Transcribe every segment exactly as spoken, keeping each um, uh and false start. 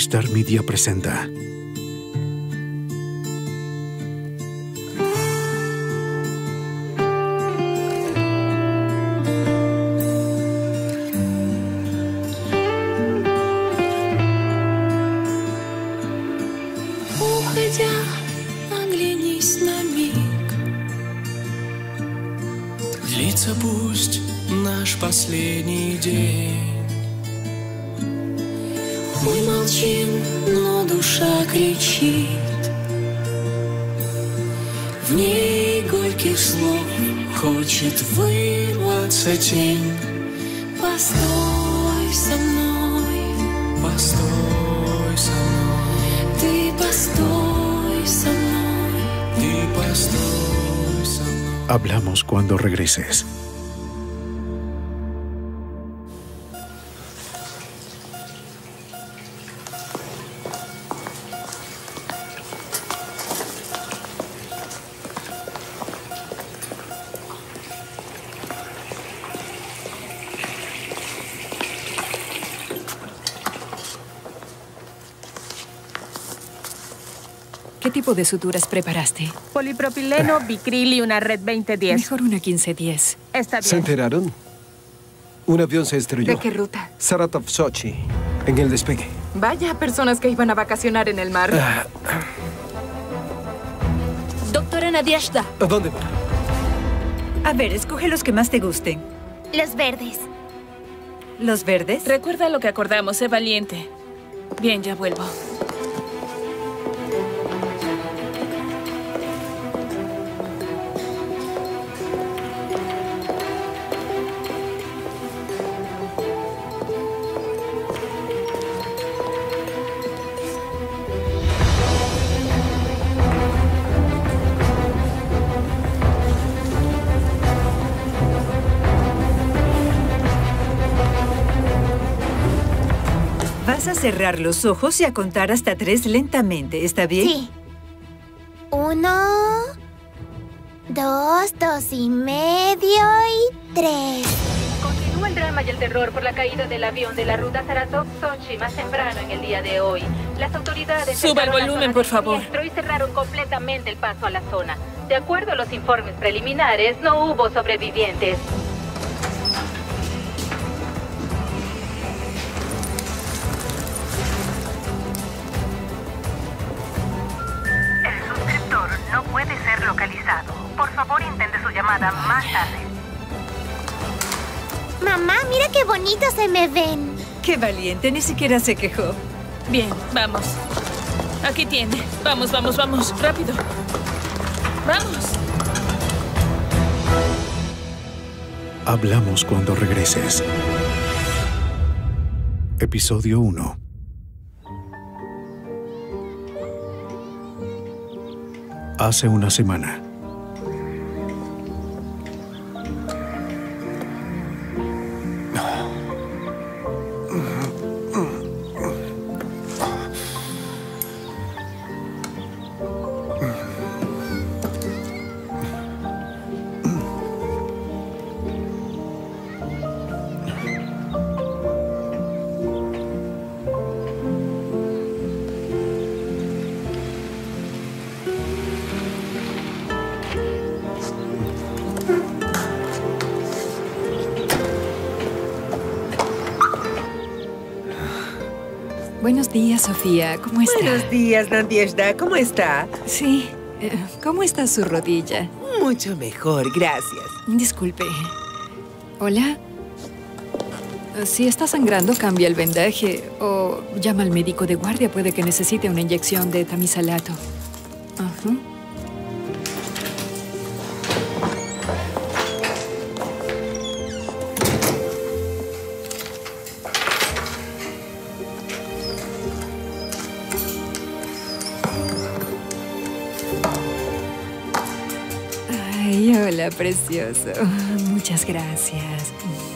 Star Media presenta Уходя, оглянись на миг. Длится пусть наш последний день. Мы молчим, но душа кричит. В ней горьких слов хочет вырваться тень. Постой со мной, Постой со мной, ты постой со мной. ты постой со мной. Hablamos cuando regreses. ¿Qué tipo de suturas preparaste? Polipropileno, Bicril y una red veinte diez. Mejor una quince diez. Está ¿Se bien. enteraron? Un avión se estrelló. ¿De qué ruta? Saratov, Sochi. En el despegue. Vaya, personas que iban a vacacionar en el mar. Ah, Doctora Nadiashda. ¿A dónde va? A ver, escoge los que más te gusten. Los verdes. ¿Los verdes? Recuerda lo que acordamos, sé valiente. Bien, ya vuelvo. Vas a cerrar los ojos y a contar hasta tres lentamente, ¿está bien? Sí. Uno, dos, dos y medio y tres. Continúa el drama y el terror por la caída del avión de la ruta Saratov-Sochi más temprano en el día de hoy. Las autoridades Suba el cerraron la volumen, zona por de favor. siniestro y cerraron completamente el paso a la zona. De acuerdo a los informes preliminares, no hubo sobrevivientes. El suscriptor no puede ser localizado. Por favor, intente su llamada más tarde. Mamá, mira qué bonito se me ven. Qué valiente, ni siquiera se quejó. Bien, vamos. Aquí tiene. Vamos, vamos, vamos. Rápido. Vamos. Hablamos cuando regreses. Episodio uno. Hace una semana. Buenos días, Sofía. ¿Cómo está? Buenos días, Nadieshda. ¿Cómo está? Sí. eh, ¿Cómo está su rodilla? Mucho mejor, gracias. Disculpe. ¿Hola? Si está sangrando, cambia el vendaje. O llama al médico de guardia. Puede que necesite una inyección de tamizalato. Ajá. Ay, hola, precioso. Muchas gracias.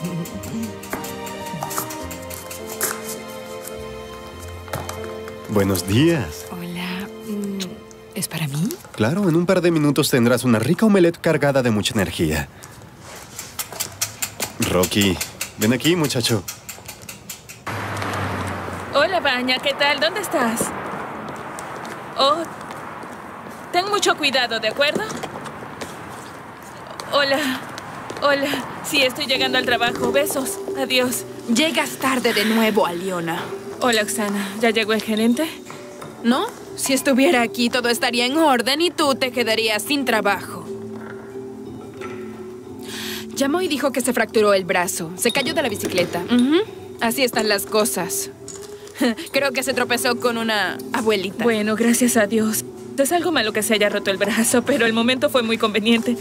Buenos días. Hola. ¿Es para mí? Claro, en un par de minutos tendrás una rica omelette cargada de mucha energía. Rocky, ven aquí, muchacho. Hola, Tania, ¿qué tal? ¿Dónde estás? Oh, ten mucho cuidado, ¿de acuerdo? Hola, hola. Sí, estoy llegando al trabajo. Besos. Adiós. Llegas tarde de nuevo, Aliona. Hola, Oksana. ¿Ya llegó el gerente? ¿No? Si estuviera aquí, todo estaría en orden y tú te quedarías sin trabajo. Llamó y dijo que se fracturó el brazo. Se cayó de la bicicleta. Uh-huh. Así están las cosas. Creo que se tropezó con una abuelita. Bueno, gracias a Dios. Es algo malo que se haya roto el brazo, pero el momento fue muy conveniente.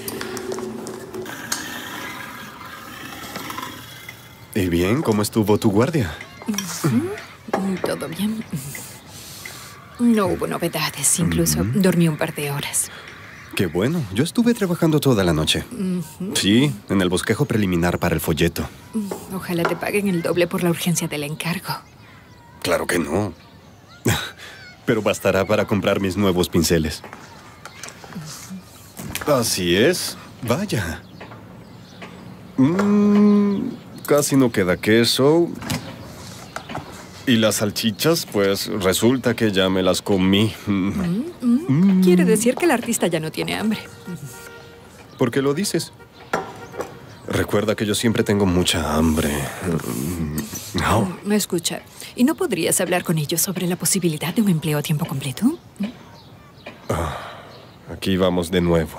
¿Y bien? ¿Cómo estuvo tu guardia? Uh-huh. Todo bien. No hubo novedades. Incluso uh-huh. dormí un par de horas. Qué bueno. Yo estuve trabajando toda la noche. Uh-huh. Sí, en el bosquejo preliminar para el folleto. Ojalá te paguen el doble por la urgencia del encargo. Claro que no. Pero bastará para comprar mis nuevos pinceles. Uh-huh. Así es. Vaya. Mm, casi no queda queso. Y las salchichas, pues resulta que ya me las comí. Mm, mm. Mm. Quiere decir que el artista ya no tiene hambre. ¿Por qué lo dices? Recuerda que yo siempre tengo mucha hambre. No. Mm, escucha, ¿y no podrías hablar con ellos sobre la posibilidad de un empleo a tiempo completo? ¿Mm? Ah, aquí vamos de nuevo.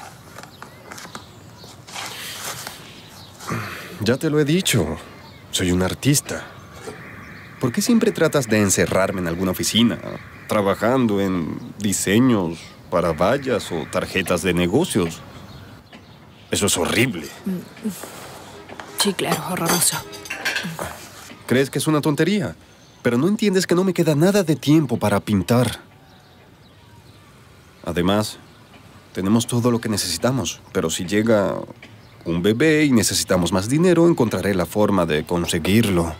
Ya te lo he dicho. Soy un artista. ¿Por qué siempre tratas de encerrarme en alguna oficina, trabajando en diseños para vallas o tarjetas de negocios? Eso es horrible. Sí, claro, horroroso. ¿Crees que es una tontería? Pero no entiendes que no me queda nada de tiempo para pintar. Además, tenemos todo lo que necesitamos, pero si llega un bebé y necesitamos más dinero, encontraré la forma de conseguirlo.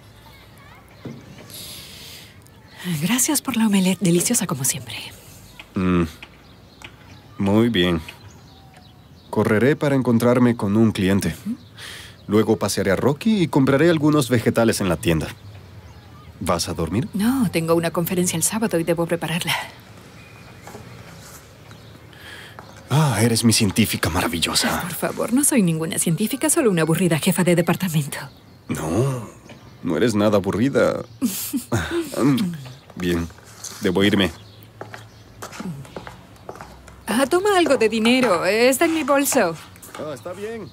Gracias por la omelette, deliciosa como siempre. Mm. Muy bien. Correré para encontrarme con un cliente. Uh-huh. Luego pasearé a Rocky y compraré algunos vegetales en la tienda. ¿Vas a dormir? No, tengo una conferencia el sábado y debo prepararla. Ah, eres mi científica maravillosa. Por favor, no soy ninguna científica, solo una aburrida jefa de departamento. No, no eres nada aburrida. Bien, debo irme. Ah, toma algo de dinero. Está en mi bolso. Ah, está bien.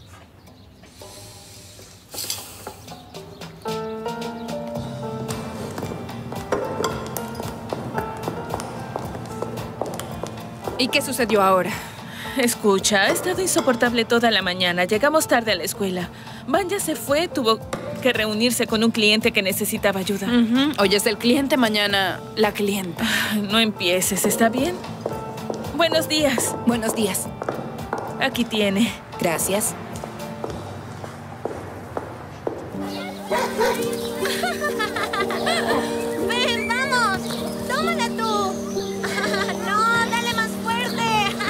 ¿Y qué sucedió ahora? Escucha, ha estado insoportable toda la mañana. Llegamos tarde a la escuela. Vanya se fue, tuvo que reunirse con un cliente que necesitaba ayuda. Uh-huh. Hoy es el cliente, mañana la clienta. No empieces, ¿está bien? Buenos días. Buenos días. Aquí tiene. Gracias. ¡Ven, vamos! ¡Tómala tú! ¡No, dale más fuerte!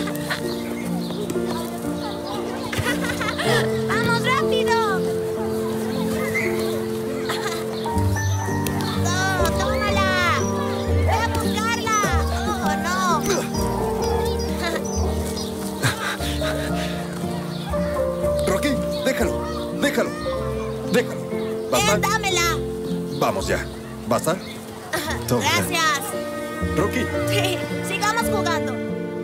¡Vamos, rápido! ¡No, tómala! ¡Ve a buscarla! ¡Oh, no! Rocky, déjalo, déjalo, déjalo. ¡Ven, dámela! Vamos ya. ¿Basta? Toma. Gracias. Rocky. Sí, sigamos jugando.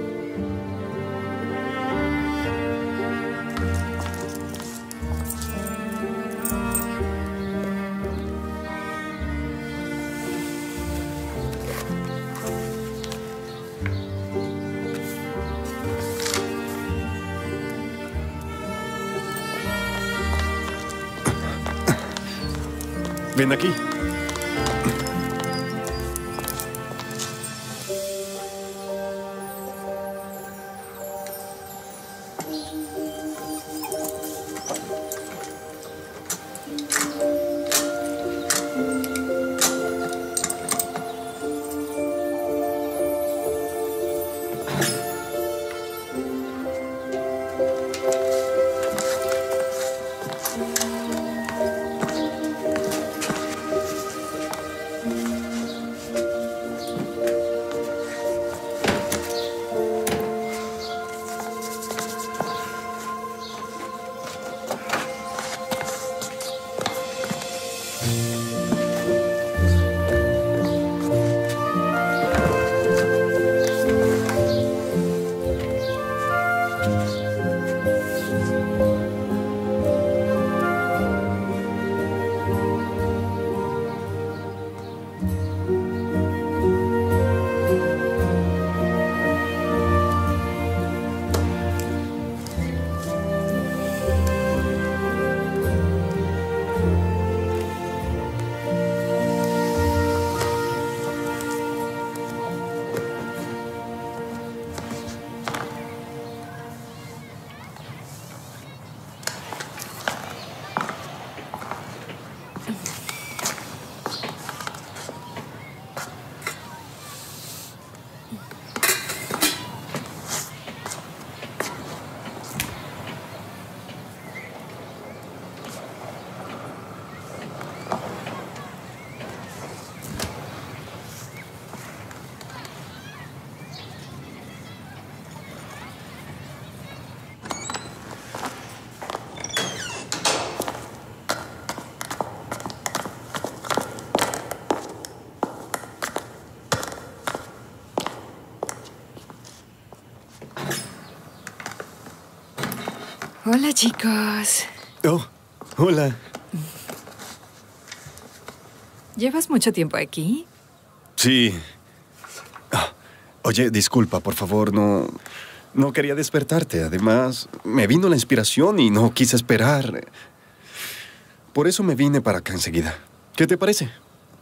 Ven aquí. Hola, chicos. Oh, hola. ¿Llevas mucho tiempo aquí? Sí. Ah, oye, disculpa, por favor, no... No quería despertarte. Además, me vino la inspiración y no quise esperar. Por eso me vine para acá enseguida. ¿Qué te parece?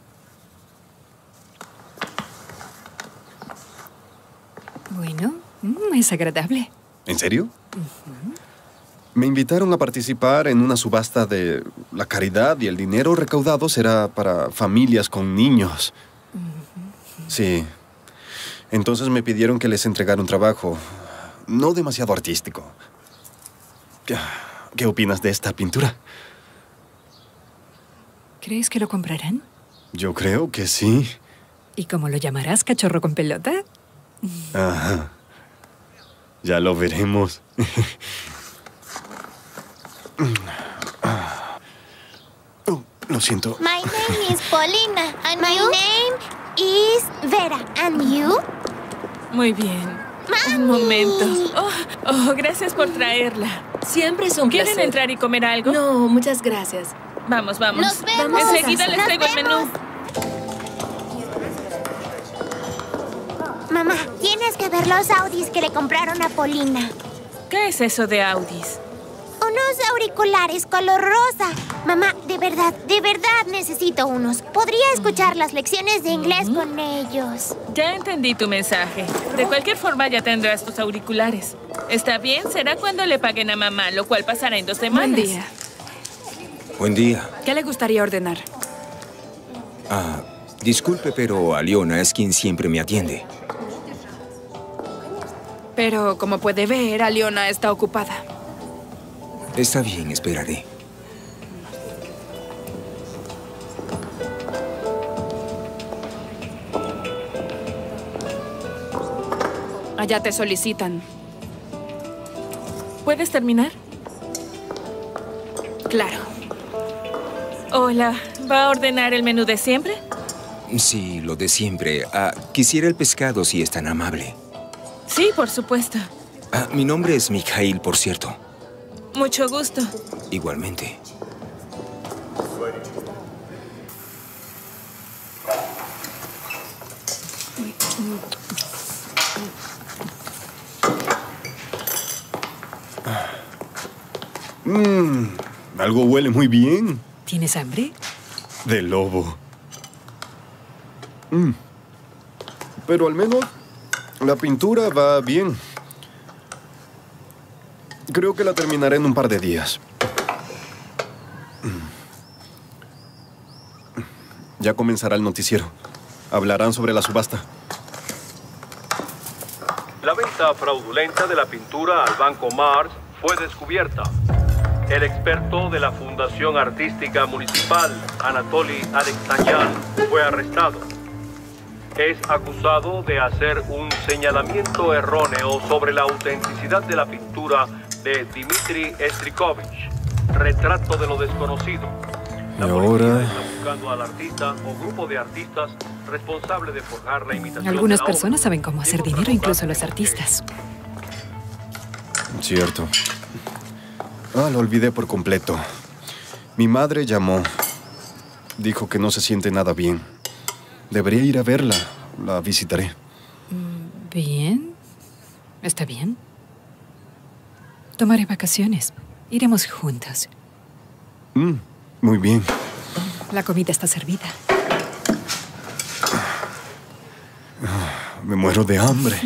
Bueno, mm, es agradable. ¿En serio? Uh-huh. Me invitaron a participar en una subasta de la caridad y el dinero recaudado será para familias con niños. Uh-huh. Sí. Entonces me pidieron que les entregara un trabajo no demasiado artístico. ¿Qué, qué opinas de esta pintura? ¿Crees que lo comprarán? Yo creo que sí. ¿Y cómo lo llamarás, cachorro con pelota? Ajá. Ya lo veremos. Oh, lo siento. My name is Paulina. And My you? name is Vera. And you? Muy bien. ¡Mami! Un momento. Oh, oh, gracias por traerla. Siempre es un ¿Quieren placer. entrar y comer algo? No, muchas gracias. Vamos, vamos. Nos vemos. Enseguida les Nos traigo el vemos. menú. Mamá, tienes que ver los Audis que le compraron a Paulina. ¿Qué es eso de Audis? Unos auriculares color rosa. Mamá, de verdad, de verdad necesito unos. Podría escuchar las lecciones de inglés con ellos. Ya entendí tu mensaje. De cualquier forma ya tendrás tus auriculares. Está bien, será cuando le paguen a mamá, lo cual pasará en dos semanas. Buen día. Buen día. ¿Qué le gustaría ordenar? Ah, disculpe, pero Aliona es quien siempre me atiende. Pero, como puede ver, Aliona está ocupada. Está bien, esperaré. Allá te solicitan. ¿Puedes terminar? Claro. Hola, ¿va a ordenar el menú de siempre? Sí, lo de siempre. Ah, quisiera el pescado si es tan amable. Sí, por supuesto. Ah, mi nombre es Mikhail, por cierto. Mucho gusto. Igualmente. Mmm, algo huele muy bien. ¿Tienes hambre? De lobo. Mm. Pero al menos la pintura va bien. Creo que la terminaré en un par de días. Ya comenzará el noticiero. Hablarán sobre la subasta. La venta fraudulenta de la pintura al Banco Mars fue descubierta. El experto de la Fundación Artística Municipal, Anatoly Alexanyan, fue arrestado. Es acusado de hacer un señalamiento erróneo sobre la autenticidad de la pintura de Dmitry Estrikovich, Retrato de lo Desconocido. Y ahora... está buscando al artista o grupo de artistas responsable de forjar la imitación. Algunas de la personas obra. saben cómo hacer dinero, incluso los artistas. Cierto. Ah, lo olvidé por completo. Mi madre llamó. Dijo que no se siente nada bien. Debería ir a verla. La visitaré. Bien. Está bien. Tomaré vacaciones. Iremos juntos. Mm, muy bien. La comida está servida. Me muero de hambre.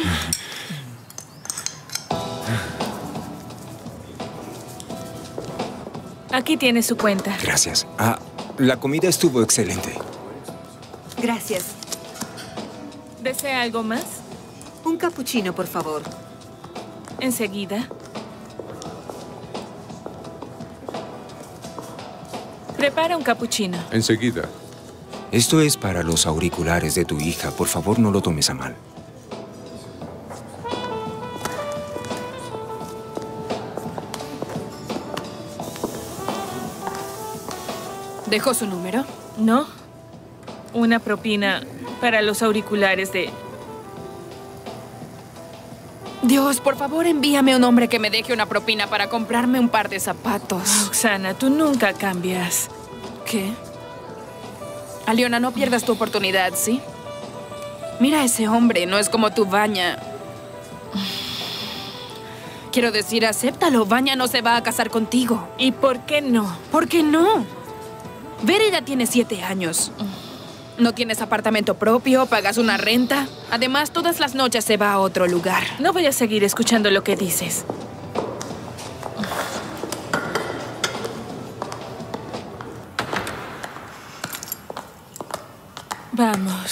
Aquí tiene su cuenta. Gracias. Ah, la comida estuvo excelente. Gracias. ¿Desea algo más? Un cappuccino, por favor. Enseguida. Prepara un cappuccino. Enseguida. Esto es para los auriculares de tu hija. Por favor, no lo tomes a mal. ¿Dejó su número? No. Una propina para los auriculares de... Dios, por favor, envíame un hombre que me deje una propina para comprarme un par de zapatos. Roxana, tú nunca cambias. ¿Qué? Aliona, no pierdas tu oportunidad, ¿sí? Mira a ese hombre, no es como tu Vanya. Quiero decir, acéptalo. Vanya no se va a casar contigo. ¿Y por qué no? ¿Por qué no? Vera ya tiene siete años. No tienes apartamento propio, pagas una renta. Además, todas las noches se va a otro lugar. No voy a seguir escuchando lo que dices. Vamos.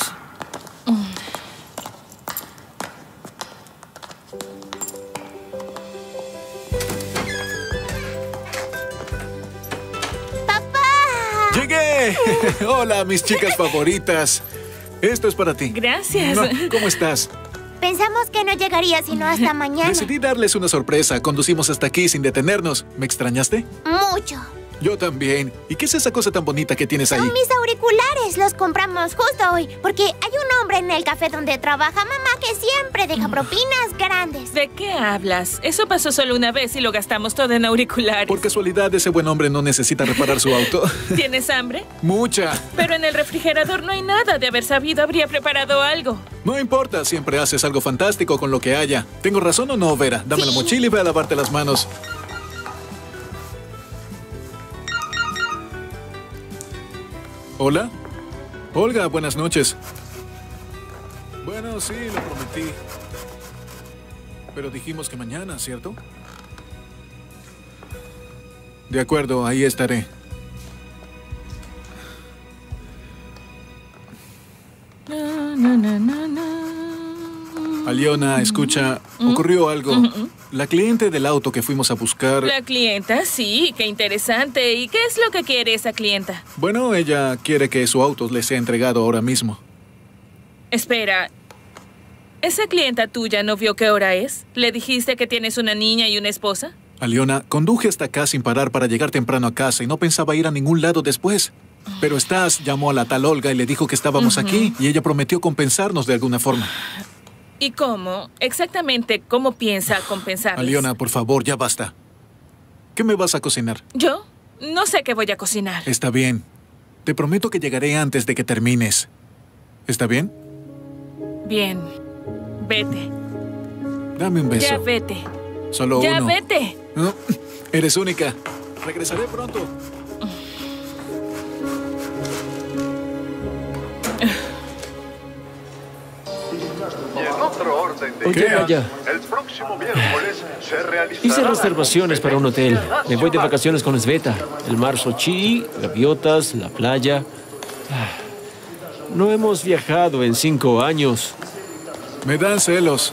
¡Llegué! Hola, mis chicas favoritas. Esto es para ti. Gracias. ¿Cómo estás? Pensamos que no llegaría sino hasta mañana. Decidí darles una sorpresa. Conducimos hasta aquí sin detenernos. ¿Me extrañaste? Mucho. Yo también. ¿Y qué es esa cosa tan bonita que tienes ahí? Son mis auriculares. Los compramos justo hoy. Porque hay un hombre en el café donde trabaja mamá que siempre deja propinas grandes. ¿De qué hablas? Eso pasó solo una vez y lo gastamos todo en auriculares. Por casualidad, ese buen hombre no necesita reparar su auto. ¿Tienes hambre? Mucha. Pero en el refrigerador no hay nada. De haber sabido, habría preparado algo. No importa. Siempre haces algo fantástico con lo que haya. ¿Tengo razón o no, Vera? Dame sí. la mochila y ve a lavarte las manos. ¿Hola? Olga, buenas noches. Bueno, sí, lo prometí. Pero dijimos que mañana, ¿cierto? De acuerdo, ahí estaré. Na, na, na, na, na. Aliona, escucha, ocurrió algo. La cliente del auto que fuimos a buscar... La clienta, sí, qué interesante. ¿Y qué es lo que quiere esa clienta? Bueno, ella quiere que su auto le sea entregado ahora mismo. Espera, ¿esa clienta tuya no vio qué hora es? ¿Le dijiste que tienes una niña y una esposa? Aliona, conduje hasta acá sin parar para llegar temprano a casa y no pensaba ir a ningún lado después. Pero Stas llamó a la tal Olga y le dijo que estábamos uh-huh. aquí y ella prometió compensarnos de alguna forma. ¿Y cómo? Exactamente, ¿cómo piensa compensarles? Aliona, por favor, ya basta. ¿Qué me vas a cocinar? ¿Yo? No sé qué voy a cocinar. Está bien. Te prometo que llegaré antes de que termines. ¿Está bien? Bien. Vete. Dame un beso. Ya vete. Solo ya uno. Ya vete. No, eres única. Regresaré pronto. Y en otro orden de Oye, ideas, vaya. el próximo miércoles se realizará... Hice reservaciones para un hotel. Me voy de vacaciones con Sveta. El mar Sochi, gaviotas, la playa. No hemos viajado en cinco años. Me dan celos.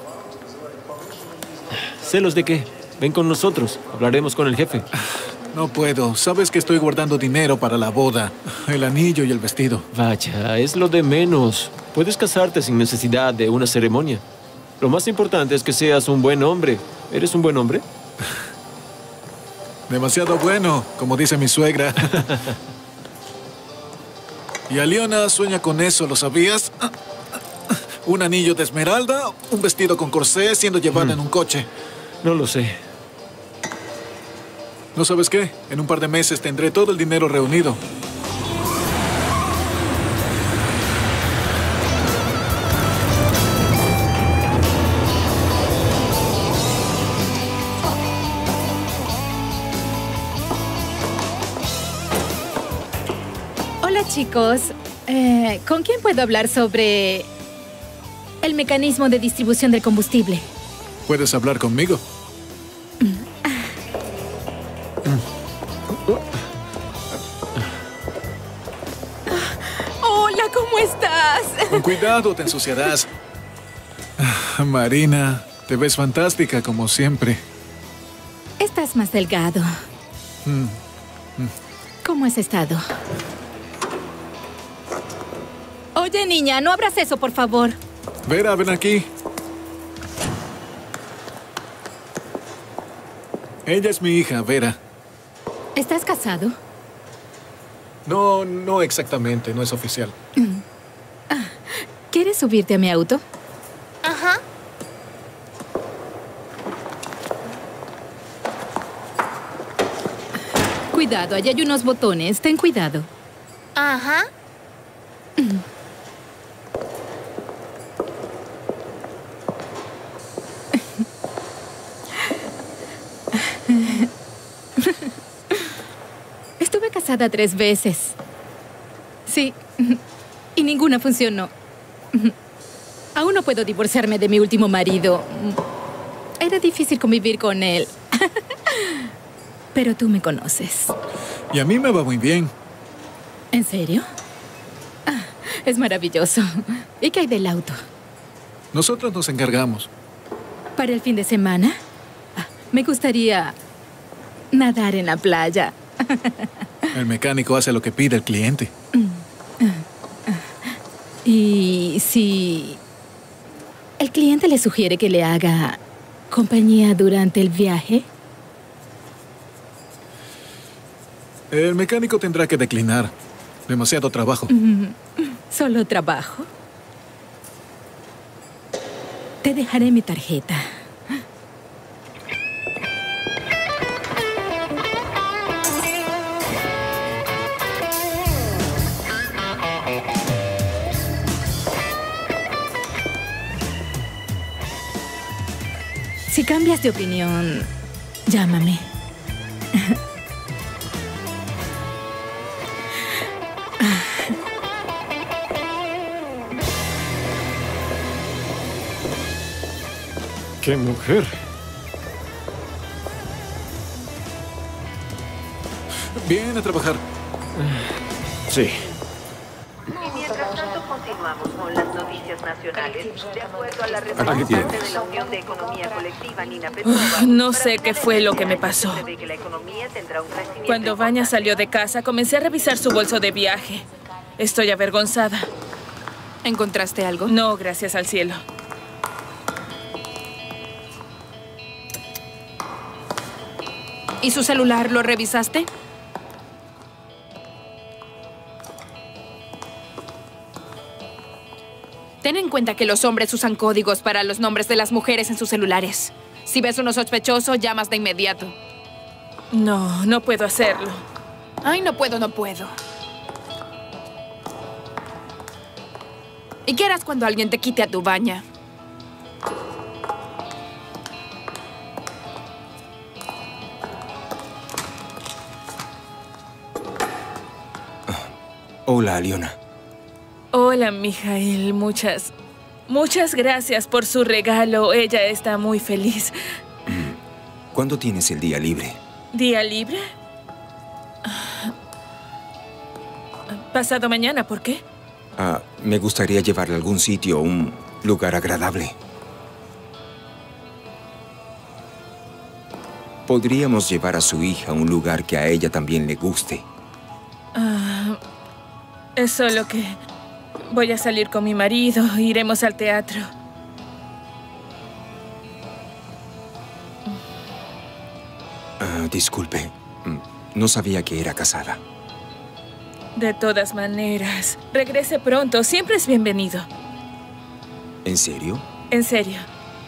¿Celos de qué? Ven con nosotros. Hablaremos con el jefe. No puedo. Sabes que estoy guardando dinero para la boda. El anillo y el vestido. Vaya, es lo de menos. Puedes casarte sin necesidad de una ceremonia. Lo más importante es que seas un buen hombre. ¿Eres un buen hombre? Demasiado bueno, como dice mi suegra. Y Aliona sueña con eso, ¿lo sabías? Un anillo de esmeralda, un vestido con corsé siendo llevada mm. en un coche. No lo sé. ¿No sabes qué? En un par de meses tendré todo el dinero reunido. Hola, chicos. Eh, ¿Con quién puedo hablar sobre el mecanismo de distribución del combustible? Puedes hablar conmigo. Hola, ¿cómo estás? Con cuidado, te ensuciarás. Ah, Marina, te ves fantástica como siempre. Estás más delgado. Mm. ¿Cómo has estado? Oye, niña, no abras eso, por favor. Vera, ven aquí. Ella es mi hija, Vera. ¿Estás casado? No, no exactamente, no es oficial. Ah, ¿quieres subirte a mi auto? Ajá. Cuidado, allá hay unos botones. Ten cuidado. Ajá. Estuve casada tres veces. Sí. Y ninguna funcionó. Aún no puedo divorciarme de mi último marido. Era difícil convivir con él. Pero tú me conoces. Y a mí me va muy bien. ¿En serio? Ah, es maravilloso. ¿Y qué hay del auto? Nosotros nos encargamos. ¿Para el fin de semana? Ah, me gustaría nadar en la playa. El mecánico hace lo que pide el cliente. Y si el cliente le sugiere que le haga compañía durante el viaje. El mecánico tendrá que declinar. Demasiado trabajo. ¿Solo trabajo? Te dejaré mi tarjeta. Si cambias de opinión, llámame. ¡Qué mujer! Bien, a trabajar. Sí. Y mientras tanto continuamos con las noticias nacionales. De acuerdo a la representante de la Unión de Economía Colectiva, Nina Petrova, No sé qué fue lo que me pasó. Cuando Vanya salió de casa, comencé a revisar su bolso de viaje. Estoy avergonzada. ¿Encontraste algo? No, gracias al cielo. ¿Y su celular lo revisaste? Ten en cuenta que los hombres usan códigos para los nombres de las mujeres en sus celulares. Si ves uno sospechoso, llamas de inmediato. No, no puedo hacerlo. Ay, no puedo, no puedo. ¿Y qué harás cuando alguien te quite a tu Vanya? Hola, Aliona. Hola, Mijael. Muchas, muchas gracias por su regalo. Ella está muy feliz. ¿Cuándo tienes el día libre? ¿Día libre? Pasado mañana, ¿por qué? Ah, me gustaría llevarla a algún sitio, un lugar agradable. Podríamos llevar a su hija a un lugar que a ella también le guste. Ah, es solo que voy a salir con mi marido. Iremos al teatro. Ah, disculpe. No sabía que era casada. De todas maneras, regrese pronto. Siempre es bienvenido. ¿En serio? En serio.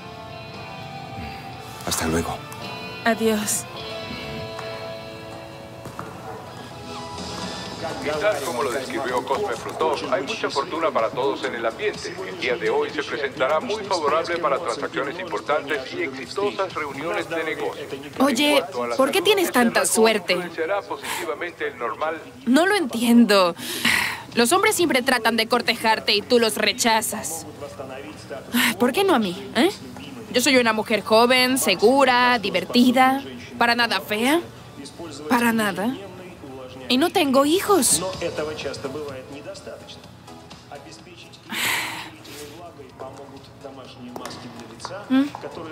Hasta luego. Adiós. Y tal como lo describió Cosme Frutov, hay mucha fortuna para todos en el ambiente. El día de hoy se presentará muy favorable para transacciones importantes y exitosas reuniones de negocio. Oye, ¿por qué tienes tanta suerte? Influenciará positivamente el normal. No lo entiendo. Los hombres siempre tratan de cortejarte y tú los rechazas. ¿Por qué no a mí, eh? Yo soy una mujer joven, segura, divertida, para nada fea, para nada. Y no tengo hijos. ¿Mm?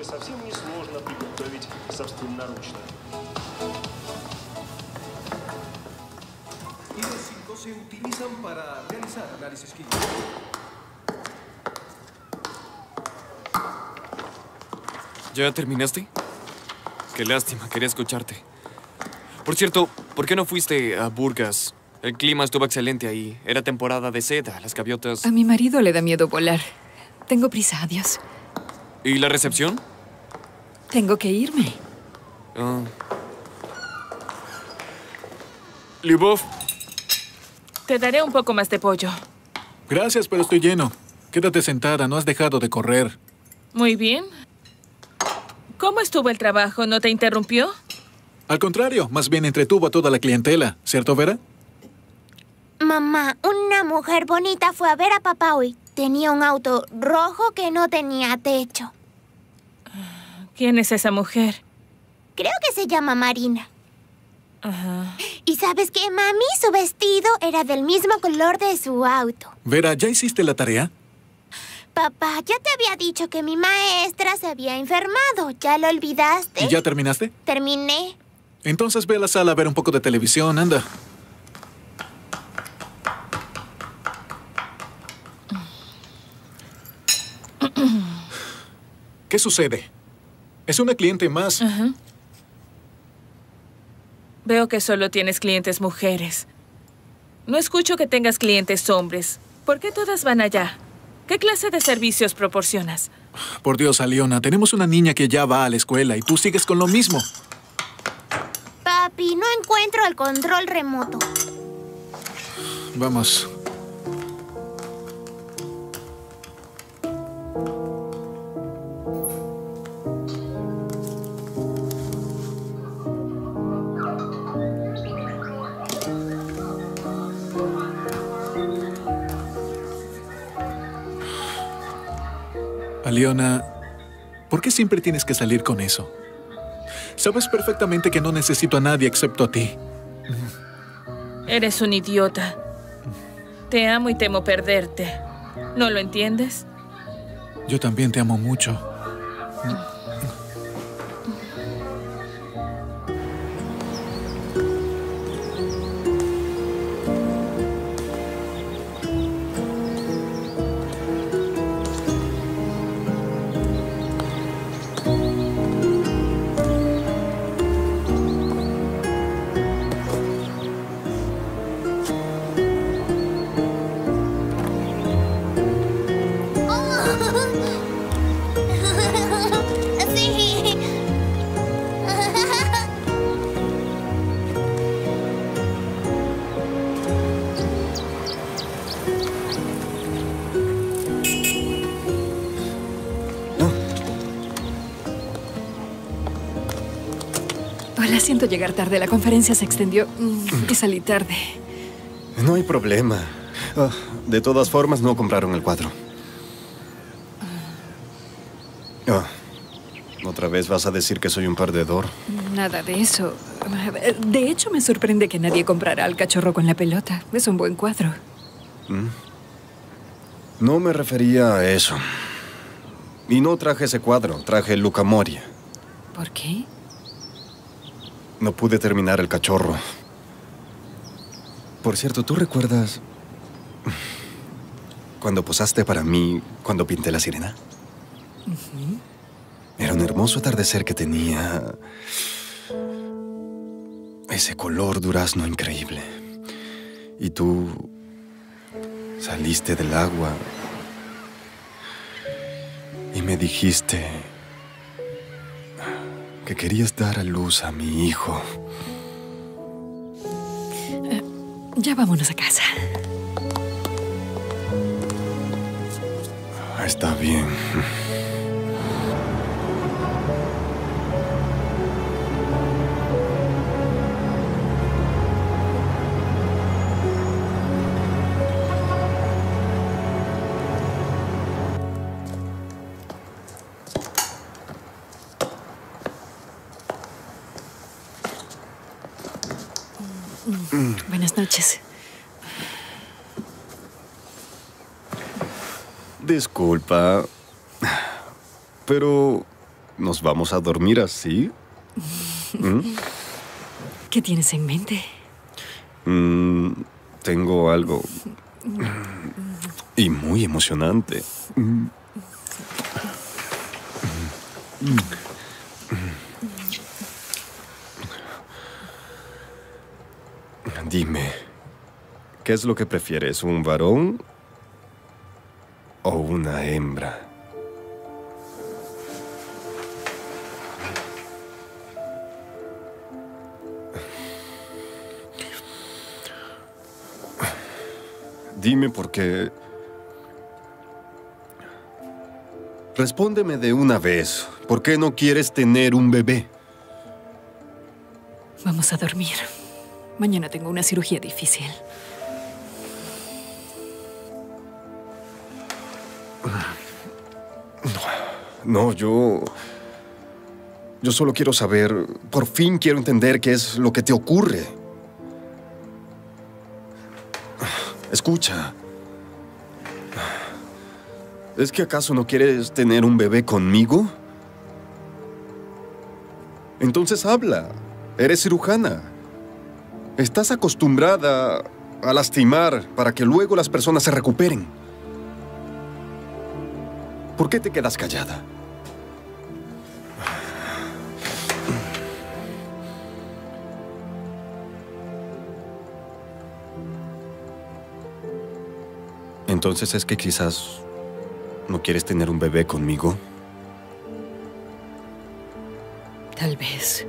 Se utilizan para realizar análisis químicos. ¿Ya terminaste? Qué lástima, quería escucharte. Por cierto, ¿por qué no fuiste a Burgas? El clima estuvo excelente ahí. Era temporada de seda, las gaviotas... A mi marido le da miedo volar. Tengo prisa, adiós. ¿Y la recepción? Tengo que irme. Ah. Lyubov. Te daré un poco más de pollo. Gracias, pero estoy lleno. Quédate sentada, no has dejado de correr. Muy bien. ¿Cómo estuvo el trabajo? ¿No te interrumpió? Al contrario, más bien entretuvo a toda la clientela. ¿Cierto, Vera? Mamá, una mujer bonita fue a ver a papá hoy. Tenía un auto rojo que no tenía techo. ¿Quién es esa mujer? Creo que se llama Marina. Ajá. ¿Y sabes qué, mami? Su vestido era del mismo color de su auto. Vera, ¿ya hiciste la tarea? Papá, ya te había dicho que mi maestra se había enfermado. ¿Ya lo olvidaste? ¿Y ya terminaste? Terminé. Entonces ve a la sala a ver un poco de televisión, anda. ¿Qué sucede? Es una cliente más. Ajá. Veo que solo tienes clientes mujeres. No escucho que tengas clientes hombres. ¿Por qué todas van allá? ¿Qué clase de servicios proporcionas? Por Dios, Aliona, tenemos una niña que ya va a la escuela y tú sigues con lo mismo. Papi, no encuentro el control remoto. Vamos. Aliona, ¿por qué siempre tienes que salir con eso? Sabes perfectamente que no necesito a nadie excepto a ti. Eres un idiota. Te amo y temo perderte. ¿No lo entiendes? Yo también te amo mucho. Hola, siento llegar tarde. La conferencia se extendió y salí tarde. No hay problema. Oh, de todas formas, no compraron el cuadro. Oh, ¿otra vez vas a decir que soy un perdedor? Nada de eso. De hecho, me sorprende que nadie comprara al cachorro con la pelota. Es un buen cuadro. ¿Mm? No me refería a eso. Y no traje ese cuadro, traje el Luca Moria. ¿Por qué? No pude terminar el cachorro. Por cierto, ¿tú recuerdas cuando posaste para mí cuando pinté la sirena? Uh-huh. Era un hermoso atardecer que tenía ese color durazno increíble. Y tú saliste del agua y me dijiste que querías dar a luz a mi hijo. Uh, ya vámonos a casa. Está bien. Buenas noches. Disculpa. Pero, ¿nos vamos a dormir así? ¿Mm? ¿Qué tienes en mente? Mm, tengo algo... y muy emocionante. Mm. Dime, ¿qué es lo que prefieres, un varón o una hembra? Dime porque... Respóndeme de una vez. ¿Por qué no quieres tener un bebé? Vamos a dormir. Mañana tengo una cirugía difícil. No, yo... Yo solo quiero saber... Por fin quiero entender qué es lo que te ocurre. Escucha. ¿Es que acaso no quieres tener un bebé conmigo? Entonces habla. Eres cirujana. Estás acostumbrada a lastimar para que luego las personas se recuperen. ¿Por qué te quedas callada? Entonces es que quizás no quieres tener un bebé conmigo. Tal vez.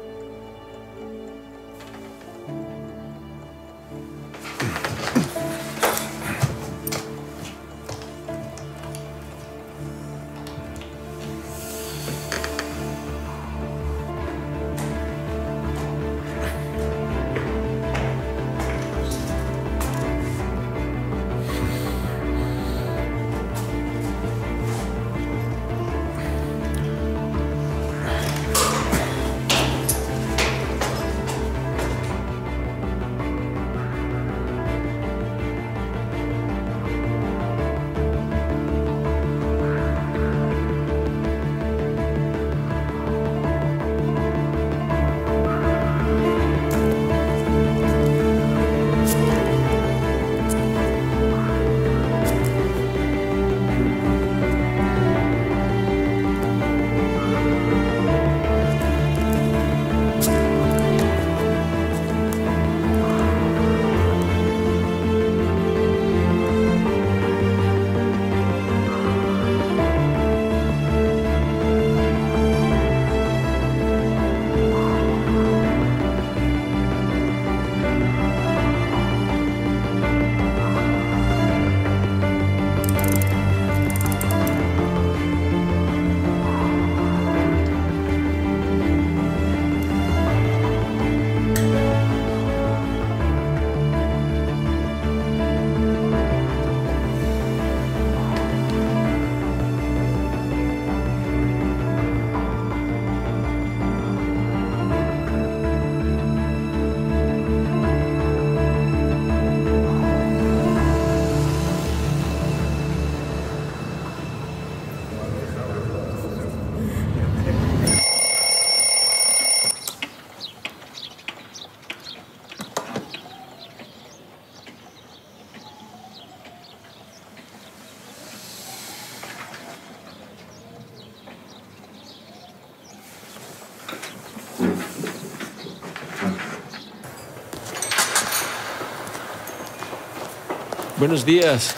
Buenos días.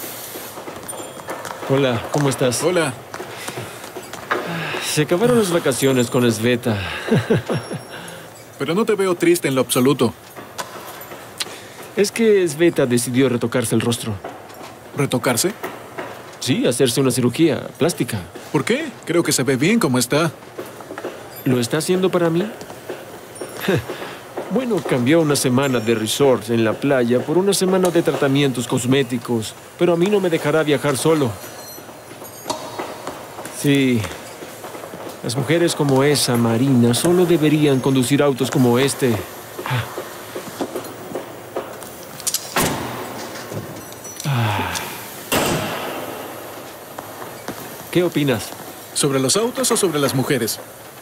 Hola, ¿cómo estás? Hola. Se acabaron las vacaciones con Sveta. Pero no te veo triste en lo absoluto. Es que Sveta decidió retocarse el rostro. ¿Retocarse? Sí, hacerse una cirugía plástica. ¿Por qué? Creo que se ve bien como está. ¿Lo está haciendo para mí? Bueno, cambió una semana de resorts en la playa por una semana de tratamientos cosméticos, pero a mí no me dejará viajar solo. Sí, las mujeres como esa, Marina, solo deberían conducir autos como este. Ah. ¿Qué opinas? ¿Sobre los autos o sobre las mujeres?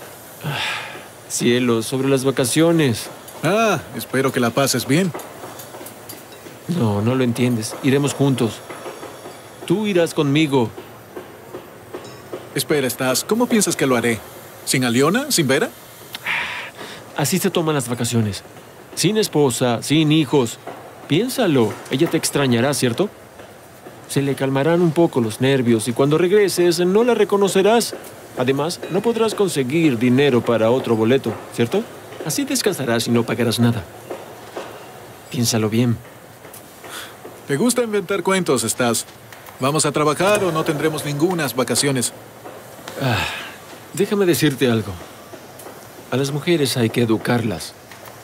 Cielo, sobre las vacaciones. Ah, espero que la pases bien. No, no lo entiendes. Iremos juntos. Tú irás conmigo. Espera, estás. ¿Cómo piensas que lo haré? ¿Sin Aliona? ¿Sin Vera? Así se toman las vacaciones. Sin esposa, sin hijos. Piénsalo. Ella te extrañará, ¿cierto? Se le calmarán un poco los nervios y cuando regreses no la reconocerás. Además, no podrás conseguir dinero para otro boleto, ¿cierto? Así descansarás y no pagarás nada. Piénsalo bien. ¿Te gusta inventar cuentos, estás? ¿Vamos a trabajar o no tendremos ningunas vacaciones? Ah, déjame decirte algo. A las mujeres hay que educarlas.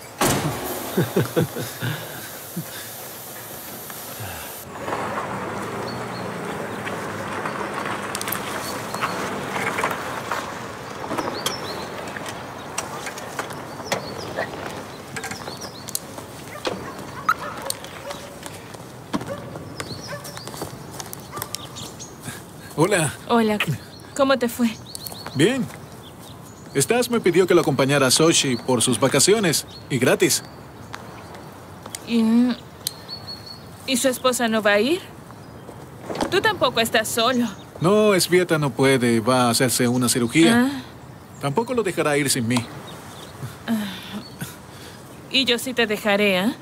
Hola. Hola. ¿Cómo te fue? Bien. Stas me pidió que lo acompañara a Sochi por sus vacaciones. Y gratis. ¿Y, ¿Y su esposa no va a ir? Tú tampoco estás solo. No, Svieta no puede. Va a hacerse una cirugía. Ah. Tampoco lo dejará ir sin mí. Ah. Y yo sí te dejaré, ¿eh?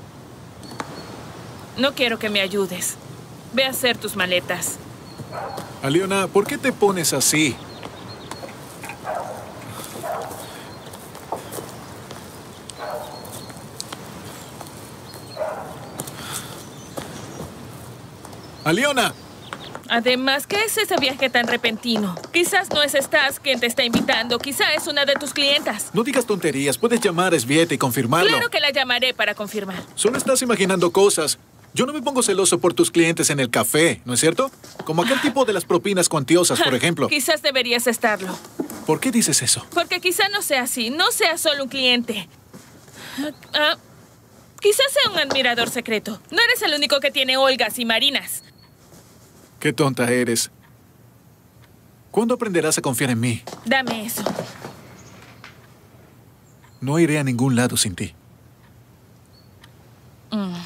No quiero que me ayudes. Ve a hacer tus maletas. Aliona, ¿por qué te pones así? ¡Aliona! Además, ¿qué es ese viaje tan repentino? Quizás no es Stas quien te está invitando. Quizá es una de tus clientas. No digas tonterías. Puedes llamar a Svieta y confirmarlo. Claro que la llamaré para confirmar. Solo estás imaginando cosas. Yo no me pongo celoso por tus clientes en el café, ¿no es cierto? Como aquel tipo de las propinas cuantiosas, por ejemplo. Quizás deberías estarlo. ¿Por qué dices eso? Porque quizá no sea así. No sea solo un cliente. Ah, quizás sea un admirador secreto. No eres el único que tiene Olgas y Marinas. Qué tonta eres. ¿Cuándo aprenderás a confiar en mí? Dame eso. No iré a ningún lado sin ti. Mm.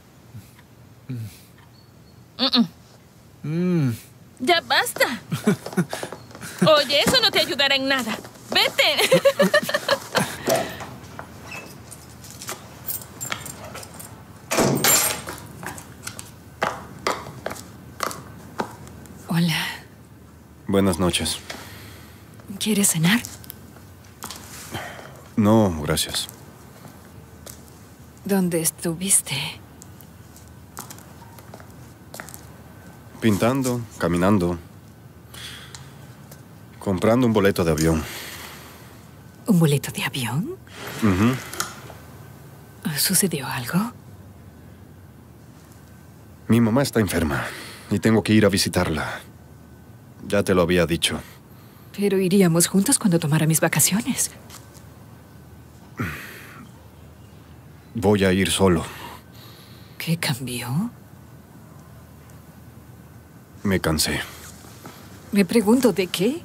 Mm -mm. Mm. Ya basta. Oye, eso no te ayudará en nada. ¡Vete! Hola. Buenas noches. ¿Quieres cenar? No, gracias. ¿Dónde estuviste? Pintando, caminando, comprando un boleto de avión. ¿Un boleto de avión? Uh-huh. ¿Sucedió algo? Mi mamá está enferma y tengo que ir a visitarla. Ya te lo había dicho. Pero iríamos juntos cuando tomara mis vacaciones. Voy a ir solo. ¿Qué cambió? Me cansé. Me pregunto, ¿de qué?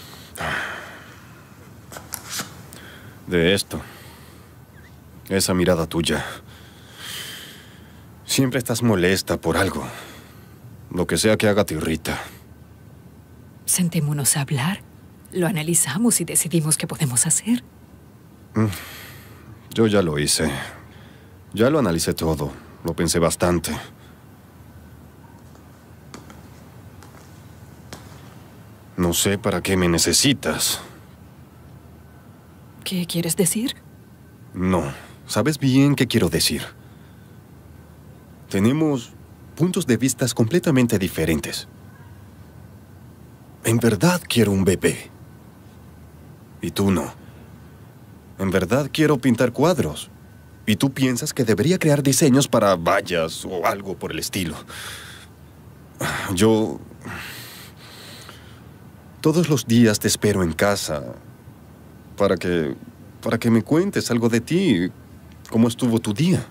De esto. Esa mirada tuya. Siempre estás molesta por algo. Lo que sea que haga te irrita. Sentémonos a hablar. Lo analizamos y decidimos qué podemos hacer. Yo ya lo hice. Ya lo analicé todo. Lo pensé bastante. No sé para qué me necesitas. ¿Qué quieres decir? No. Sabes bien qué quiero decir. Tenemos puntos de vista completamente diferentes. En verdad quiero un bebé. Y tú no. En verdad quiero pintar cuadros. Y tú piensas que debería crear diseños para vallas o algo por el estilo. Yo... Todos los días te espero en casa para que... para que me cuentes algo de ti. ¿Cómo estuvo tu día?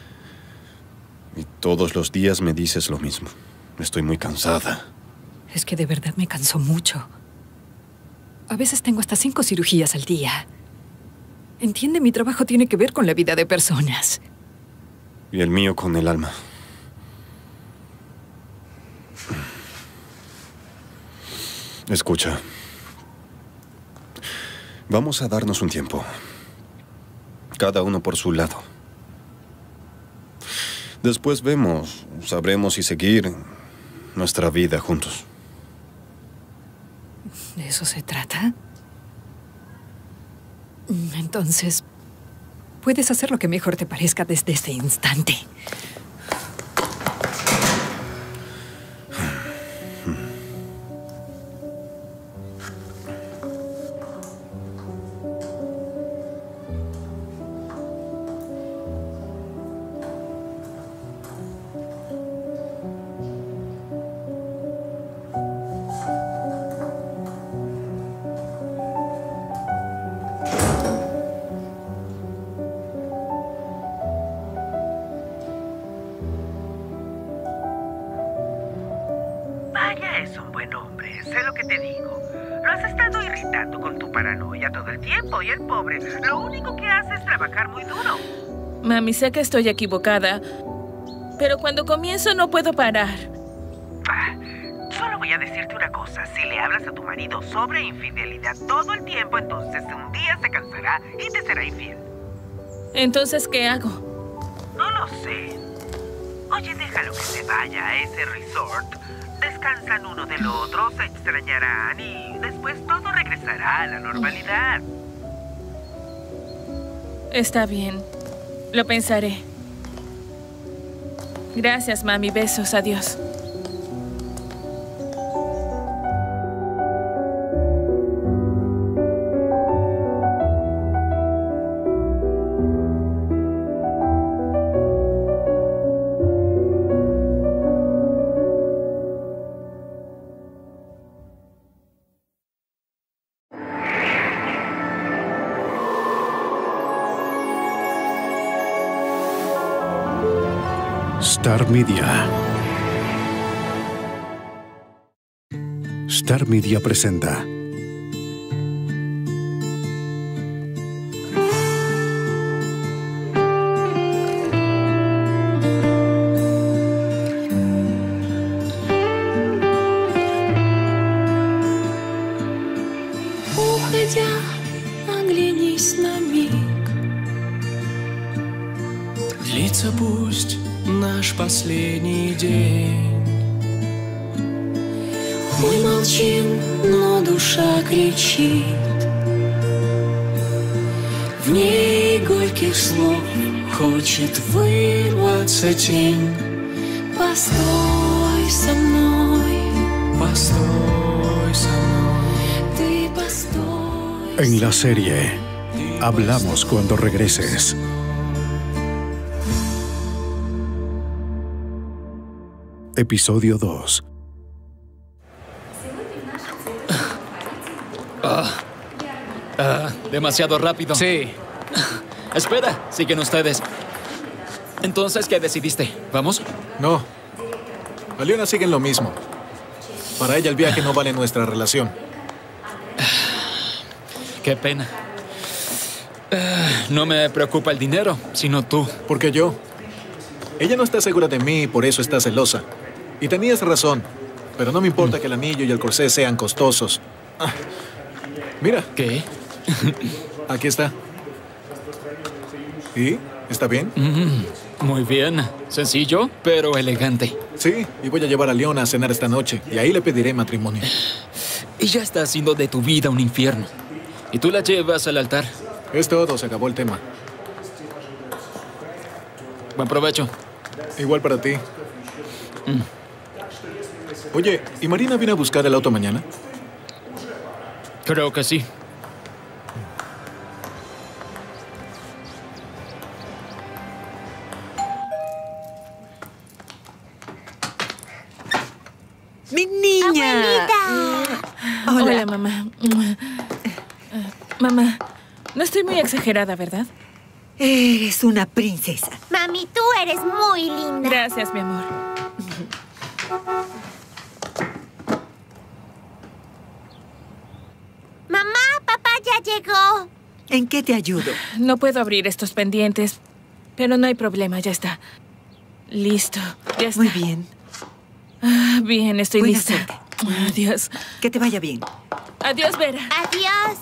Y todos los días me dices lo mismo. Estoy muy cansada. Es que de verdad me cansó mucho. A veces tengo hasta cinco cirugías al día. Entiende, mi trabajo tiene que ver con la vida de personas. Y el mío con el alma. Escucha. Vamos a darnos un tiempo. Cada uno por su lado. Después vemos, sabremos si seguir nuestra vida juntos. ¿De eso se trata? Entonces, puedes hacer lo que mejor te parezca desde este instante. Vaya, es un buen hombre, sé lo que te digo. Lo has estado irritando con tu paranoia todo el tiempo y el pobre lo único que hace es trabajar muy duro. Mami, sé que estoy equivocada, pero cuando comienzo no puedo parar. Ah, solo voy a decirte una cosa. Si le hablas a tu marido sobre infidelidad todo el tiempo, entonces un día se cansará y te será infiel. Entonces, ¿qué hago? No lo sé. Oye, déjalo que se vaya a ese resort. Descansan uno del otro, se extrañarán y después todo regresará a la normalidad. Está bien. Lo pensaré. Gracias, mami. Besos. Adiós. Star Media. Star Media presenta Уходя, оглянись на миг. Длится пусть наш последний день. Мы молчим, но душа кричит. В ней горьких слов хочет вырваться тень. Постой со мной, Постой со мной. ты постой. en la serie Hablamos cuando regreses. Episodio dos. Ah, ah, demasiado rápido. Sí. Espera, siguen ustedes. Entonces, ¿qué decidiste? ¿Vamos? No. A Leona siguen lo mismo. Para ella el viaje no vale nuestra relación. Qué pena. Ah, no me preocupa el dinero, sino tú. ¿Por qué yo? Ella no está segura de mí y por eso está celosa. Y tenías razón, pero no me importa que el anillo y el corsé sean costosos. Ah, mira. ¿Qué? Aquí está. ¿Y? ¿Está bien? Mm, muy bien. Sencillo, pero elegante. Sí, y voy a llevar a Leona a cenar esta noche, y ahí le pediré matrimonio. Ella está haciendo de tu vida un infierno. Y tú la llevas al altar. Es todo, se acabó el tema. Buen provecho. Igual para ti. Mm. Oye, ¿y Marina viene a buscar el auto mañana? Creo que sí. ¡Mi niña! Hola. Hola, mamá. Mamá, no estoy muy exagerada, ¿verdad? Eres una princesa. Mami, tú eres muy linda. Gracias, mi amor. Mamá, papá ya llegó. ¿En qué te ayudo? No puedo abrir estos pendientes, pero no hay problema, ya está. Listo, ya está. Muy bien. Ah, bien, estoy Buena lista. suerte. Adiós. Que te vaya bien. Adiós, Vera. Adiós.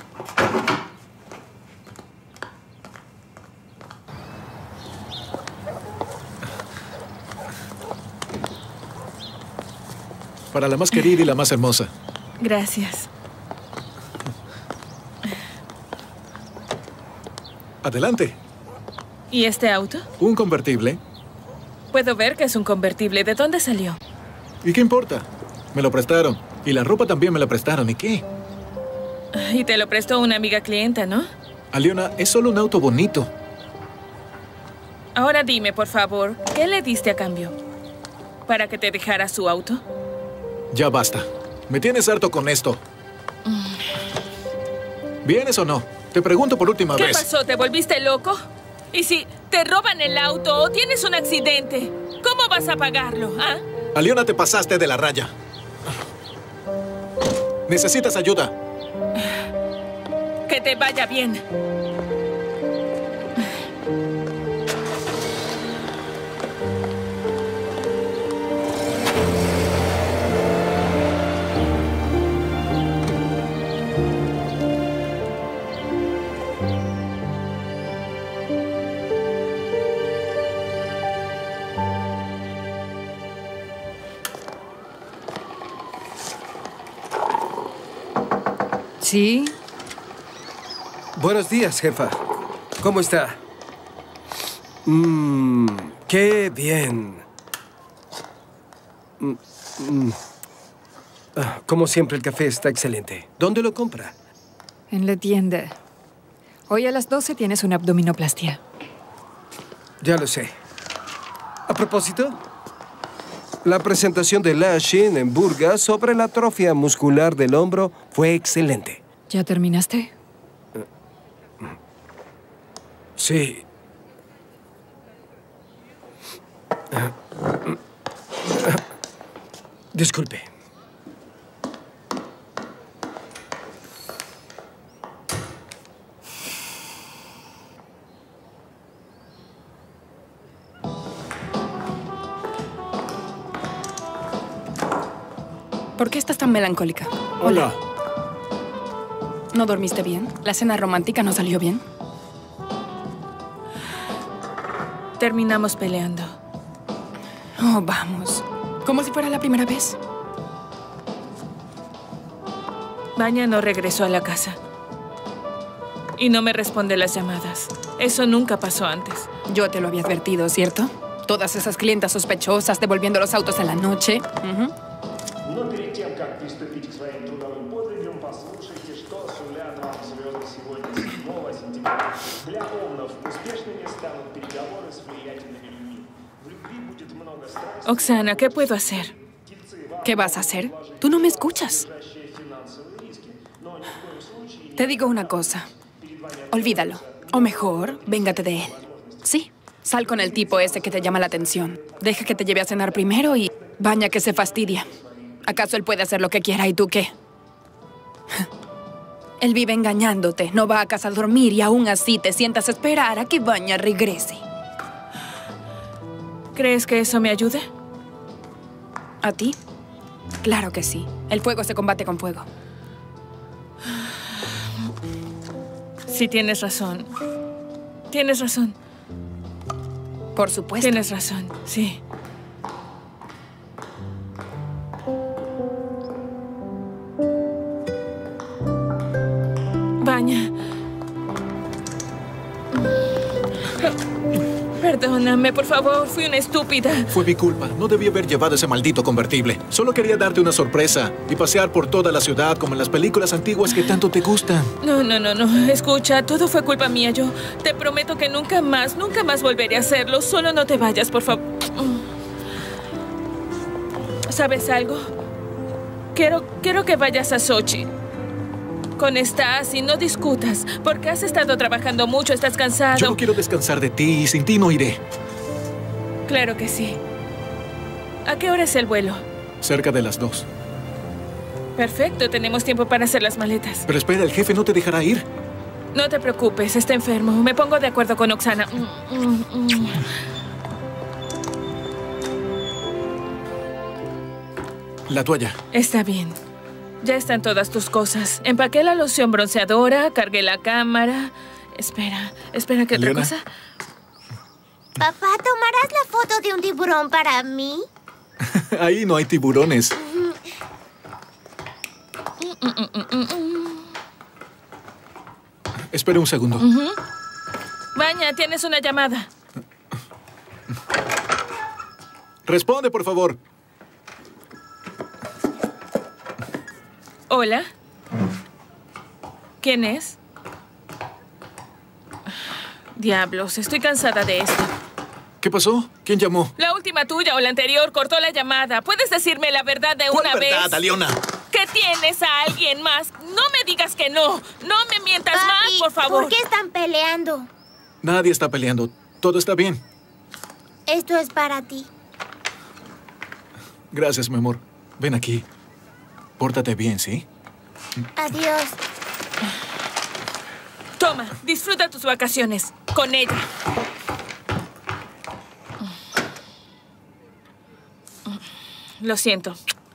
Para la más querida y la más hermosa. Gracias. Adelante. ¿Y este auto? Un convertible. Puedo ver que es un convertible. ¿De dónde salió? ¿Y qué importa? Me lo prestaron. Y la ropa también me la prestaron. ¿Y qué? Y te lo prestó una amiga clienta, ¿no? Aliona, es solo un auto bonito. Ahora dime, por favor, ¿qué le diste a cambio? ¿Para que te dejara su auto? Ya basta. Me tienes harto con esto. ¿Vienes o no? Te pregunto por última ¿Qué vez. pasó? ¿Te volviste loco? ¿Y si te roban el auto o tienes un accidente? ¿Cómo vas a pagarlo, ah? Aliona, te pasaste de la raya. ¿Necesitas ayuda? Que te vaya bien. ¿Sí? Buenos días, jefa. ¿Cómo está? Mmm, qué bien. Mm, mm. Ah, como siempre, el café está excelente. ¿Dónde lo compra? En la tienda. Hoy a las doce tienes una abdominoplastia. Ya lo sé. A propósito, la presentación de Lashin en Burgas sobre la atrofia muscular del hombro fue excelente. ¿Ya terminaste? Sí. Disculpe. ¿Por qué estás tan melancólica? Hola. ¿No dormiste bien? ¿La cena romántica no salió bien? Terminamos peleando. Oh, vamos. Como si fuera la primera vez. Vanya no regresó a la casa. Y no me responde las llamadas. Eso nunca pasó antes. Yo te lo había advertido, ¿cierto? Todas esas clientas sospechosas devolviendo los autos en la noche. Uh-huh. Но перед тем, как приступить к своим трудовым подвигам, послушайте, что сулят вам звезды сегодня, седьмого сентября. Для овнов успешными станут переговоры с влиятельными людьми. В любви будет много страсти. Oksana, ¿qué puedo hacer? ¿Qué vas a hacer? Tú no me escuchas. Te digo una cosa. Olvídalo. O mejor, véngate de él. Sí. Sal con el tipo ese que te llama la atención. Deja que te lleve a cenar primero y Vanya que se fastidia. ¿Acaso él puede hacer lo que quiera y tú qué? Él vive engañándote, no va a casa a dormir y aún así te sientas a esperar a que Vanya regrese. ¿Crees que eso me ayude? ¿A ti? Claro que sí. El fuego se combate con fuego. Sí, tienes razón. Tienes razón. Por supuesto. Tienes razón, sí. Vanya. Perdóname, por favor. Fui una estúpida. Fue mi culpa. No debí haber llevado ese maldito convertible. Solo quería darte una sorpresa y pasear por toda la ciudad como en las películas antiguas que tanto te gustan. No, no, no, no. Escucha, todo fue culpa mía. Yo te prometo que nunca más, nunca más volveré a hacerlo. Solo no te vayas, por favor. ¿Sabes algo? Quiero, quiero que vayas a Sochi. Con Stas y no discutas, porque has estado trabajando mucho, estás cansado. Yo no quiero descansar de ti y sin ti no iré. Claro que sí. ¿A qué hora es el vuelo? Cerca de las dos. Perfecto, tenemos tiempo para hacer las maletas. Pero espera, el jefe no te dejará ir. No te preocupes, está enfermo. Me pongo de acuerdo con Oksana. Mm, mm, mm. La toalla. Está bien. Ya están todas tus cosas. Empaqué la loción bronceadora, cargué la cámara. Espera, espera, ¿qué otra Leona. cosa? Papá, ¿tomarás la foto de un tiburón para mí? Ahí no hay tiburones. Mm, mm, mm, mm, mm. Espera un segundo. Ujú. Baña, tienes una llamada. Responde, por favor. Hola. ¿Quién es? Diablos, estoy cansada de esto. ¿Qué pasó? ¿Quién llamó? La última tuya o la anterior cortó la llamada. ¿Puedes decirme la verdad de ¿Cuál una verdad, vez? Leona? ¿Que tienes a alguien más? No me digas que no. No me mientas Papi, más, por favor. ¿por qué están peleando? Nadie está peleando. Todo está bien. Esto es para ti. Gracias, mi amor. Ven aquí. Pórtate bien, ¿sí? Adiós. Toma, disfruta tus vacaciones con ella. Lo siento.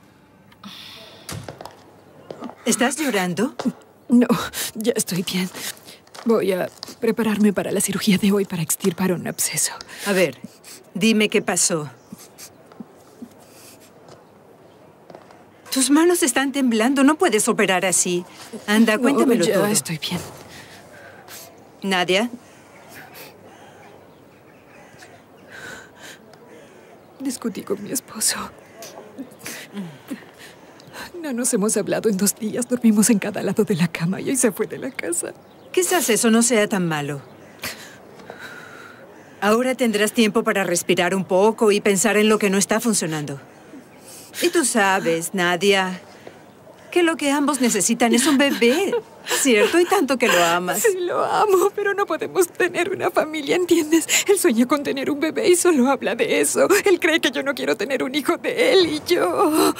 ¿Estás llorando? No, ya estoy bien. Voy a prepararme para la cirugía de hoy para extirpar un absceso. A ver, dime qué pasó. Tus manos están temblando, no puedes operar así. Anda, cuéntamelo no, ya todo. estoy bien. Nadia. Discutí con mi esposo. No nos hemos hablado en dos días. Dormimos en cada lado de la cama y hoy se fue de la casa. Quizás eso no sea tan malo. Ahora tendrás tiempo para respirar un poco y pensar en lo que no está funcionando. Y tú sabes, Nadia, que lo que ambos necesitan es un bebé, ¿cierto? Y tanto que lo amas. Sí, lo amo, pero no podemos tener una familia, ¿entiendes? Él sueña con tener un bebé y solo habla de eso. Él cree que yo no quiero tener un hijo de él y yo...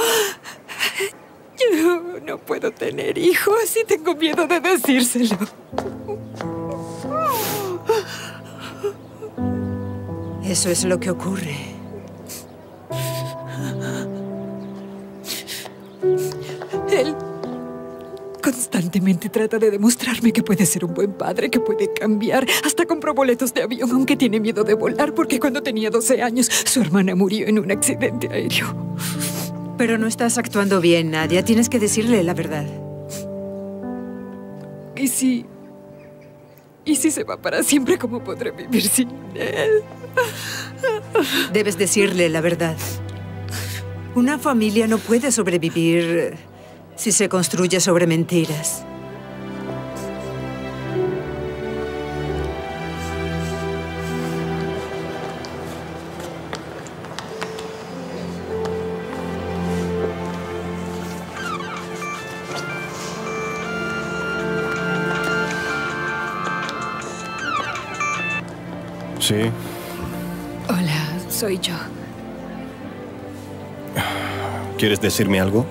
Yo no puedo tener hijos y tengo miedo de decírselo. Eso es lo que ocurre. Él constantemente trata de demostrarme que puede ser un buen padre, que puede cambiar. Hasta compró boletos de avión, aunque tiene miedo de volar, porque cuando tenía doce años, su hermana murió en un accidente aéreo. Pero no estás actuando bien, Nadia. Tienes que decirle la verdad. ¿Y si... ¿Y si se va para siempre? ¿Cómo podré vivir sin él? Debes decirle la verdad. Una familia no puede sobrevivir si se construye sobre mentiras. Sí. Hola, soy yo. ¿Quieres decirme algo?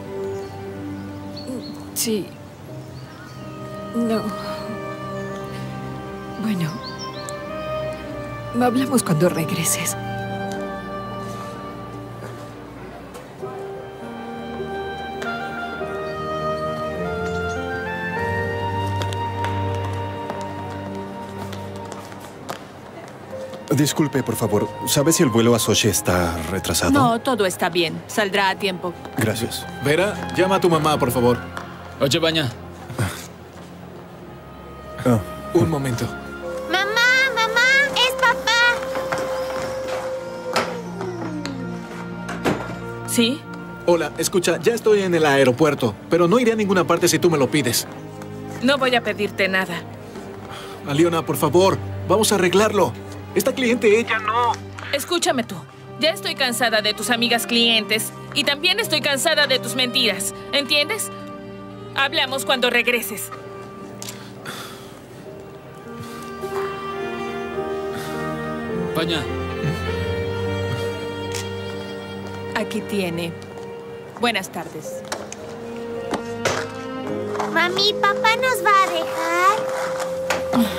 Sí. No. Bueno. Hablamos cuando regreses. Disculpe, por favor. ¿Sabe si el vuelo a Sochi está retrasado? No, todo está bien. Saldrá a tiempo. Gracias. Vera, llama a tu mamá, por favor. Oye, Baña. Ah. Un momento. Mamá, mamá, es papá. ¿Sí? Hola, escucha, ya estoy en el aeropuerto, pero no iré a ninguna parte si tú me lo pides. No voy a pedirte nada. Aliona, por favor, vamos a arreglarlo. Esta cliente, ella no. Escúchame tú. Ya estoy cansada de tus amigas clientes y también estoy cansada de tus mentiras. ¿Entiendes? Hablamos cuando regreses. Baña. Aquí tiene. Buenas tardes. Mami, ¿papá nos va a dejar?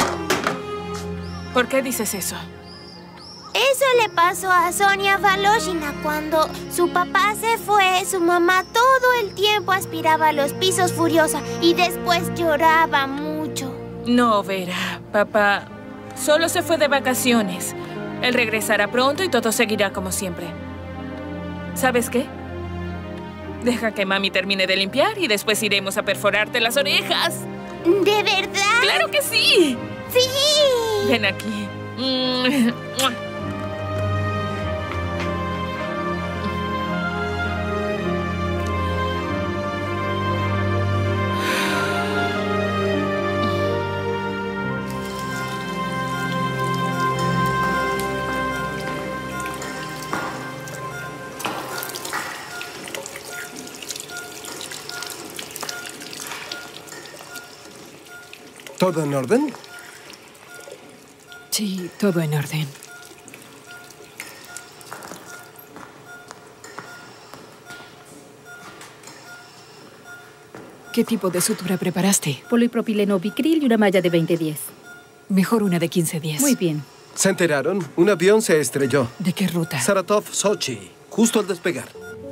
¿Por qué dices eso? Eso le pasó a Sonia Valoshina cuando su papá se fue. Su mamá todo el tiempo aspiraba a los pisos furiosa y después lloraba mucho. No, Vera. Papá solo se fue de vacaciones. Él regresará pronto y todo seguirá como siempre. ¿Sabes qué? Deja que mami termine de limpiar y después iremos a perforarte las orejas. ¿De verdad? ¡Claro que sí! ¡Sí! Ven aquí. ¿Todo en orden? Sí, todo en orden. ¿Qué tipo de sutura preparaste? Polipropileno bicril y una malla de veinte diez. Mejor una de quince diez. Muy bien. ¿Se enteraron? Un avión se estrelló. ¿De qué ruta? Saratov, Sochi, justo al despegar.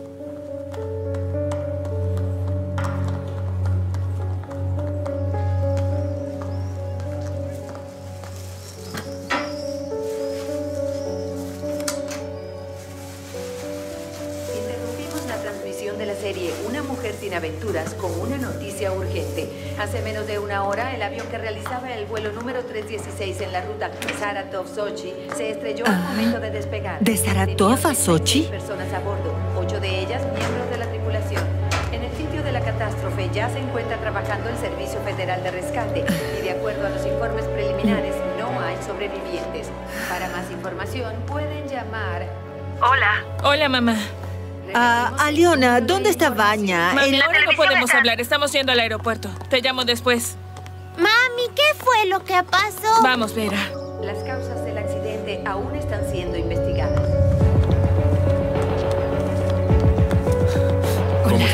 Aventuras con una noticia urgente. Hace menos de una hora, el avión que realizaba el vuelo número trescientos dieciséis en la ruta Saratov-Sochi se estrelló al momento de despegar. ¿De Saratov a Sochi? Personas a bordo, ocho de ellas miembros de la tripulación. En el sitio de la catástrofe ya se encuentra trabajando el Servicio Federal de Rescate y de acuerdo a los informes preliminares no hay sobrevivientes. Para más información pueden llamar... Hola. Hola, mamá. Ah, Aliona, ¿dónde está Vanya? Mami, En la ahora no podemos hablar. Estamos yendo al aeropuerto. Te llamo después. Mami, ¿qué fue lo que pasó? Vamos, Vera. Las causas del accidente aún están siendo investigadas. Hola.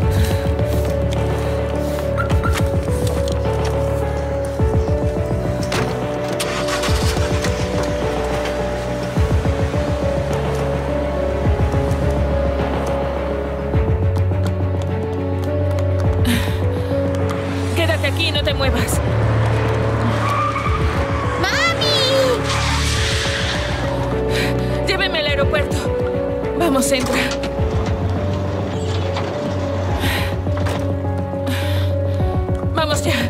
Aquí, no te muevas. ¡Mami! Lléveme al aeropuerto. Vamos, entra. Vamos ya.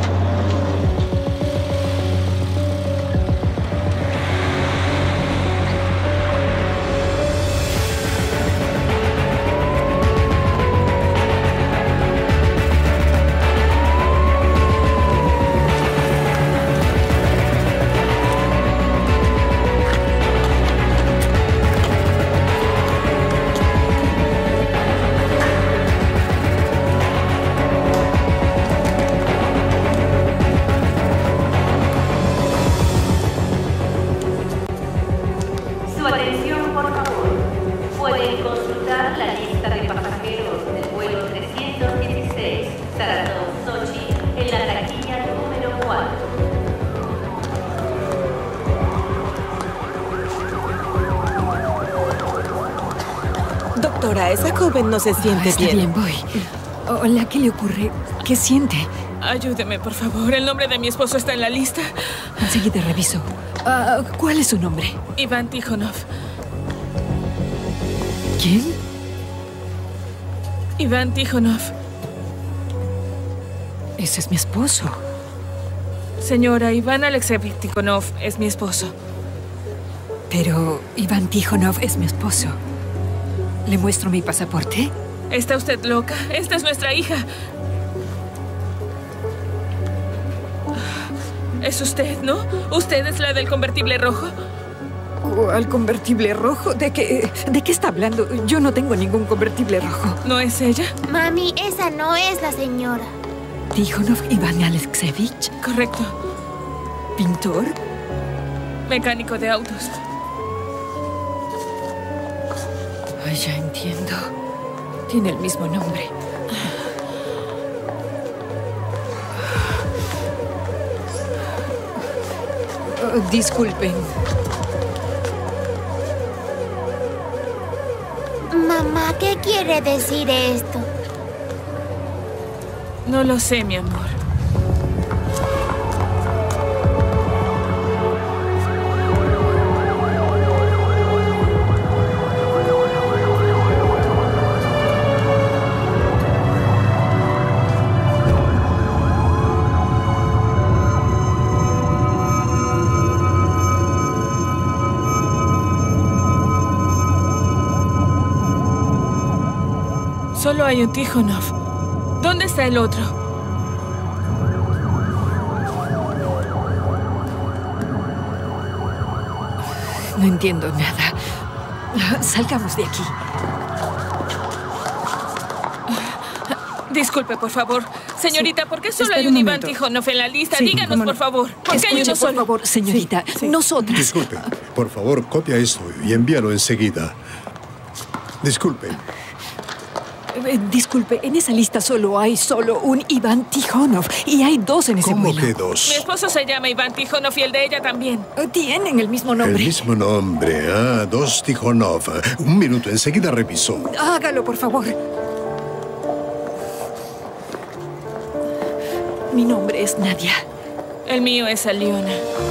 Doctora, esa joven no se siente Ah, está bien. bien, voy. Hola, ¿qué le ocurre? ¿Qué siente? Ayúdeme, por favor. El nombre de mi esposo está en la lista. Enseguida reviso. Ah, ¿cuál es su nombre? Iván Tikhonov. ¿Quién? Iván Tikhonov. Ese es mi esposo. Señora, Iván Alexeyevich Tikhonov es mi esposo. Pero Iván Tikhonov es mi esposo. ¿Le muestro mi pasaporte? ¿Está usted loca? Esta es nuestra hija. Es usted, ¿no? ¿Usted es la del convertible rojo? ¿Cuál convertible rojo? ¿De qué, ¿De qué está hablando? Yo no tengo ningún convertible rojo. ¿No es ella? Mami, esa no es la señora. ¿Tikhonov Iván Alexeyevich? Correcto. ¿Pintor? Mecánico de autos. Ay, ya entiendo. Tiene el mismo nombre. Oh, disculpen. Mamá, ¿qué quiere decir esto? No lo sé, mi amor. Solo hay un Tikhonov. ¿Dónde está el otro? No entiendo nada. Salgamos de aquí. Disculpe, por favor. Señorita, ¿por qué solo Espera hay un un Iván momento. Tikhonov en la lista? Sí, Díganos, cómo no. por favor. ¿Por qué hay Escuche, uno solo? por favor, señorita. Nosotras. Disculpe, por favor, copia esto y envíalo enseguida. Disculpe. Eh, Disculpe, en esa lista solo hay solo un Iván Tikhonov y hay dos en ese ¿Cómo vuelo. que dos? Mi esposo se llama Iván Tikhonov y el de ella también. Tienen el mismo El nombre. mismo nombre. Ah, dos Tikhonov. Un minuto, enseguida reviso. Hágalo, por favor. Mi nombre es Nadia. El mío es Aliona.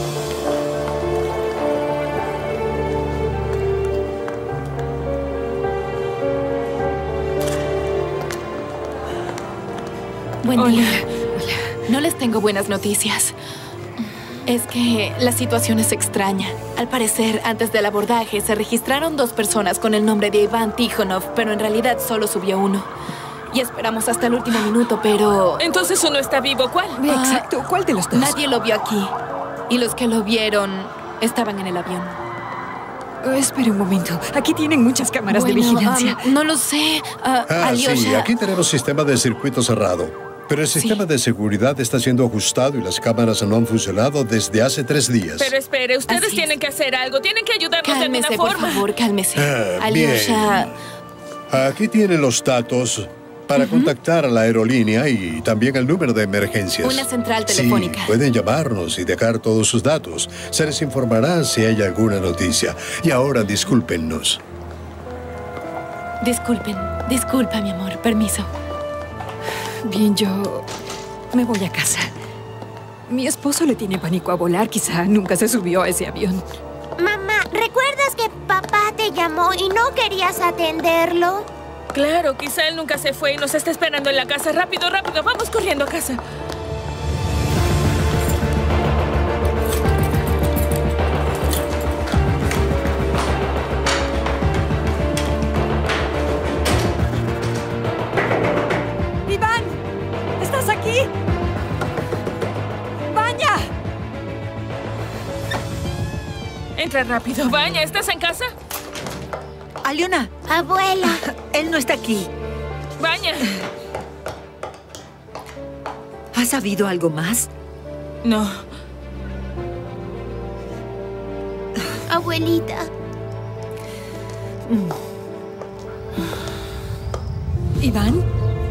Buen Hola. día. No les tengo buenas noticias. Es que la situación es extraña. Al parecer, antes del abordaje, se registraron dos personas con el nombre de Iván Tikhonov, pero en realidad solo subió uno. Y esperamos hasta el último minuto, pero... Entonces uno está vivo. ¿Cuál? Exacto. ¿Cuál de los dos? Nadie lo vio aquí. Y los que lo vieron estaban en el avión. Oh, espere un momento. Aquí tienen muchas cámaras de Bueno, vigilancia. um, no lo sé. Ah, Ah, Alyosha. sí, aquí tenemos sistema de circuito cerrado. Pero el sistema de seguridad está siendo ajustado y las cámaras no han funcionado desde hace tres días. Pero espere, ustedes Así tienen que hacer algo. Tienen que ayudarnos Cálmese, de por alguna forma. favor, cálmese. Ah, Alyosha. bien. Aquí tienen los datos para contactar a la aerolínea y también el número de emergencias. Una central telefónica. Sí, pueden llamarnos y dejar todos sus datos. Se les informará si hay alguna noticia. Y ahora discúlpennos. Disculpen, disculpa, mi amor. Permiso. Bien, yo me voy a casa. Mi esposo le tiene pánico a volar. Quizá nunca se subió a ese avión. Mamá, ¿recuerdas que papá te llamó y no querías atenderlo? Claro, quizá él nunca se fue y nos está esperando en la casa. Rápido, rápido, vamos corriendo a casa. ¡Iván! ¿Estás aquí? ¡Vanya! Entra rápido. Vanya, ¿estás en casa? Aliona. Abuela. Él no está aquí. Vanya. ¿Has sabido algo más? No. Abuelita. ¿Iván?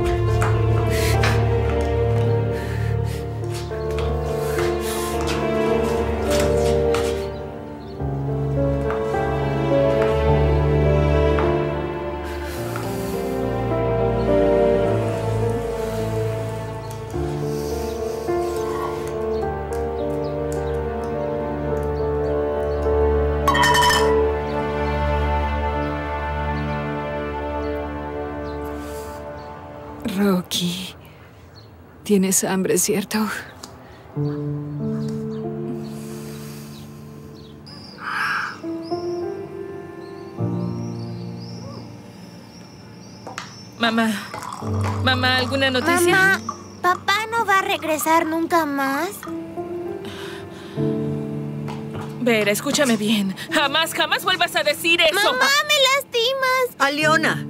Rocky, tienes hambre, ¿cierto? Mamá. Mamá, ¿alguna noticia? Mamá, ¿papá no va a regresar nunca más? Vera, escúchame bien. Jamás, jamás vuelvas a decir eso. Mamá, me lastimas. Aliona.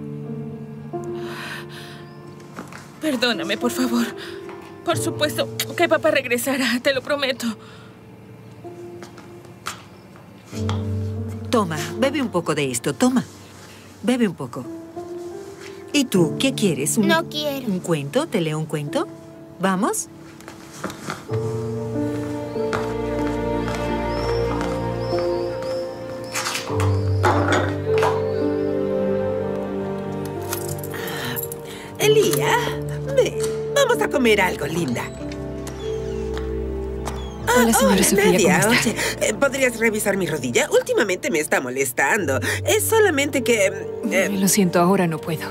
Perdóname, por favor. Por supuesto que papá regresará, te lo prometo. Toma, bebe un poco de esto, toma. Bebe un poco. ¿Y tú, qué quieres? ¿Un, No quiero. ¿Un cuento? ¿Te leo un cuento? ¿Vamos? Alía, ven, vamos a comer algo, linda. Hola, señora hola, Sofía, Nadia. ¿cómo está? Oye, eh, ¿podrías revisar mi rodilla? Últimamente me está molestando. Es solamente que... eh, Lo siento, ahora no puedo.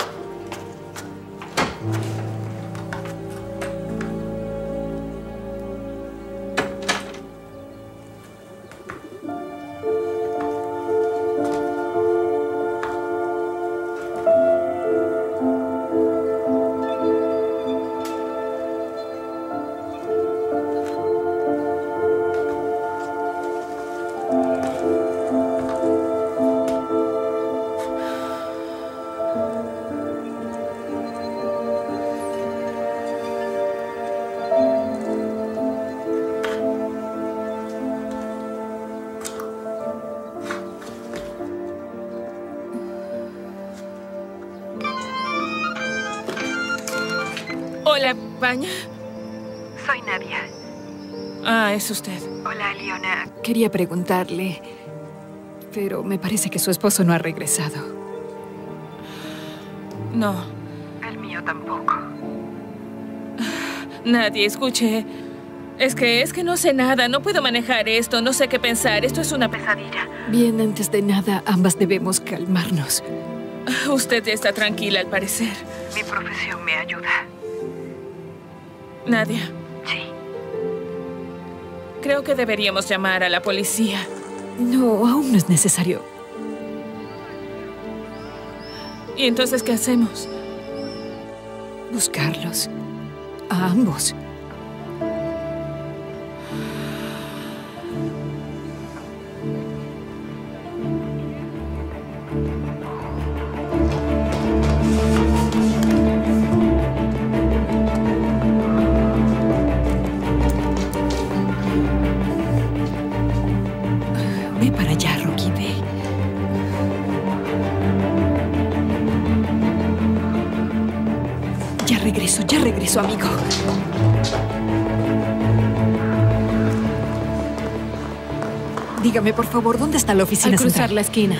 Hola, Vanya. Soy Nadia. Ah, es usted. Hola, Leona. Quería preguntarle, pero me parece que su esposo no ha regresado. No. El mío tampoco. Nadie, escuche. Es que, es que no sé nada. No puedo manejar esto. No sé qué pensar. Esto es una pesadilla. Bien, antes de nada, ambas debemos calmarnos. Usted ya está tranquila, al parecer. Mi profesión me ayuda. Nadia. Sí. Creo que deberíamos llamar a la policía. No, aún no es necesario. ¿Y entonces qué hacemos? Buscarlos. A ambos. Ve para allá, Rocky, ve. Ya regreso, ya regreso, amigo. Dígame, por favor, ¿dónde está la oficina Al cruzar central? la esquina.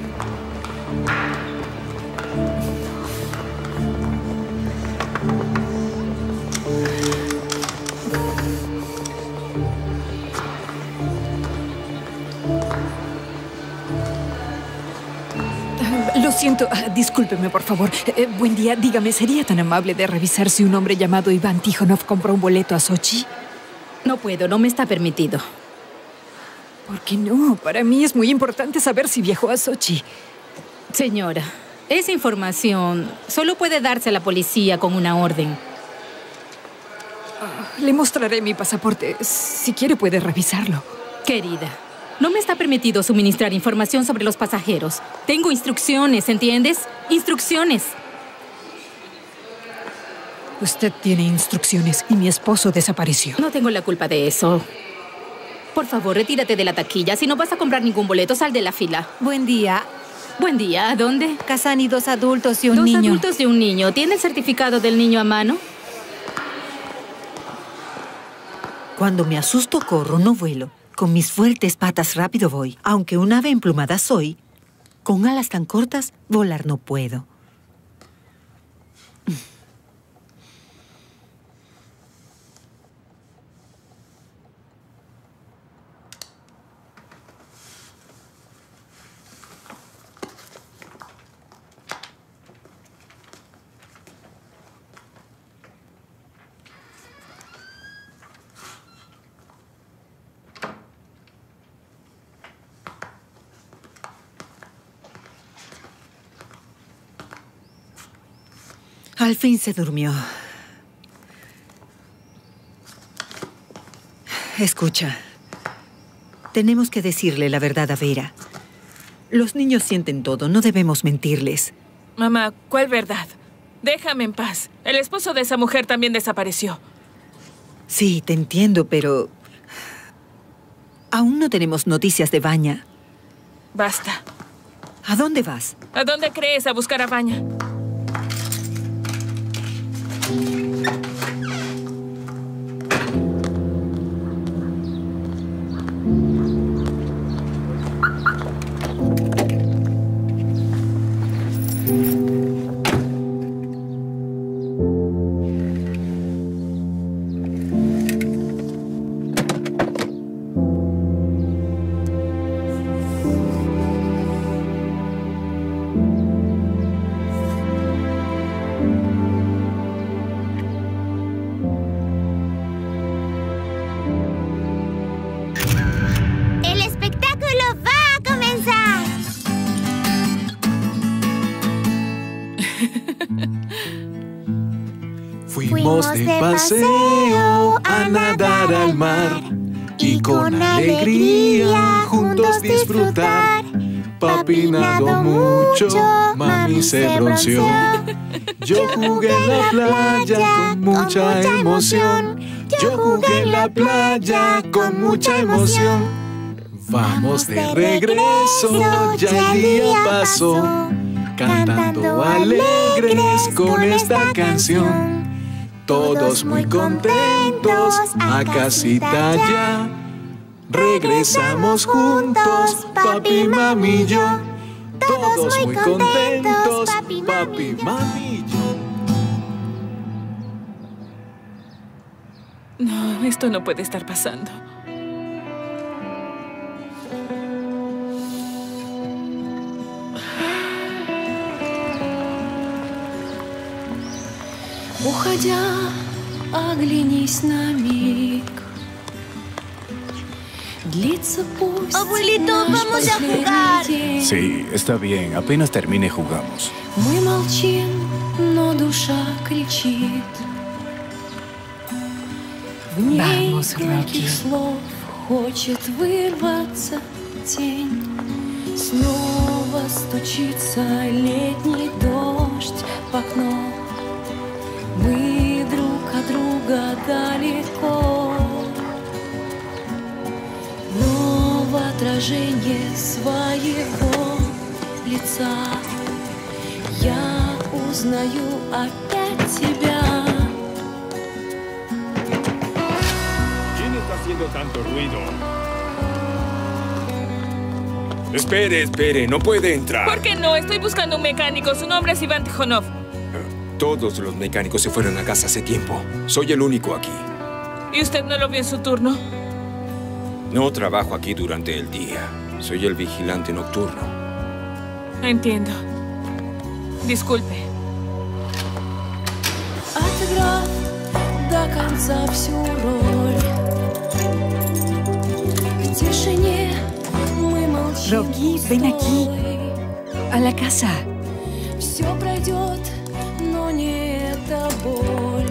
Lo siento, ah, discúlpeme, por favor. Eh, buen día, dígame, ¿sería tan amable de revisar si un hombre llamado Iván Tijonov compró un boleto a Sochi? No puedo, no me está permitido. ¿Por qué no? Para mí es muy importante saber si viajó a Sochi. Señora, esa información solo puede darse a la policía con una orden. Ah, le mostraré mi pasaporte. Si quiere, puede revisarlo. Querida, no me está permitido suministrar información sobre los pasajeros. Tengo instrucciones, ¿entiendes? Instrucciones. Usted tiene instrucciones y mi esposo desapareció. No tengo la culpa de eso. Por favor, retírate de la taquilla. Si no vas a comprar ningún boleto, sal de la fila. Buen día. Buen día. ¿A dónde? Casani, dos adultos y un dos niño. Dos adultos y un niño. ¿Tiene el certificado del niño a mano? Cuando me asusto, corro, no vuelo. Con mis fuertes patas rápido voy. Aunque un ave emplumada soy, con alas tan cortas, volar no puedo. Al fin se durmió. Escucha, tenemos que decirle la verdad a Vera. Los niños sienten todo, no debemos mentirles. Mamá, ¿cuál verdad? Déjame en paz. El esposo de esa mujer también desapareció. Sí, te entiendo, pero... aún no tenemos noticias de Vanya. Basta. ¿A dónde vas? ¿A dónde crees? A buscar a Vanya. Fuimos de paseo a nadar al mar y con alegría juntos disfrutar. Papi nadó mucho, mami se bronceó. Yo jugué en la playa con mucha emoción. Yo jugué en la playa con mucha emoción. Vamos de regreso, ya el día pasó, cantando alegres con esta canción. Todos muy contentos, a casita ya. Regresamos juntos, papi, mami y yo. Todos muy contentos, papi, mami y yo. No, esto no puede estar pasando. Уходя, оглянись на миг. Длится пусть. Abuelito, vamos a jugar. Sí, está bien. Apenas termine jugamos. Мы молчим, но душа кричит. В ней Vamos, горьких Rocky. слов хочет вырваться тень. Снова стучится летний дождь в окно. Мы друг от друга далеко, но в отражении своего лица я узнаю опять тебя. ¿Quién está haciendo tanto ruido? Espere, espere, no puede entrar. ¿Por qué no? Estoy buscando un mecánico. Su nombre es Iván Tijonov. Todos los mecánicos se fueron a casa hace tiempo. Soy el único aquí. ¿Y usted no lo vio en su turno? No trabajo aquí durante el día. Soy el vigilante nocturno. Entiendo. Disculpe. Отыграв до конца всю роль, в тишине мы молчим. Rocky, ven aquí. A la casa. Все пройдет, но не эта боль.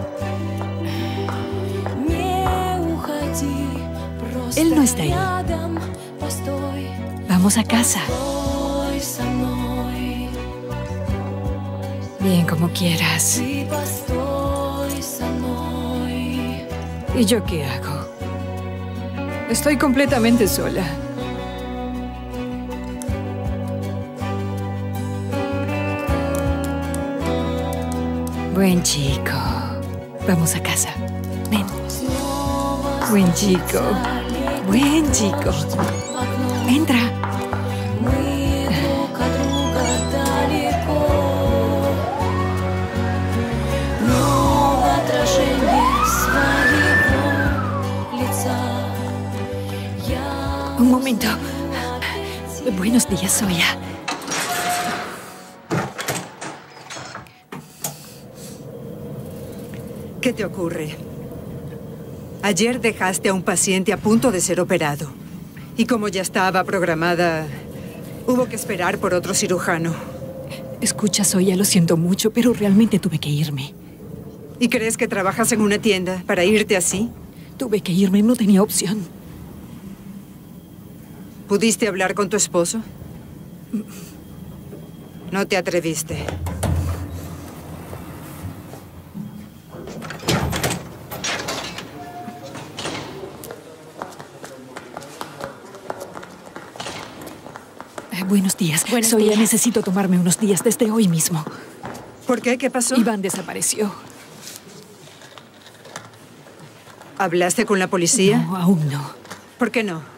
Не уходи, просто Él no está ahí. рядом постой. Vamos a casa. Постой со мной. Bien, como quieras. Ты постой со мной. ¿Y yo qué hago? Estoy completamente sola. Buen chico. Vamos a casa. Ven. Buen chico. Buen chico. Entra. Мы друг от друга далеко, но в отражении своего лица я... Un momento. Buenos días, Zoya. ¿Qué te ocurre? Ayer dejaste a un paciente a punto de ser operado. Y como ya estaba programada, hubo que esperar por otro cirujano. Escucha, Zoya, lo siento mucho, pero realmente tuve que irme. ¿Y crees que trabajas en una tienda para irte así? Tuve que irme, no tenía opción. ¿Pudiste hablar con tu esposo? No te atreviste. Eh, buenos días. Buenos Zoya, días. necesito tomarme unos días desde hoy mismo. ¿Por qué? ¿Qué pasó? Iván desapareció. ¿Hablaste con la policía? No, aún no. ¿Por qué no?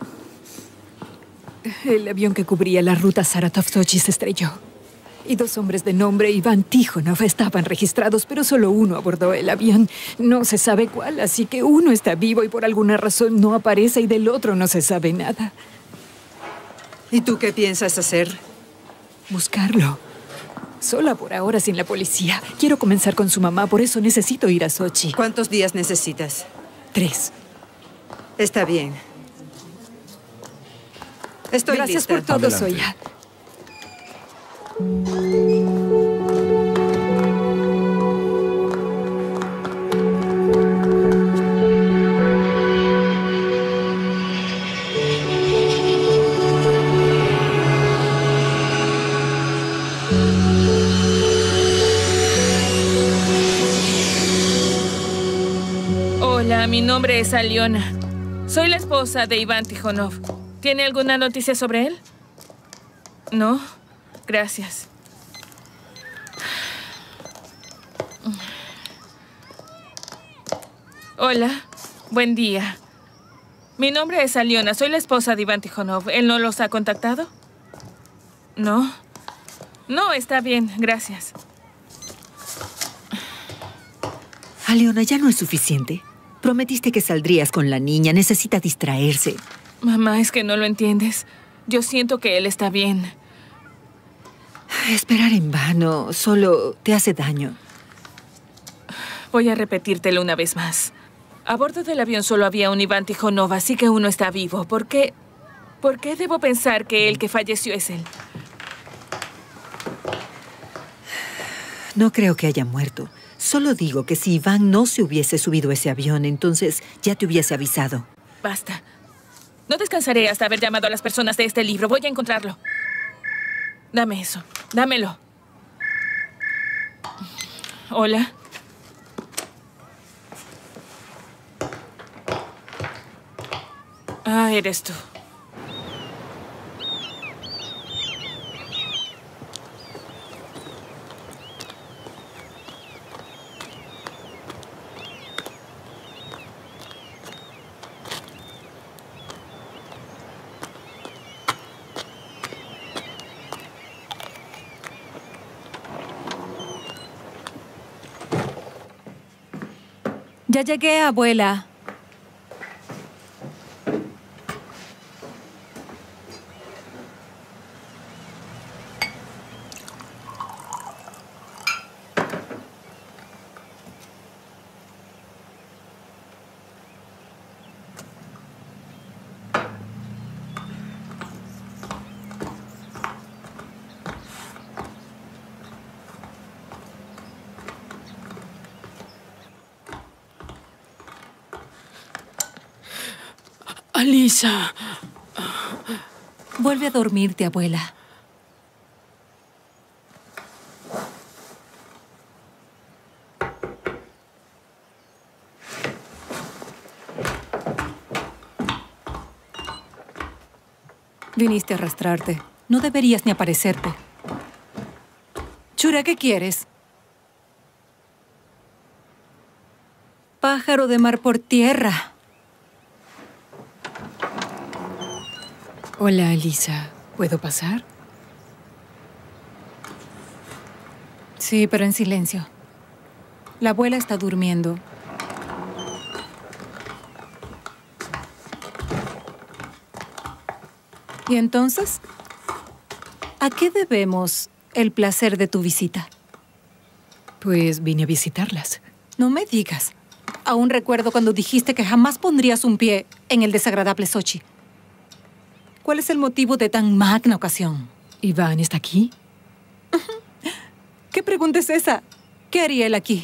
El avión que cubría la ruta Saratov-Sochi se estrelló. Y dos hombres de nombre Iván Tijonov estaban registrados, pero solo uno abordó el avión. No se sabe cuál, así que uno está vivo y por alguna razón no aparece y del otro no se sabe nada. ¿Y tú qué piensas hacer? Buscarlo. Sola por ahora sin la policía. Quiero comenzar con su mamá, por eso necesito ir a Sochi. ¿Cuántos días necesitas? Tres. Está bien. Estoy Gracias lista. por todo, Adelante. Zoya. Hola, mi nombre es Aliona. Soy la esposa de Iván Tijonov. ¿Tiene alguna noticia sobre él? ¿No? Gracias. Hola, buen día. Mi nombre es Aliona. Soy la esposa de Iván Tijonov. ¿Él no los ha contactado? ¿No? No, está bien, gracias. Aliona, ya no es suficiente. Prometiste que saldrías con la niña. Necesita distraerse. Mamá, es que no lo entiendes. Yo siento que él está bien. Esperar en vano solo te hace daño. Voy a repetírtelo una vez más. A bordo del avión solo había un Iván Tijonov, así que uno está vivo. ¿Por qué? ¿Por qué debo pensar que el que falleció es él? No creo que haya muerto. Solo digo que si Iván no se hubiese subido a ese avión, entonces ya te hubiese avisado. Basta. No descansaré hasta haber llamado a las personas de este libro. Voy a encontrarlo. Dame eso. Dámelo. Hola. Ah, eres tú. Ya llegué, abuela. Alisa. Vuelve a dormirte, abuela. Viniste a arrastrarte. No deberías ni aparecerte. Chura, ¿qué quieres? Pájaro de mar por tierra. Hola, Alisa. ¿Puedo pasar? Sí, pero en silencio. La abuela está durmiendo. ¿Y entonces? ¿A qué debemos el placer de tu visita? Pues vine a visitarlas. No me digas. Aún recuerdo cuando dijiste que jamás pondrías un pie en el desagradable Sochi. ¿Cuál es el motivo de tan magna ocasión? ¿Iván está aquí? ¿Qué pregunta es esa? ¿Qué haría él aquí?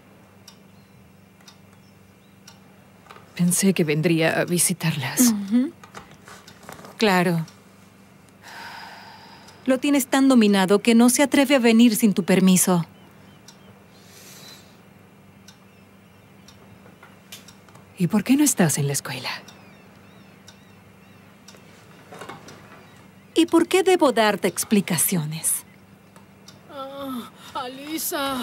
Pensé que vendría a visitarlas. Uh-huh. Claro. Lo tienes tan dominado que no se atreve a venir sin tu permiso. ¿Y por qué no estás en la escuela? ¿Y por qué debo darte explicaciones? Ah, Alisa.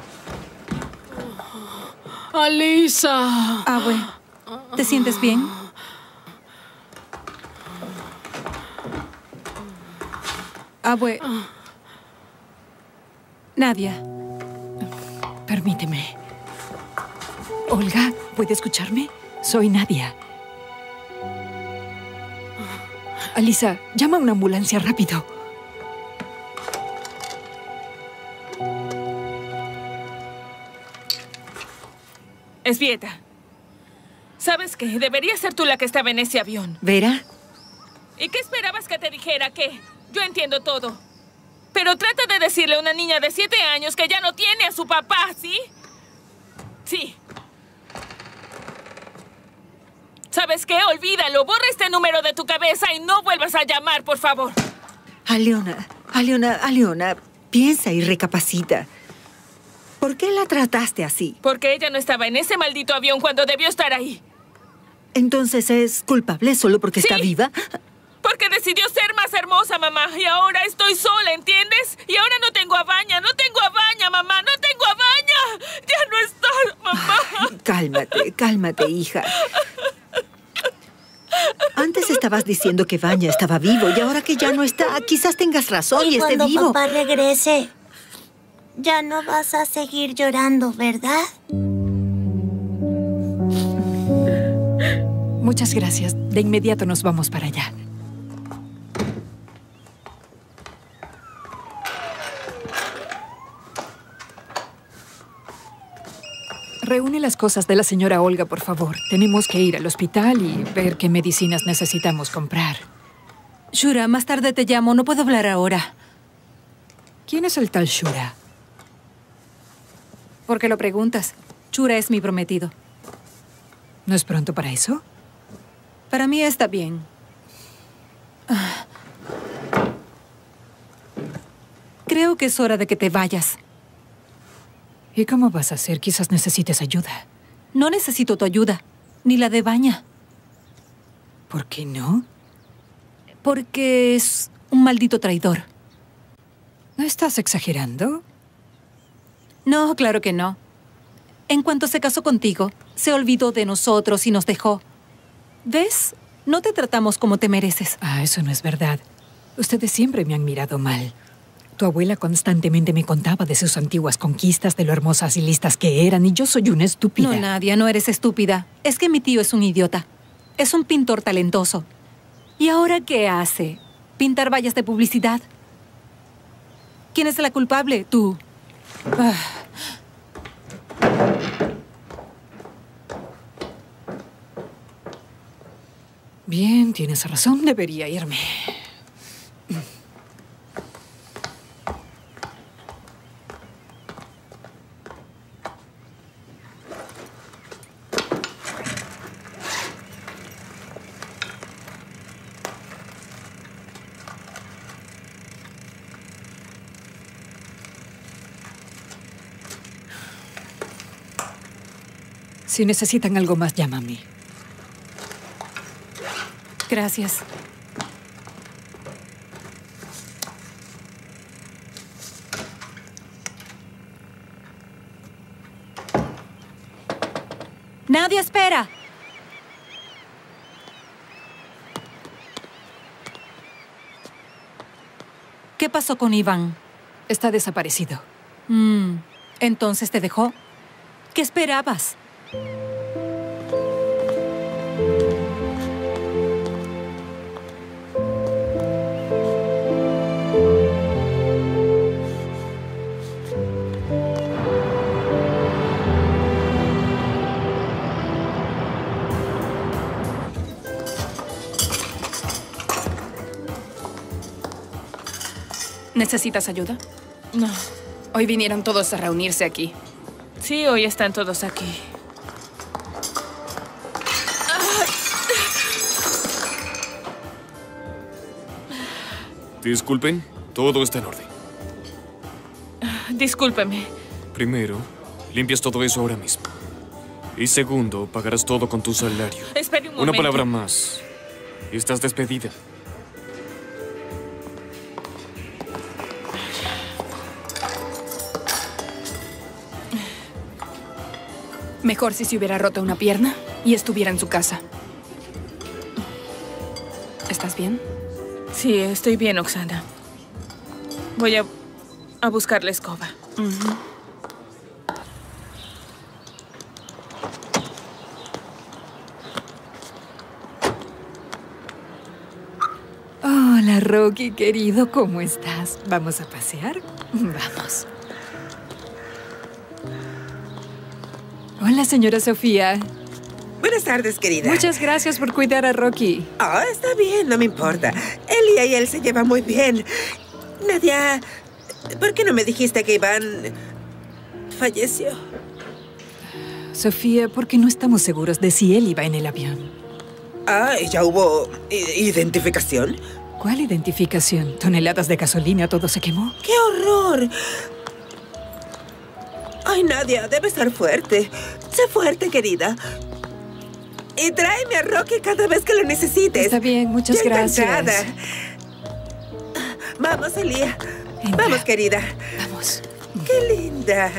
Ah, Alisa. Abue, ¿te sientes bien? Abue. Nadia. Permíteme. Olga, ¿puede escucharme? Soy Nadia. Alisa, llama a una ambulancia rápido. Esvieta, ¿sabes qué? Debería ser tú la que estaba en ese avión. ¿Vera? ¿Y qué esperabas que te dijera? ¿Qué? Yo entiendo todo. Pero trata de decirle a una niña de siete años que ya no tiene a su papá, ¿sí? Sí. ¿Sabes qué? Olvídalo. Borra este número de tu cabeza y no vuelvas a llamar, por favor. Aliona, Aliona, Aliona, piensa y recapacita. ¿Por qué la trataste así? Porque ella no estaba en ese maldito avión cuando debió estar ahí. ¿Entonces es culpable solo porque ¿Sí? está viva? Porque decidió ser más hermosa, mamá. Y ahora estoy sola, ¿entiendes? Y ahora no tengo a Vanya, no tengo a Vanya, mamá. No tengo a Vanya. Ya no está, mamá. Ay, cálmate, cálmate, hija. Antes estabas diciendo que Vanya estaba vivo y ahora que ya no está, quizás tengas razón y, y esté cuando vivo. papá regrese, ya no vas a seguir llorando, ¿verdad? Muchas gracias. De inmediato nos vamos para allá. Reúne las cosas de la señora Olga, por favor. Tenemos que ir al hospital y ver qué medicinas necesitamos comprar. Shura, más tarde te llamo. No puedo hablar ahora. ¿Quién es el tal Shura? ¿Por qué lo preguntas? Shura es mi prometido. ¿No es pronto para eso? Para mí está bien. Ah. Creo que es hora de que te vayas. ¿Y cómo vas a hacer? Quizás necesites ayuda. No necesito tu ayuda, ni la de Vanya. ¿Por qué no? Porque es un maldito traidor. ¿No estás exagerando? No, claro que no. En cuanto se casó contigo, se olvidó de nosotros y nos dejó. ¿Ves? No te tratamos como te mereces. Ah, eso no es verdad. Ustedes siempre me han mirado mal. Tu abuela constantemente me contaba de sus antiguas conquistas, de lo hermosas y listas que eran, y yo soy una estúpida. No, Nadia, no eres estúpida. Es que mi tío es un idiota. Es un pintor talentoso. ¿Y ahora qué hace? ¿Pintar vallas de publicidad? ¿Quién es la culpable? Tú. Ah. Bien, tienes razón. Debería irme. Si necesitan algo más, llámame. Gracias. Nadie espera. ¿Qué pasó con Iván? Está desaparecido. Mm, ¿entonces te dejó? ¿Qué esperabas? ¿Necesitas ayuda? No. Hoy vinieron todos a reunirse aquí. Sí, hoy están todos aquí. Disculpen, todo está en orden. Discúlpeme. Primero, limpias todo eso ahora mismo. Y segundo, pagarás todo con tu salario. Espere un momento. Una palabra más. Y estás despedida. Mejor si se hubiera roto una pierna y estuviera en su casa. ¿Estás bien? Sí, estoy bien, Oksana. Voy a, a buscar la escoba. Uh-huh. Hola, Rocky, querido. ¿Cómo estás? ¿Vamos a pasear? Vamos. Hola, señora Sofía. Buenas tardes, querida. Muchas gracias por cuidar a Rocky. Oh, está bien, no me importa. Elia y él se llevan muy bien. Nadia, ¿por qué no me dijiste que Iván falleció? Sofía, porque no estamos seguros de si él iba en el avión. Ah, ¿ya hubo identificación? ¿Cuál identificación? ¿Toneladas de gasolina? ¿Todo se quemó? ¡Qué horror! Ay, Nadia, debe estar fuerte. Sé fuerte, querida. Y tráeme a Rocky cada vez que lo necesites. Está bien, muchas Ya gracias. encantada. Vamos, Elia. Vamos, querida. Vamos. Qué linda.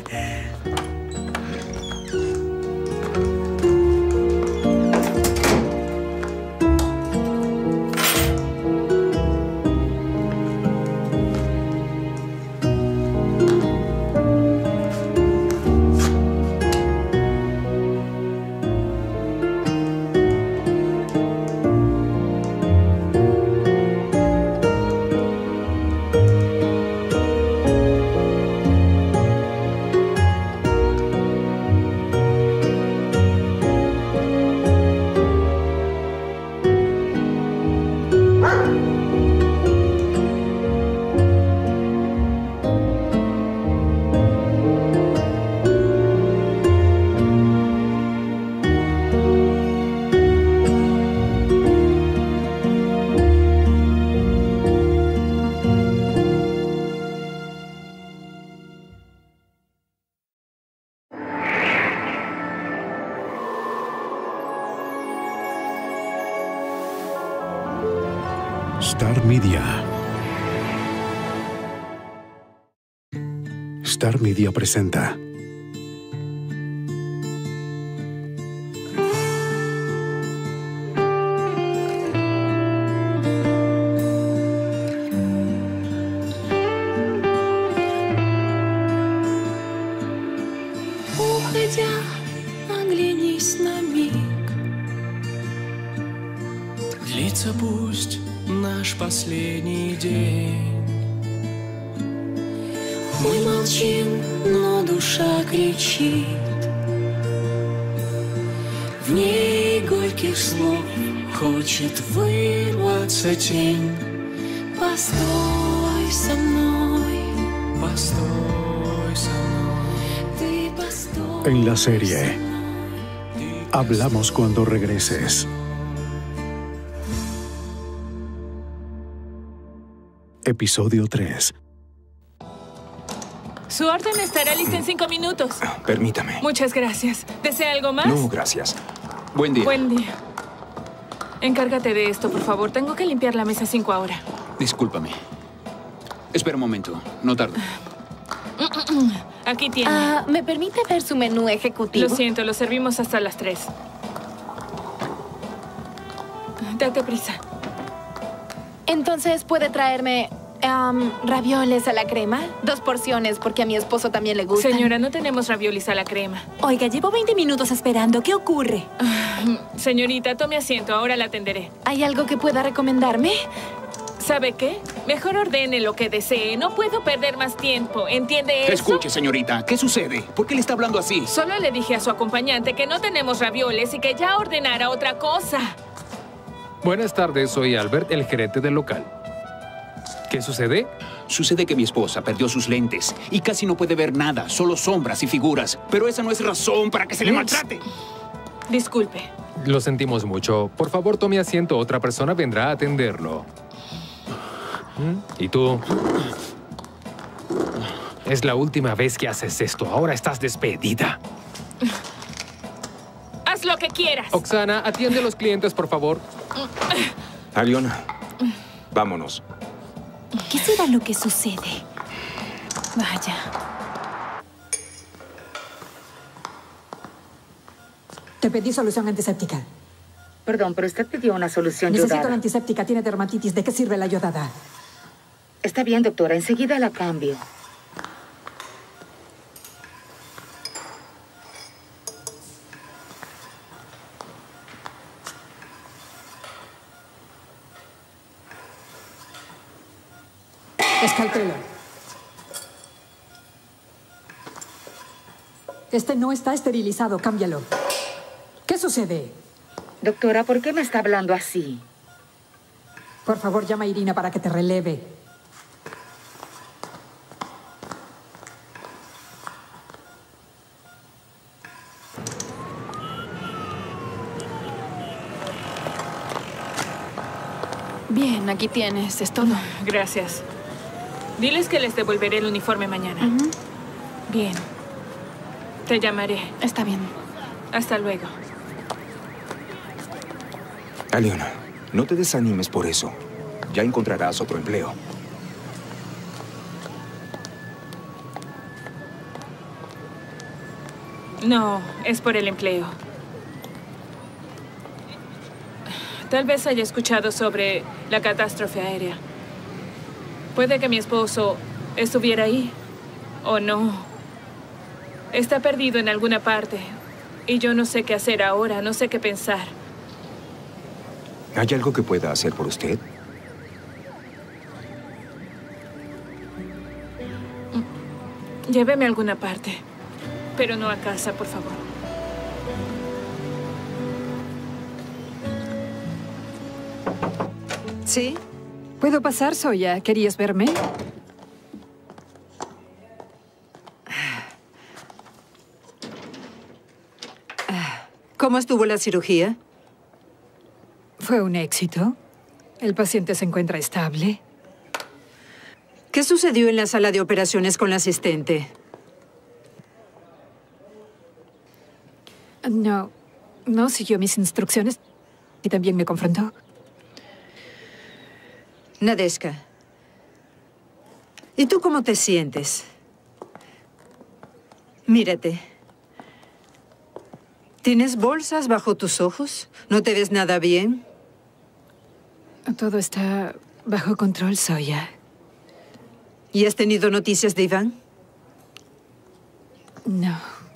Star Media. Star Media presenta. Уходя, оглянись на миг. Длится пусть наш последний день. Мы молчим, но душа кричит. В ней горьких слов хочет вырваться тень. Постой со мной, постой со мной. Ты постой. En la serie Hablamos cuando regreses. Episodio tres. Su orden estará lista en cinco minutos. Permítame. Muchas gracias. ¿Desea algo más? No, gracias. Buen día. Buen día. Encárgate de esto, por favor. Tengo que limpiar la mesa cinco ahora. Discúlpame. Espera un momento. No tardo. Aquí tiene. Ah, ¿me permite ver su menú ejecutivo? Lo siento, lo servimos hasta las tres. Date prisa. Entonces, ¿puede traerme um, ravioles a la crema? Dos porciones, porque a mi esposo también le gustan. Señora, no tenemos raviolis a la crema. Oiga, llevo veinte minutos esperando. ¿Qué ocurre? Señorita, tome asiento. Ahora la atenderé. ¿Hay algo que pueda recomendarme? ¿Sabe qué? Mejor ordene lo que desee. No puedo perder más tiempo. ¿Entiende eso? Escuche, señorita. ¿Qué sucede? ¿Por qué le está hablando así? Solo le dije a su acompañante que no tenemos ravioles y que ya ordenara otra cosa. Buenas tardes, soy Albert, el gerente del local. ¿Qué sucede? Sucede que mi esposa perdió sus lentes y casi no puede ver nada, solo sombras y figuras. Pero esa no es razón para que se le maltrate. Disculpe. Lo sentimos mucho. Por favor, tome asiento. Otra persona vendrá a atenderlo. ¿Y tú? Es la última vez que haces esto. Ahora estás despedida. Haz lo que quieras. Oksana, atiende a los clientes, por favor. Aliona, vámonos. ¿Qué será lo que sucede? Vaya. Te pedí solución antiséptica. Perdón, pero usted pidió una solución Necesito yodada. la antiséptica. Tiene dermatitis. ¿De qué sirve la yodada? Está bien, doctora. Enseguida la cambio. Escalpelo. Este no está esterilizado. Cámbialo. ¿Qué sucede? Doctora, ¿por qué me está hablando así? Por favor, llama a Irina para que te releve. Bien, aquí tienes. Es todo. Gracias. Diles que les devolveré el uniforme mañana. Bien. Te llamaré. Está bien. Hasta luego. Aliona, no te desanimes por eso. Ya encontrarás otro empleo. No, es por el empleo. Tal vez haya escuchado sobre la catástrofe aérea. Puede que mi esposo estuviera ahí, o no. Está perdido en alguna parte, y yo no sé qué hacer ahora, no sé qué pensar. ¿Hay algo que pueda hacer por usted? Lléveme a alguna parte, pero no a casa, por favor. ¿Sí? ¿Puedo pasar, Zoya? ¿Querías verme? ¿Cómo estuvo la cirugía? Fue un éxito. El paciente se encuentra estable. ¿Qué sucedió en la sala de operaciones con la asistente? No, no siguió mis instrucciones y también me confrontó. Nadeshka, ¿y tú cómo te sientes? Mírate. ¿Tienes bolsas bajo tus ojos? ¿No te ves nada bien? Todo está bajo control, Zoya. ¿Y has tenido noticias de Iván? No.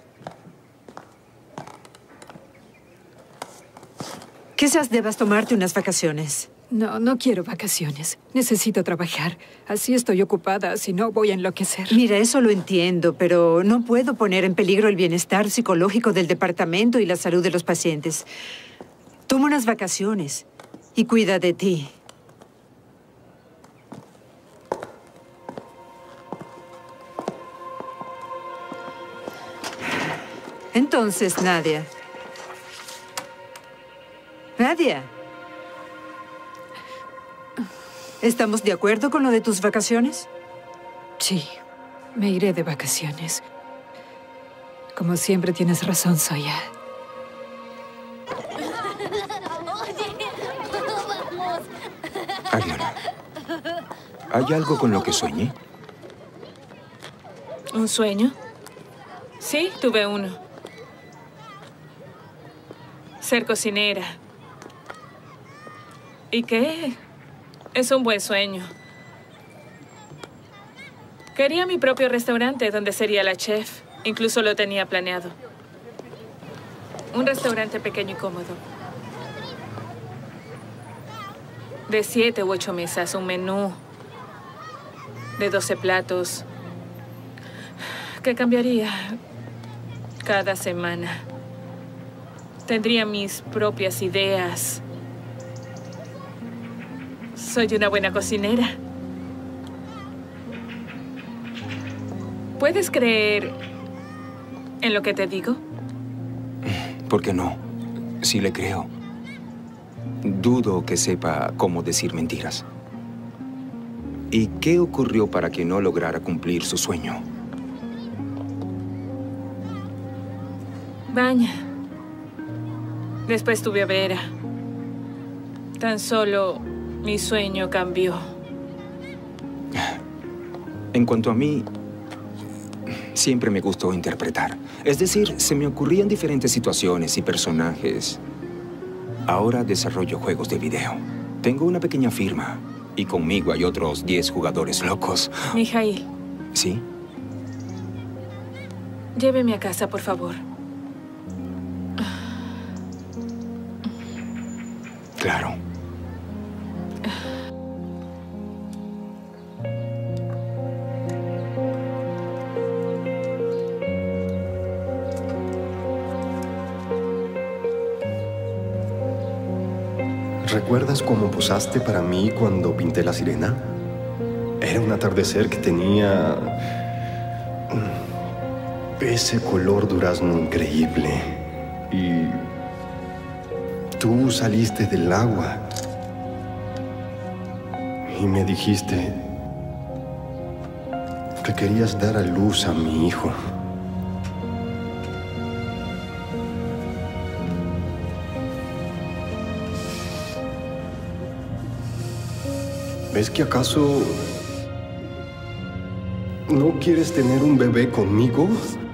Quizás debas tomarte unas vacaciones. No, no quiero vacaciones. Necesito trabajar. Así estoy ocupada, si no voy a enloquecer. Mira, eso lo entiendo, pero no puedo poner en peligro el bienestar psicológico del departamento y la salud de los pacientes. Toma unas vacaciones y cuida de ti. Entonces, Nadia. Nadia. ¿Estamos de acuerdo con lo de tus vacaciones? Sí, me iré de vacaciones. Como siempre tienes razón, Zoya. Aliona, ¿hay algo con lo que soñé? ¿Un sueño? Sí, tuve uno. Ser cocinera. ¿Y qué? Es un buen sueño. Quería mi propio restaurante donde sería la chef. Incluso lo tenía planeado. Un restaurante pequeño y cómodo. De siete u ocho mesas, un menú de doce platos que cambiaría cada semana. Tendría mis propias ideas. Soy una buena cocinera. ¿Puedes creer en lo que te digo? ¿Por qué no? Sí le creo. Dudo que sepa cómo decir mentiras. ¿Y qué ocurrió para que no lograra cumplir su sueño? Vaya. Después tuve a Vera. Tan solo mi sueño cambió. En cuanto a mí, siempre me gustó interpretar. Es decir, se me ocurrían diferentes situaciones y personajes. Ahora desarrollo juegos de video. Tengo una pequeña firma y conmigo hay otros diez jugadores locos. Mijail. ¿Sí? Lléveme a casa, por favor. Claro. ¿Recuerdas cómo posaste para mí cuando pinté la sirena? Era un atardecer que tenía ese color durazno increíble. Y tú saliste del agua y me dijiste que querías dar a luz a mi hijo. ¿Es que acaso no quieres tener un bebé conmigo?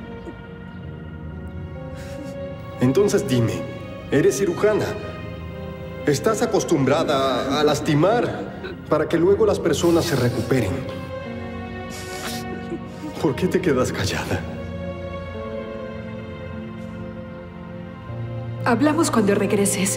Entonces dime, eres cirujana. Estás acostumbrada a lastimar para que luego las personas se recuperen. ¿Por qué te quedas callada? Hablamos cuando regreses.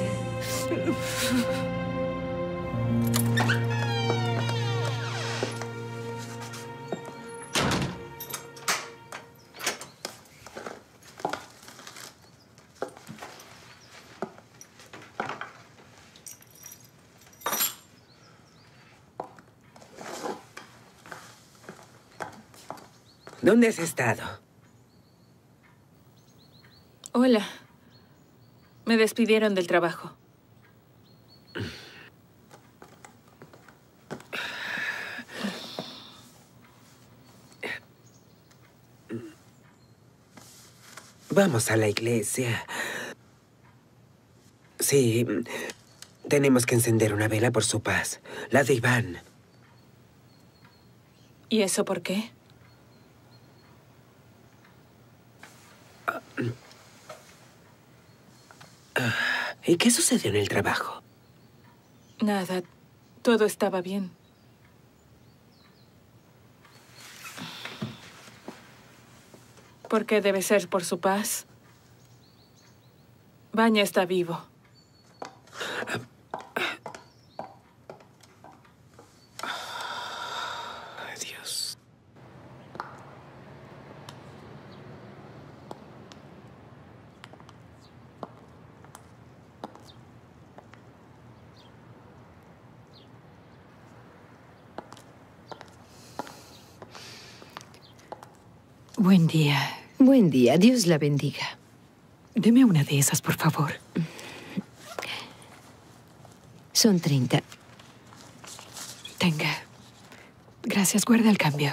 ¿Dónde has estado? Hola. Me despidieron del trabajo. Vamos a la iglesia. Sí, tenemos que encender una vela por su paz, la de Iván. ¿Y eso por qué? ¿Y qué sucedió en el trabajo? Nada, todo estaba bien. ¿Por qué debe ser por su paz? Vanya está vivo. Dios. Buen día. Buen día. Dios la bendiga. Deme una de esas, por favor. Son treinta. Tenga. Gracias. Guarda el cambio.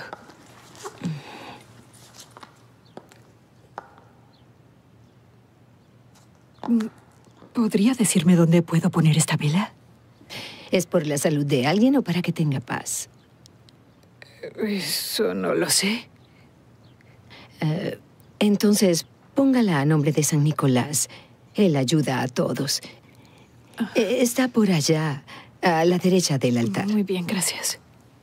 ¿Podría decirme dónde puedo poner esta vela? ¿Es por la salud de alguien o para que tenga paz? Eso no lo sé. Uh, entonces, póngala a nombre de San Nicolás. Él ayuda a todos. Está por allá, a la derecha del altar. Muy bien, gracias.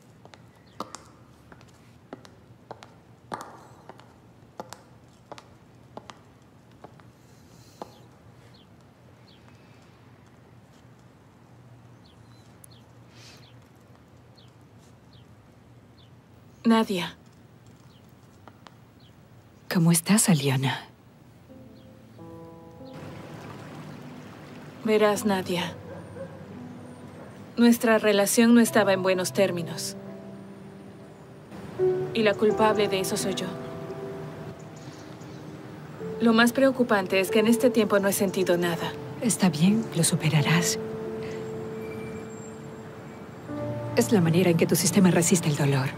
Nadia. ¿Cómo estás, Aliana? Verás, Nadia. Nuestra relación no estaba en buenos términos. Y la culpable de eso soy yo. Lo más preocupante es que en este tiempo no he sentido nada. Está bien, lo superarás. Es la manera en que tu sistema resiste el dolor.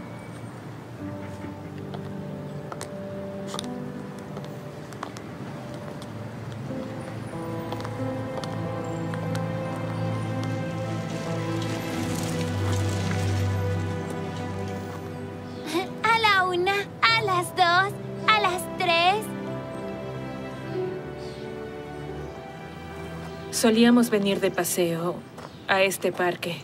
A la una, a las dos, a las tres. Solíamos venir de paseo a este parque.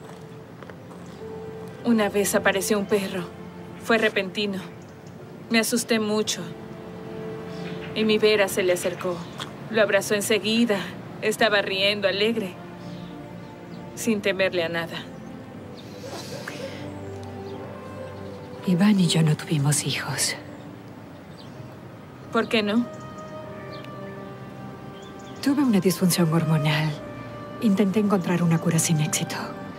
Una vez apareció un perro. Fue repentino. Me asusté mucho. Y mi Vera se le acercó. Lo abrazó enseguida. Estaba riendo, alegre. Sin temerle a nada. Iván y yo no tuvimos hijos. ¿Por qué no? Tuve una disfunción hormonal. Intenté encontrar una cura sin éxito.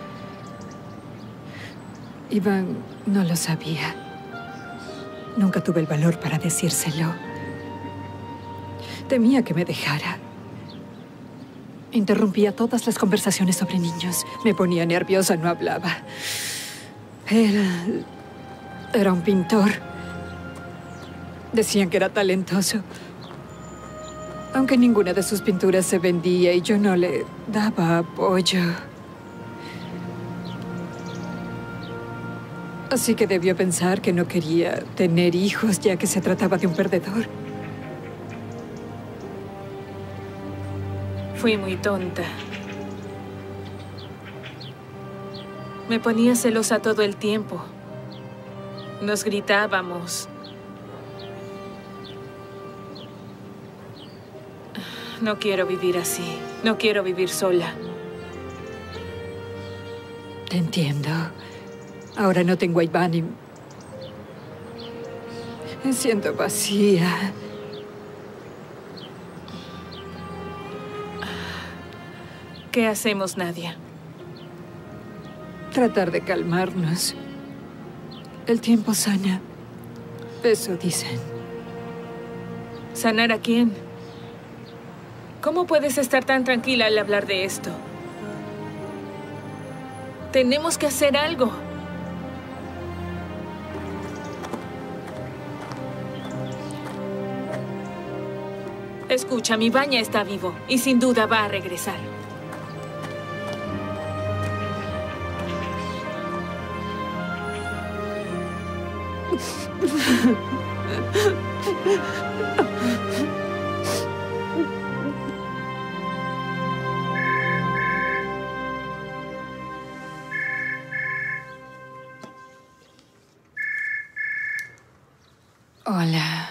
Iván no lo sabía. Nunca tuve el valor para decírselo. Temía que me dejara. Interrumpía todas las conversaciones sobre niños. Me ponía nerviosa, no hablaba. Él era un pintor. Decían que era talentoso. Aunque ninguna de sus pinturas se vendía y yo no le daba apoyo. Así que debió pensar que no quería tener hijos ya que se trataba de un perdedor. Fui muy tonta. Me ponía celosa todo el tiempo. Nos gritábamos. No quiero vivir así. No quiero vivir sola. Te entiendo. Ahora no tengo a Iván y me siento vacía. ¿Qué hacemos, Nadia? Tratar de calmarnos. El tiempo sana. Eso dicen. ¿Sanar a quién? ¿Cómo puedes estar tan tranquila al hablar de esto? Tenemos que hacer algo. Escucha, mi baña está vivo y sin duda va a regresar. Hola.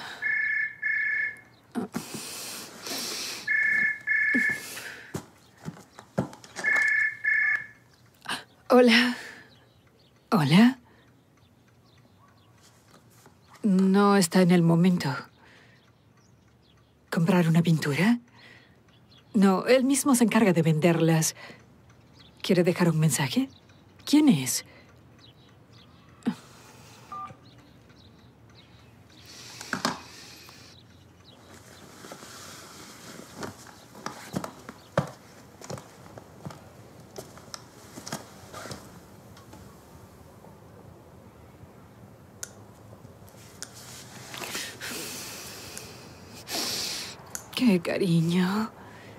Hola. Hola. No está en el momento. ¿Comprar una pintura? No, él mismo se encarga de venderlas. ¿Quiere dejar un mensaje? ¿Quién es? ¡Qué cariño!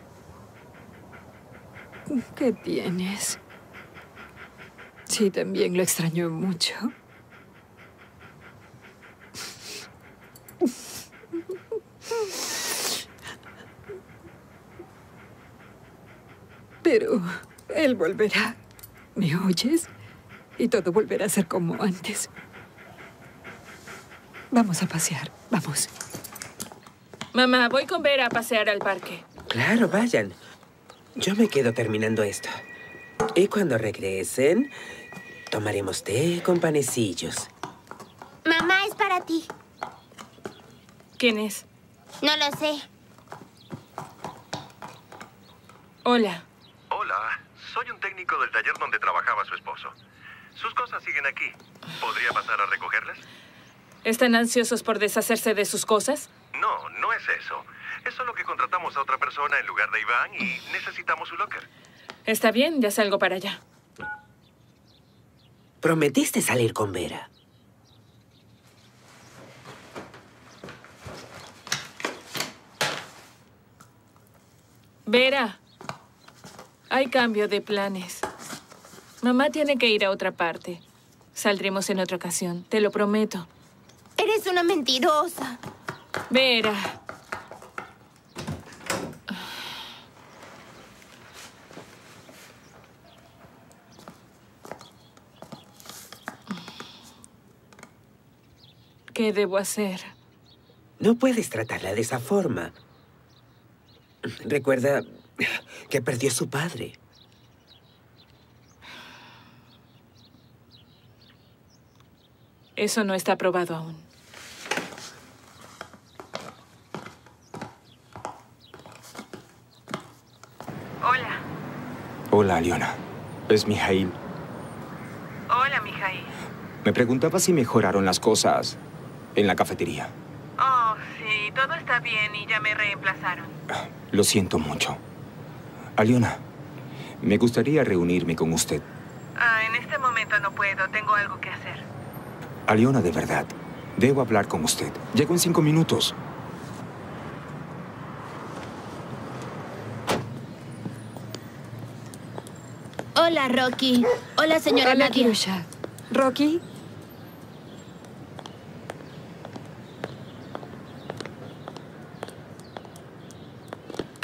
¿Qué tienes? Sí, también lo extraño mucho. Pero él volverá. ¿Me oyes? Y todo volverá a ser como antes. Vamos a pasear. Vamos. Mamá, voy con Vera a pasear al parque. Claro, vayan. Yo me quedo terminando esto. Y cuando regresen, tomaremos té con panecillos. Mamá, es para ti. ¿Quién es? No lo sé. Hola. Hola, soy un técnico del taller donde trabajaba su esposo. Sus cosas siguen aquí. ¿Podría pasar a recogerlas? ¿Están ansiosos por deshacerse de sus cosas? No, no es eso. Es solo que contratamos a otra persona en lugar de Iván y necesitamos su locker. Está bien, ya salgo para allá. Prometiste salir con Vera. Vera, hay cambio de planes. Mamá tiene que ir a otra parte. Saldremos en otra ocasión, te lo prometo. Eres una mentirosa. Vera. ¿Qué debo hacer? No puedes tratarla de esa forma. Recuerda que perdió a su padre. Eso no está aprobado aún. Hola. Hola, Aliona. Es Mijail. Hola, Mijail. Me preguntaba si mejoraron las cosas en la cafetería. Oh, sí, todo está bien y ya me reemplazaron. Lo siento mucho. Aliona, me gustaría reunirme con usted. Ah, en este momento no puedo. Tengo algo que hacer. Aliona, de verdad, debo hablar con usted. Llego en cinco minutos. Hola, Rocky. Hola, señora Hola, Nadia. Kirusha. Rocky,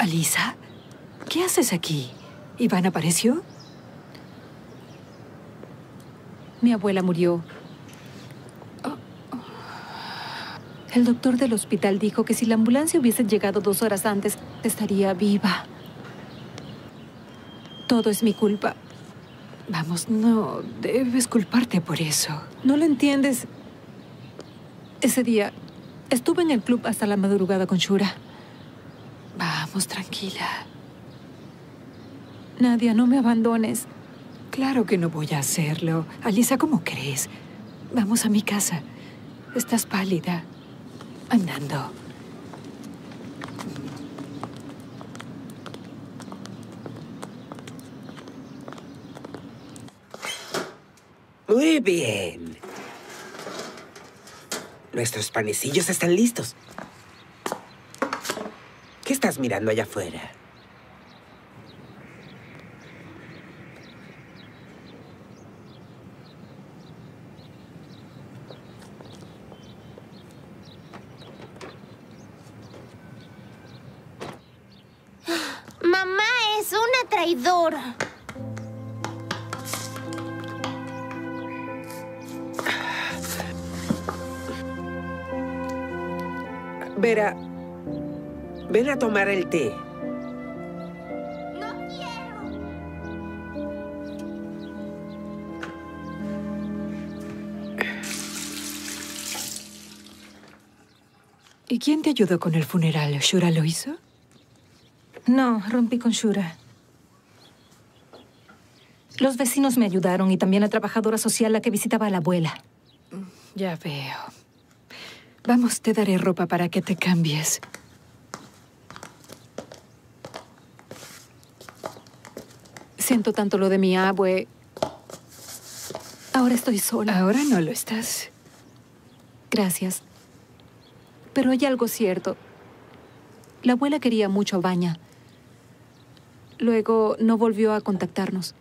Alisa, ¿qué haces aquí? ¿Iván apareció? Mi abuela murió. El doctor del hospital dijo que si la ambulancia hubiese llegado dos horas antes, estaría viva. Todo es mi culpa. Vamos, no debes culparte por eso. ¿No lo entiendes? Ese día estuve en el club hasta la madrugada con Shura. Vamos, tranquila. Nadia, no me abandones. Claro que no voy a hacerlo. Alisa, ¿cómo crees? Vamos a mi casa. Estás pálida. Andando. Muy bien. Nuestros panecillos están listos. ¿Qué estás mirando allá afuera? Mamá es una traidora. Vera, ven a tomar el té. No quiero. ¿Y quién te ayudó con el funeral? ¿Shura lo hizo? No, rompí con Shura. Los vecinos me ayudaron y también la trabajadora social, la que visitaba a la abuela. Ya veo. Vamos, te daré ropa para que te cambies. Siento tanto lo de mi abue. Ahora estoy sola. Ahora no lo estás. Gracias. Pero hay algo cierto. La abuela quería mucho a Baña. Luego no volvió a contactarnos.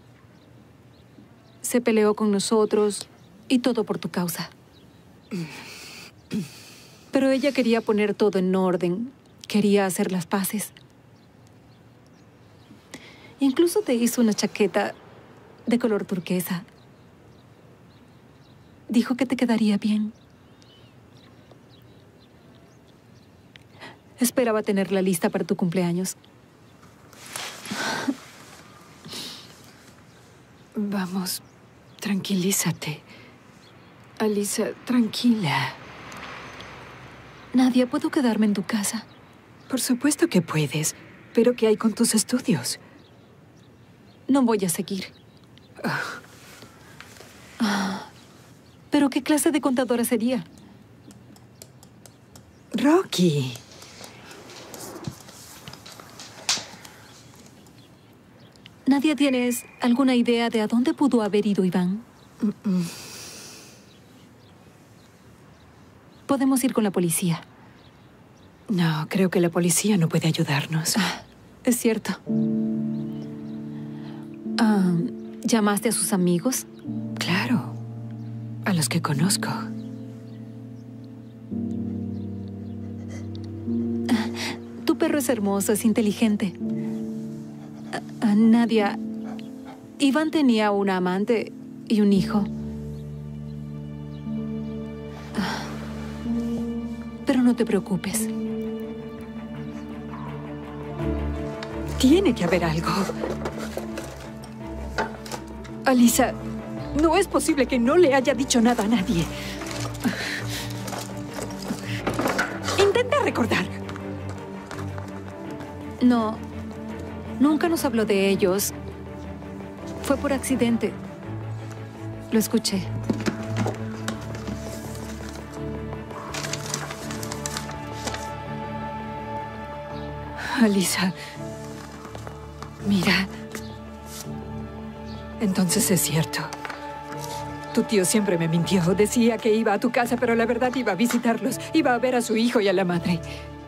Se peleó con nosotros y todo por tu causa. Pero ella quería poner todo en orden. Quería hacer las paces. Incluso te hizo una chaqueta de color turquesa. Dijo que te quedaría bien. Esperaba tenerla lista para tu cumpleaños. Vamos, tranquilízate. Alisa, tranquila. Nadia, ¿puedo quedarme en tu casa? Por supuesto que puedes. ¿Pero qué hay con tus estudios? No voy a seguir. Oh. Ah, ¿pero qué clase de contadora sería? Rocky. Nadia, ¿tienes alguna idea de a dónde pudo haber ido Iván? Mm-mm. Podemos ir con la policía. No, creo que la policía no puede ayudarnos. Ah, es cierto. Ah, ¿llamaste a sus amigos? Claro, a los que conozco. Ah, tu perro es hermoso, es inteligente. Ah, Nadia, Iván tenía una amante y un hijo. Ah, pero no te preocupes. Tiene que haber algo. Alisa, no es posible que no le haya dicho nada a nadie. Intenta recordar. No, nunca nos habló de ellos. Fue por accidente. Lo escuché. Alisa, mira. Entonces es cierto. Tu tío siempre me mintió. Decía que iba a tu casa, pero la verdad iba a visitarlos. Iba a ver a su hijo y a la madre.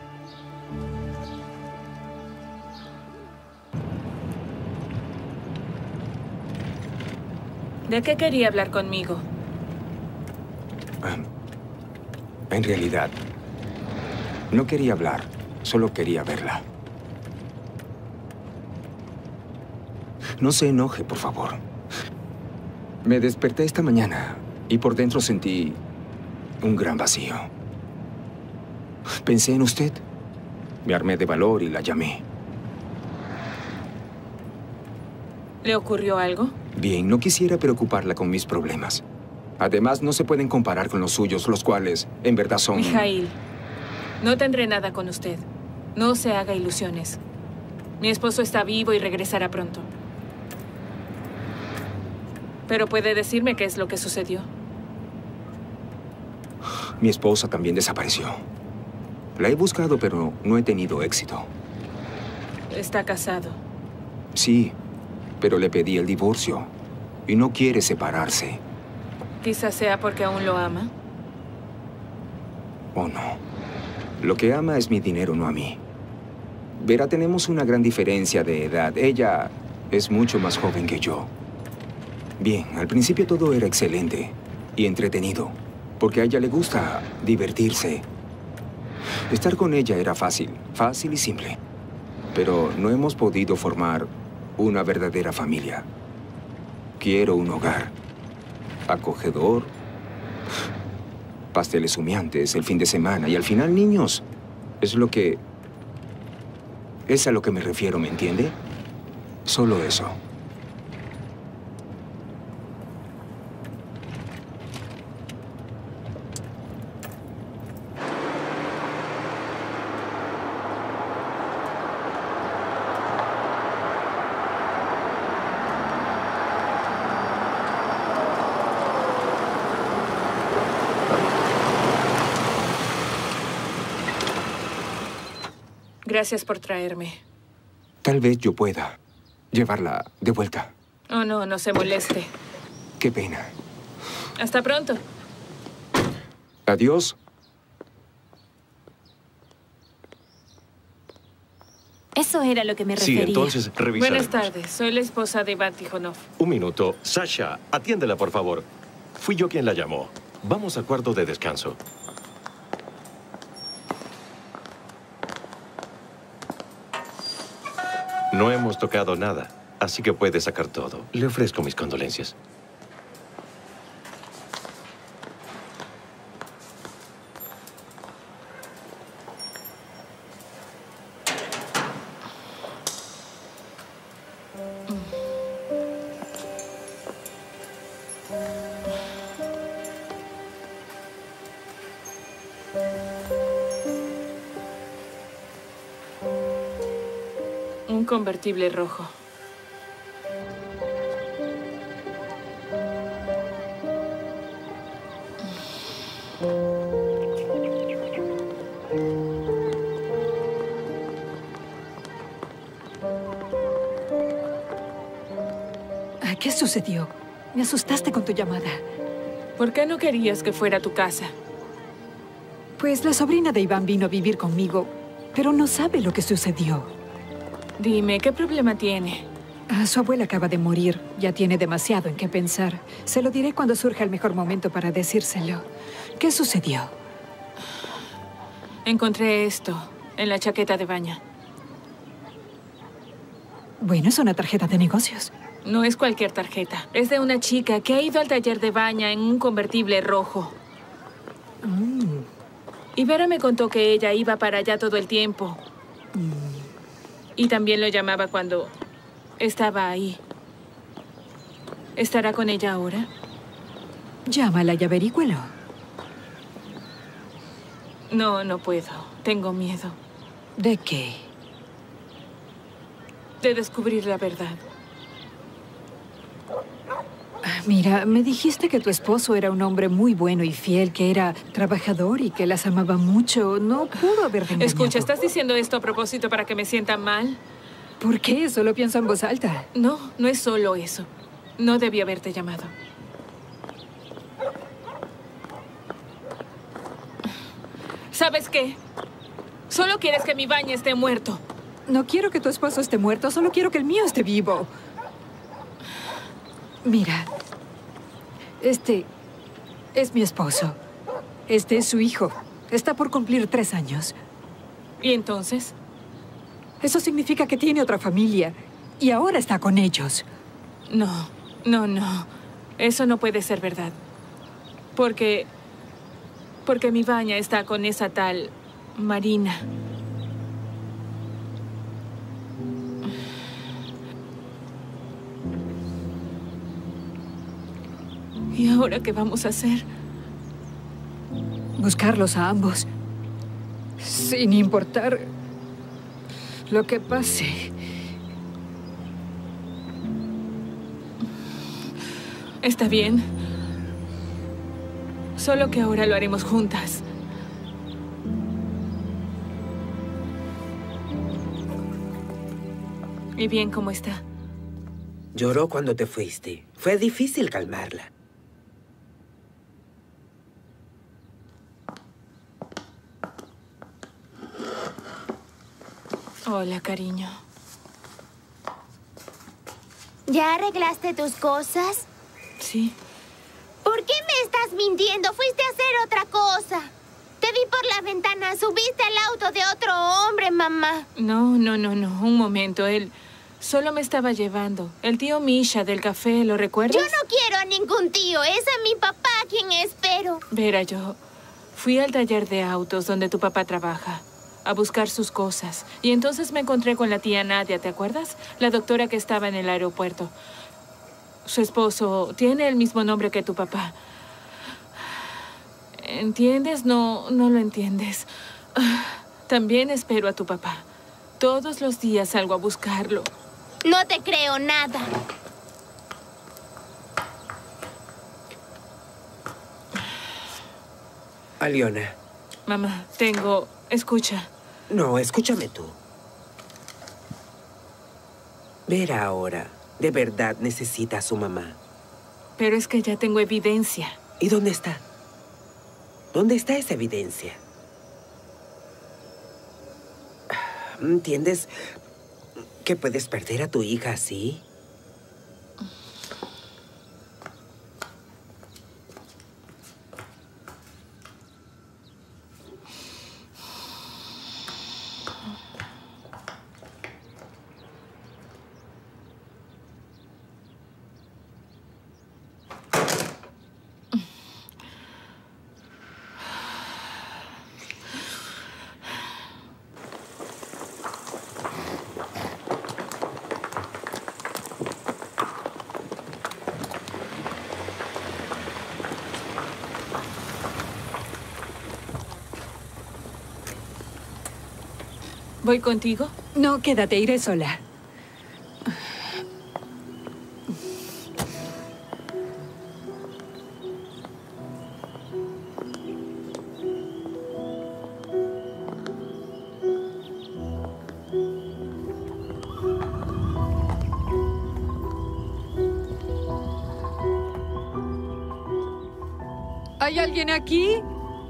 ¿De qué quería hablar conmigo? Um, en realidad, no quería hablar. Solo quería verla. No se enoje, por favor. Me desperté esta mañana y por dentro sentí un gran vacío. Pensé en usted. Me armé de valor y la llamé. ¿Le ocurrió algo? Bien, no quisiera preocuparla con mis problemas. Además, no se pueden comparar con los suyos, los cuales, en verdad, son... Mijail, no tendré nada con usted. No se haga ilusiones. Mi esposo está vivo y regresará pronto. Pero ¿puede decirme qué es lo que sucedió? Mi esposa también desapareció. La he buscado, pero no he tenido éxito. ¿Está casado? Sí, pero le pedí el divorcio y no quiere separarse. Quizás sea porque aún lo ama. ¿O no? Lo que ama es mi dinero, no a mí. Verá, tenemos una gran diferencia de edad. Ella es mucho más joven que yo. Bien, al principio todo era excelente y entretenido, porque a ella le gusta divertirse. Estar con ella era fácil, fácil y simple. Pero no hemos podido formar una verdadera familia. Quiero un hogar acogedor, pasteles humeantes el fin de semana y al final niños. Es lo que... Es a lo que me refiero, ¿me entiende? Solo eso. Gracias por traerme. Tal vez yo pueda llevarla de vuelta. Oh, no, no se moleste. Qué pena. Hasta pronto. Adiós. Eso era lo que me Sí, refería. entonces revisaremos. Buenas tardes. Soy la esposa de Iván Tijonov. Un minuto. Sasha, atiéndela, por favor. Fui yo quien la llamó. Vamos al cuarto de descanso. No hemos tocado nada, así que puede sacar todo. Le ofrezco mis condolencias. Un convertible rojo. ¿Qué sucedió? Me asustaste con tu llamada. ¿Por qué no querías que fuera a tu casa? Pues la sobrina de Iván vino a vivir conmigo, pero no sabe lo que sucedió. Dime, ¿qué problema tiene? Ah, su abuela acaba de morir. Ya tiene demasiado en qué pensar. Se lo diré cuando surja el mejor momento para decírselo. ¿Qué sucedió? Encontré esto en la chaqueta de baño. Bueno, es una tarjeta de negocios. No es cualquier tarjeta. Es de una chica que ha ido al taller de baña en un convertible rojo. Mm. Y Vera me contó que ella iba para allá todo el tiempo. Mm. Y también lo llamaba cuando estaba ahí. ¿Estará con ella ahora? Llámala y averígüelo. No, no puedo. Tengo miedo. ¿De qué? De descubrir la verdad. Mira, me dijiste que tu esposo era un hombre muy bueno y fiel, que era trabajador y que las amaba mucho. No pudo haberte engañado. Escucha, ¿estás diciendo esto a propósito para que me sienta mal? ¿Por qué? Solo pienso en voz alta. No, no es solo eso. No debí haberte llamado. ¿Sabes qué? Solo quieres que mi baño esté muerto. No quiero que tu esposo esté muerto, solo quiero que el mío esté vivo. Mira, este es mi esposo. Este es su hijo. Está por cumplir tres años. ¿Y entonces? Eso significa que tiene otra familia. y ahora está con ellos. No, no, no. Eso no puede ser verdad. Porque... Porque mi baña está con esa tal Marina. ¿Y ahora qué vamos a hacer? Buscarlos a ambos. Sin importar lo que pase. Está bien. Solo que ahora lo haremos juntas. ¿Y bien cómo está? Lloró cuando te fuiste. Fue difícil calmarla. Hola, cariño. ¿Ya arreglaste tus cosas? Sí. ¿Por qué me estás mintiendo? Fuiste a hacer otra cosa. Te vi por la ventana. Subiste al auto de otro hombre, mamá. No, no, no, no. Un momento. Él solo me estaba llevando. El tío Misha del café, ¿lo recuerdas? Yo no quiero a ningún tío. Es a mi papá a quien espero. Vera, yo fui al taller de autos donde tu papá trabaja a buscar sus cosas. Y entonces me encontré con la tía Nadia, ¿te acuerdas? La doctora que estaba en el aeropuerto. Su esposo tiene el mismo nombre que tu papá. ¿Entiendes? No, no lo entiendes. También espero a tu papá. Todos los días salgo a buscarlo. No te creo nada. Aliona. Mamá, tengo... Escucha. No, escúchame tú. Vera ahora, de verdad necesita a su mamá. Pero es que ya tengo evidencia. ¿Y dónde está? ¿Dónde está esa evidencia? ¿Entiendes que puedes perder a tu hija así? ¿Voy contigo? No, quédate, iré sola. ¿Hay alguien aquí?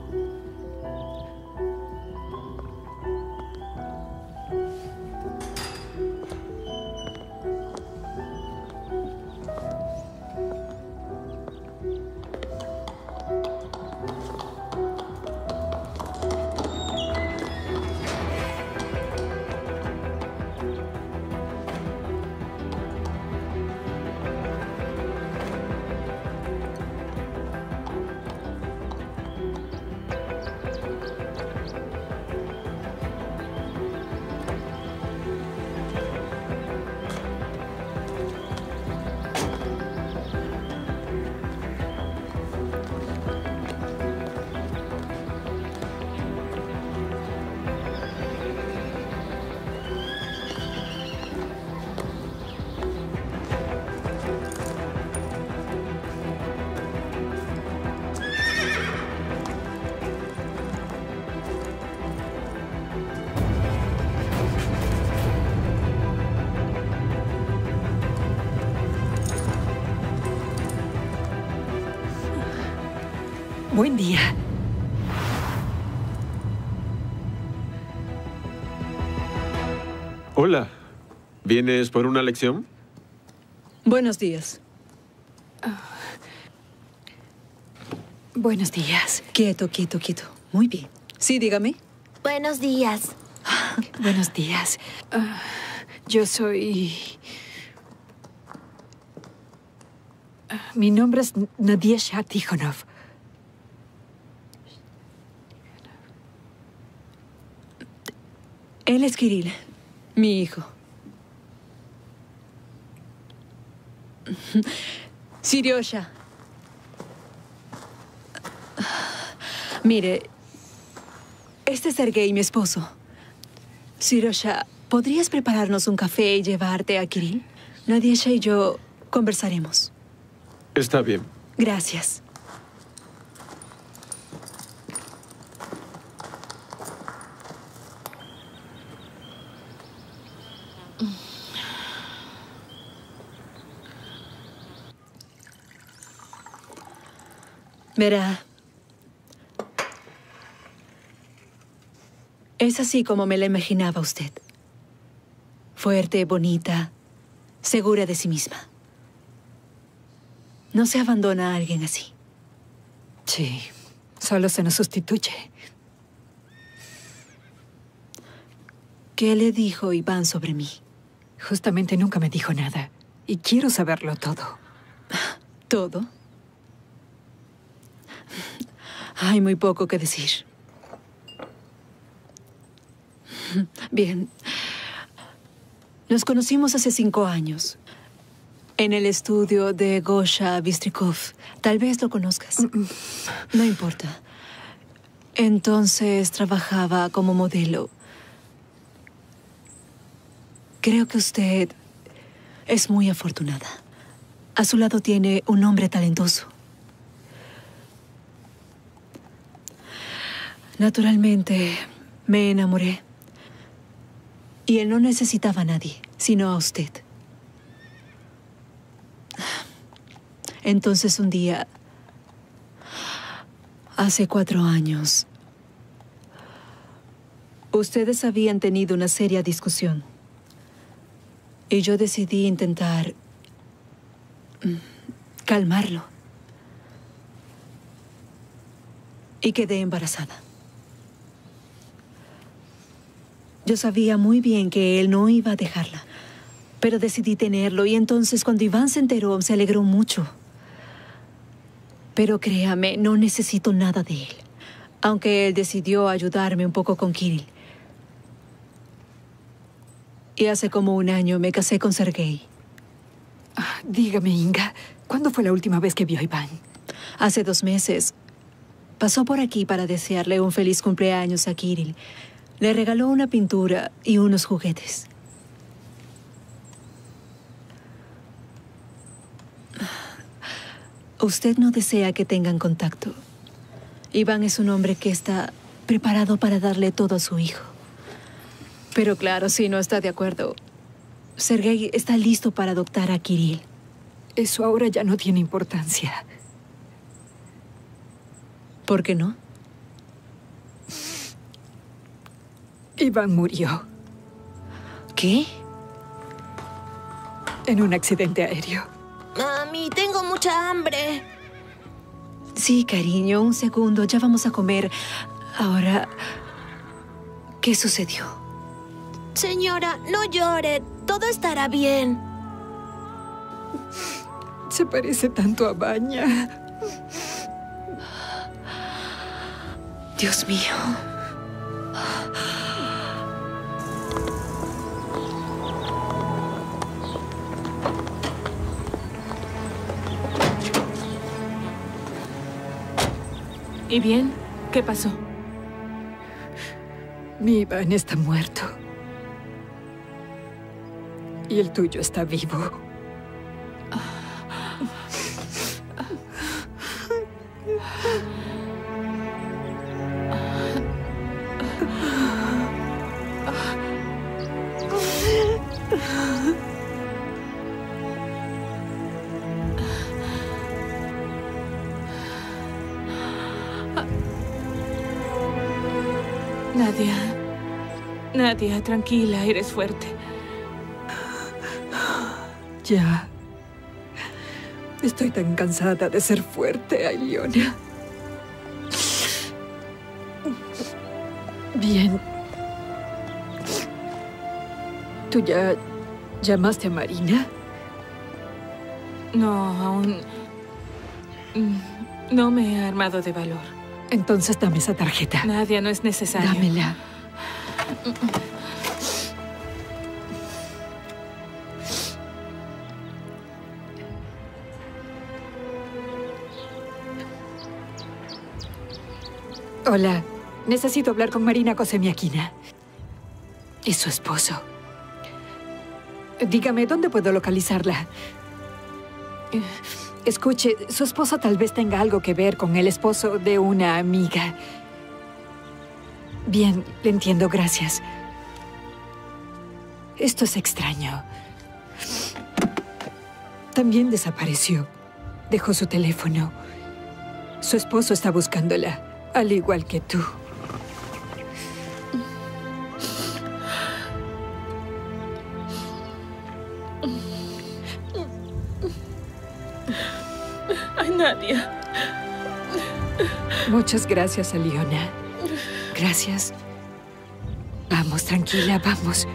Buen día. Hola. ¿Vienes por una lección? Buenos días. Buenos días. Quieto, quieto, quieto. Muy bien. Sí, dígame. Buenos días. Buenos días. Uh, Yo soy... Mi nombre es Nadezhda Tikhonov. Él es Kirill, mi hijo. Siriosha. Mire, este es Sergei, mi esposo. Siriosha, ¿podrías prepararnos un café y llevarte a Kirill? Nadezhda y yo conversaremos. Está bien. Gracias. Verá, es así como me la imaginaba usted. Fuerte, bonita, segura de sí misma. No se abandona a alguien así. Sí, solo se nos sustituye. ¿Qué le dijo Iván sobre mí? Justamente nunca me dijo nada. Y quiero saberlo todo. ¿Todo? Hay muy poco que decir. Bien. Nos conocimos hace cinco años. En el estudio de Gosha Bistrikov. Tal vez lo conozcas. No importa. Entonces trabajaba como modelo. Creo que usted es muy afortunada. A su lado tiene un hombre talentoso. Naturalmente, me enamoré. Y él no necesitaba a nadie, sino a usted. Entonces un día, hace cuatro años, ustedes habían tenido una seria discusión. Y yo decidí intentar calmarlo. Y quedé embarazada. Yo sabía muy bien que él no iba a dejarla, pero decidí tenerlo y entonces cuando Iván se enteró se alegró mucho. Pero créame, no necesito nada de él, aunque él decidió ayudarme un poco con Kirill. Y hace como un año me casé con Sergei. Ah, dígame, Inga, ¿cuándo fue la última vez que vio a Iván? Hace dos meses. Pasó por aquí para desearle un feliz cumpleaños a Kirill. Le regaló una pintura y unos juguetes. Usted no desea que tengan contacto. Iván es un hombre que está preparado para darle todo a su hijo. Pero claro, si no está de acuerdo, Sergei está listo para adoptar a Kirill. Eso ahora ya no tiene importancia. ¿Por qué no? Iván murió. ¿Qué? En un accidente aéreo. Mami, tengo mucha hambre. Sí, cariño, un segundo, ya vamos a comer. Ahora, ¿qué sucedió? Señora, no llore. Todo estará bien. Se parece tanto a Vanya. Dios mío. ¿Y bien? ¿Qué pasó? Mi Iván está muerto. Y el tuyo está vivo. Nadia, Nadia, tranquila, eres fuerte. Ya. Estoy tan cansada de ser fuerte, Aliona. Bien. Tú ya ¿Llamaste a Marina? No, aún... No me he armado de valor. Entonces dame esa tarjeta. Nadia, no es necesario. Dámela. Hola, necesito hablar con Marina Kosemiakina. Es su esposo. Dígame, ¿dónde puedo localizarla? Escuche, su esposo tal vez tenga algo que ver con el esposo de una amiga. Bien, le entiendo, gracias. Esto es extraño. También desapareció. Dejó su teléfono. Su esposo está buscándola, al igual que tú. Ay, Nadia. Muchas gracias, Aliona. Gracias. Vamos, tranquila, vamos.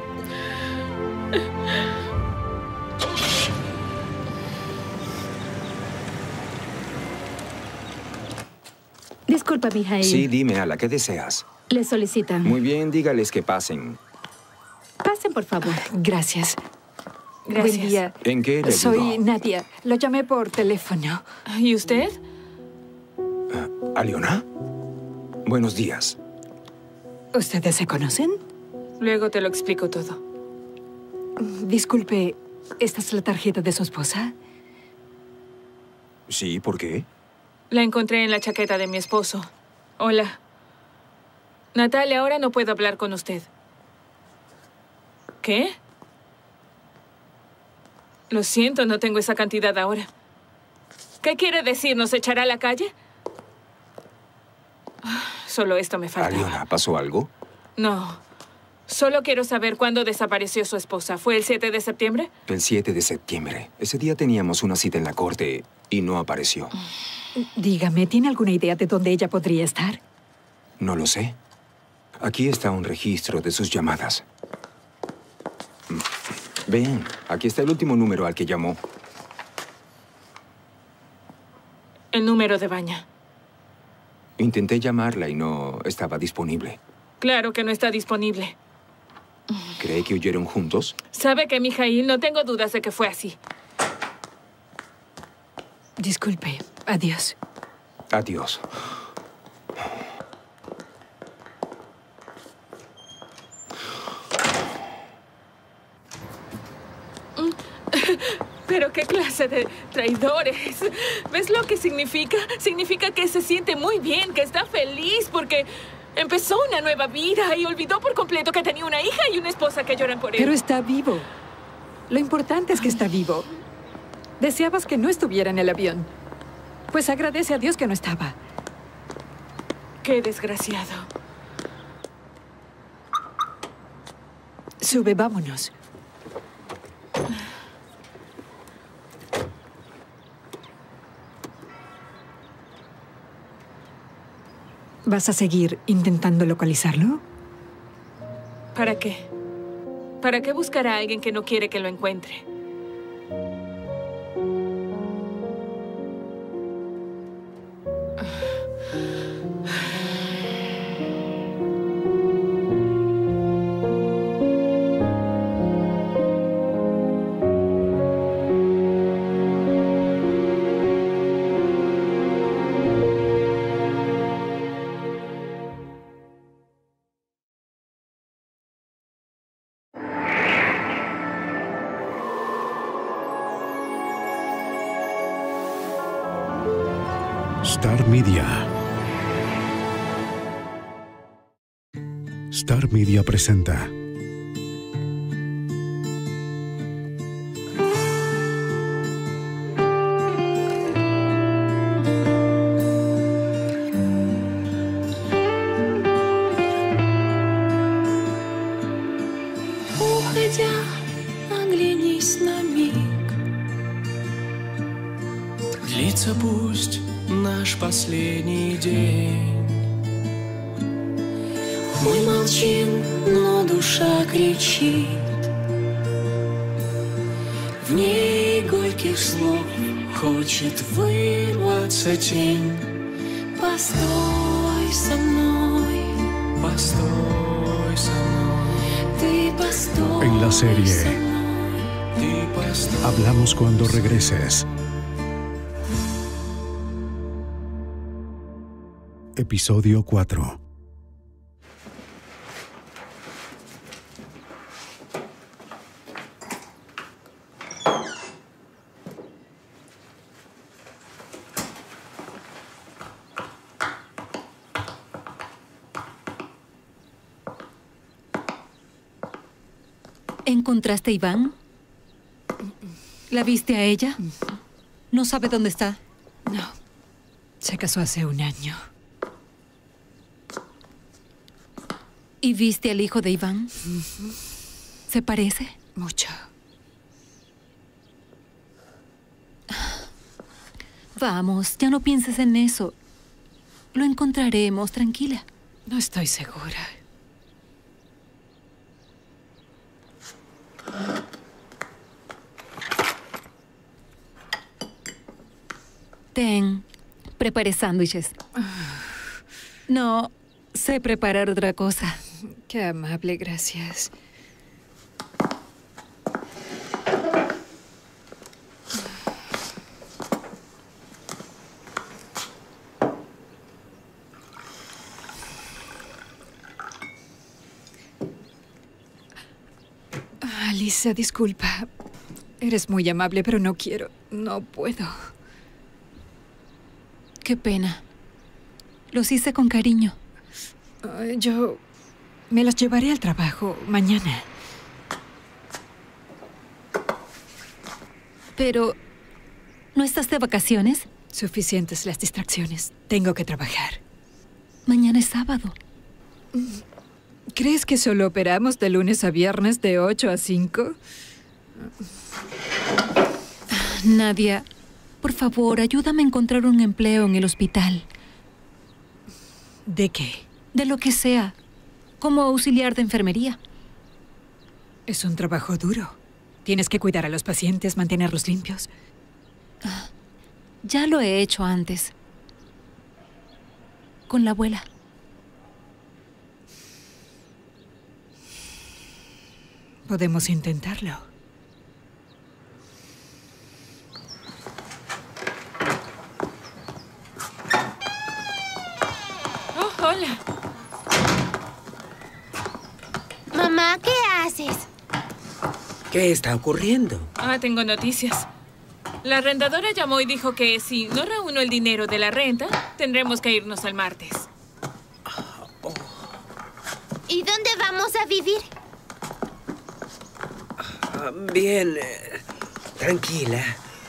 Disculpa, Mijail. Sí, dime, Ala, ¿qué deseas? Le solicitan. Muy bien, dígales que pasen. Pasen, por favor. Gracias. Gracias. Buen día. ¿En qué le Soy ayudo? Nadia. Lo llamé por teléfono. ¿Y usted? Uh, ¿Aliona? Buenos días. ¿Ustedes se conocen? Luego te lo explico todo. Disculpe, ¿esta es la tarjeta de su esposa? Sí, ¿por qué? La encontré en la chaqueta de mi esposo. Hola. Natalia, ahora no puedo hablar con usted. ¿Qué? Lo siento, no tengo esa cantidad ahora. ¿Qué quiere decir? ¿Nos echará a la calle? Solo esto me falta. Aliona, ¿pasó algo? No. Solo quiero saber cuándo desapareció su esposa. ¿Fue el siete de septiembre? El siete de septiembre. Ese día teníamos una cita en la corte y no apareció. Dígame, ¿tiene alguna idea de dónde ella podría estar? No lo sé. Aquí está un registro de sus llamadas. Vean, aquí está el último número al que llamó. El número de Baña. Intenté llamarla y no estaba disponible. Claro que no está disponible. ¿Cree que huyeron juntos? ¿Sabe que, Mijail? No tengo dudas de que fue así. Disculpe. Adiós. Adiós. ¿Pero qué clase de traidores? ¿Ves lo que significa? Significa que se siente muy bien, que está feliz porque empezó una nueva vida y olvidó por completo que tenía una hija y una esposa que lloran por él. Pero está vivo. Lo importante es que está vivo. Deseabas que no estuviera en el avión. Pues agradece a Dios que no estaba. Qué desgraciado. Sube, vámonos. ¿Vas a seguir intentando localizarlo? ¿Para qué? ¿Para qué buscar a alguien que no quiere que lo encuentre? Star Media. Star Media presenta Уходя, оглянись на миг. Длится пусть наш последний день. Мы молчим, но душа кричит. В ней горьких слов хочет вырваться тень. Постой со мной, Постой со мной, ты постой. En la serie со мной. ты постой. Hablamos cuando regreses. Episodio cuatro. ¿Encontraste a Iván? ¿La viste a ella? ¿No sabe dónde está? No. Se casó hace un año. ¿Y viste al hijo de Iván? ¿Se parece? Mucho. Vamos, ya no pienses en eso. Lo encontraremos, tranquila. No estoy segura. Ten, prepare sándwiches. No, sé preparar otra cosa. Qué amable, gracias. Ah, Lisa, disculpa. Eres muy amable, pero no quiero. No puedo. Qué pena. Los hice con cariño. Uh, yo me los llevaré al trabajo mañana. Pero, ¿no estás de vacaciones? Suficientes las distracciones. Tengo que trabajar. Mañana es sábado. ¿Crees que solo operamos de lunes a viernes de ocho a cinco? Nadia, por favor, ayúdame a encontrar un empleo en el hospital. ¿De qué? De lo que sea. Como auxiliar de enfermería. Es un trabajo duro. Tienes que cuidar a los pacientes, mantenerlos limpios. Ya lo he hecho antes. Con la abuela. Podemos intentarlo. Oh, hola. Mamá, ¿qué haces? ¿Qué está ocurriendo? Ah, tengo noticias. La arrendadora llamó y dijo que si no reúno el dinero de la renta, tendremos que irnos el martes. ¿Y dónde vamos a vivir? Ah, bien, eh, tranquila.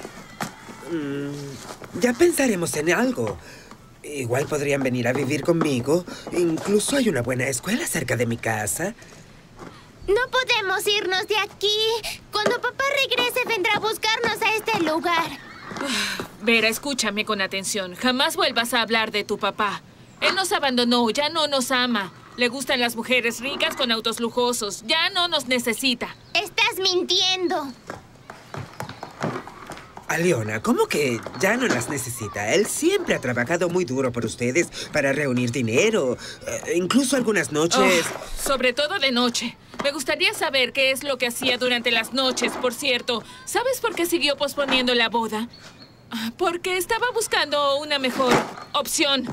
Mm, ya pensaremos en algo. Igual podrían venir a vivir conmigo. Incluso hay una buena escuela cerca de mi casa. No podemos irnos de aquí. Cuando papá regrese, vendrá a buscarnos a este lugar. Vera, escúchame con atención. Jamás vuelvas a hablar de tu papá. Él nos abandonó, ya no nos ama. Le gustan las mujeres ricas con autos lujosos. Ya no nos necesita. Estás mintiendo. Aliona, ¿cómo que ya no las necesita? Él siempre ha trabajado muy duro por ustedes para reunir dinero. Eh, incluso algunas noches... Oh, sobre todo de noche. Me gustaría saber qué es lo que hacía durante las noches, por cierto. ¿Sabes por qué siguió posponiendo la boda? Porque estaba buscando una mejor opción.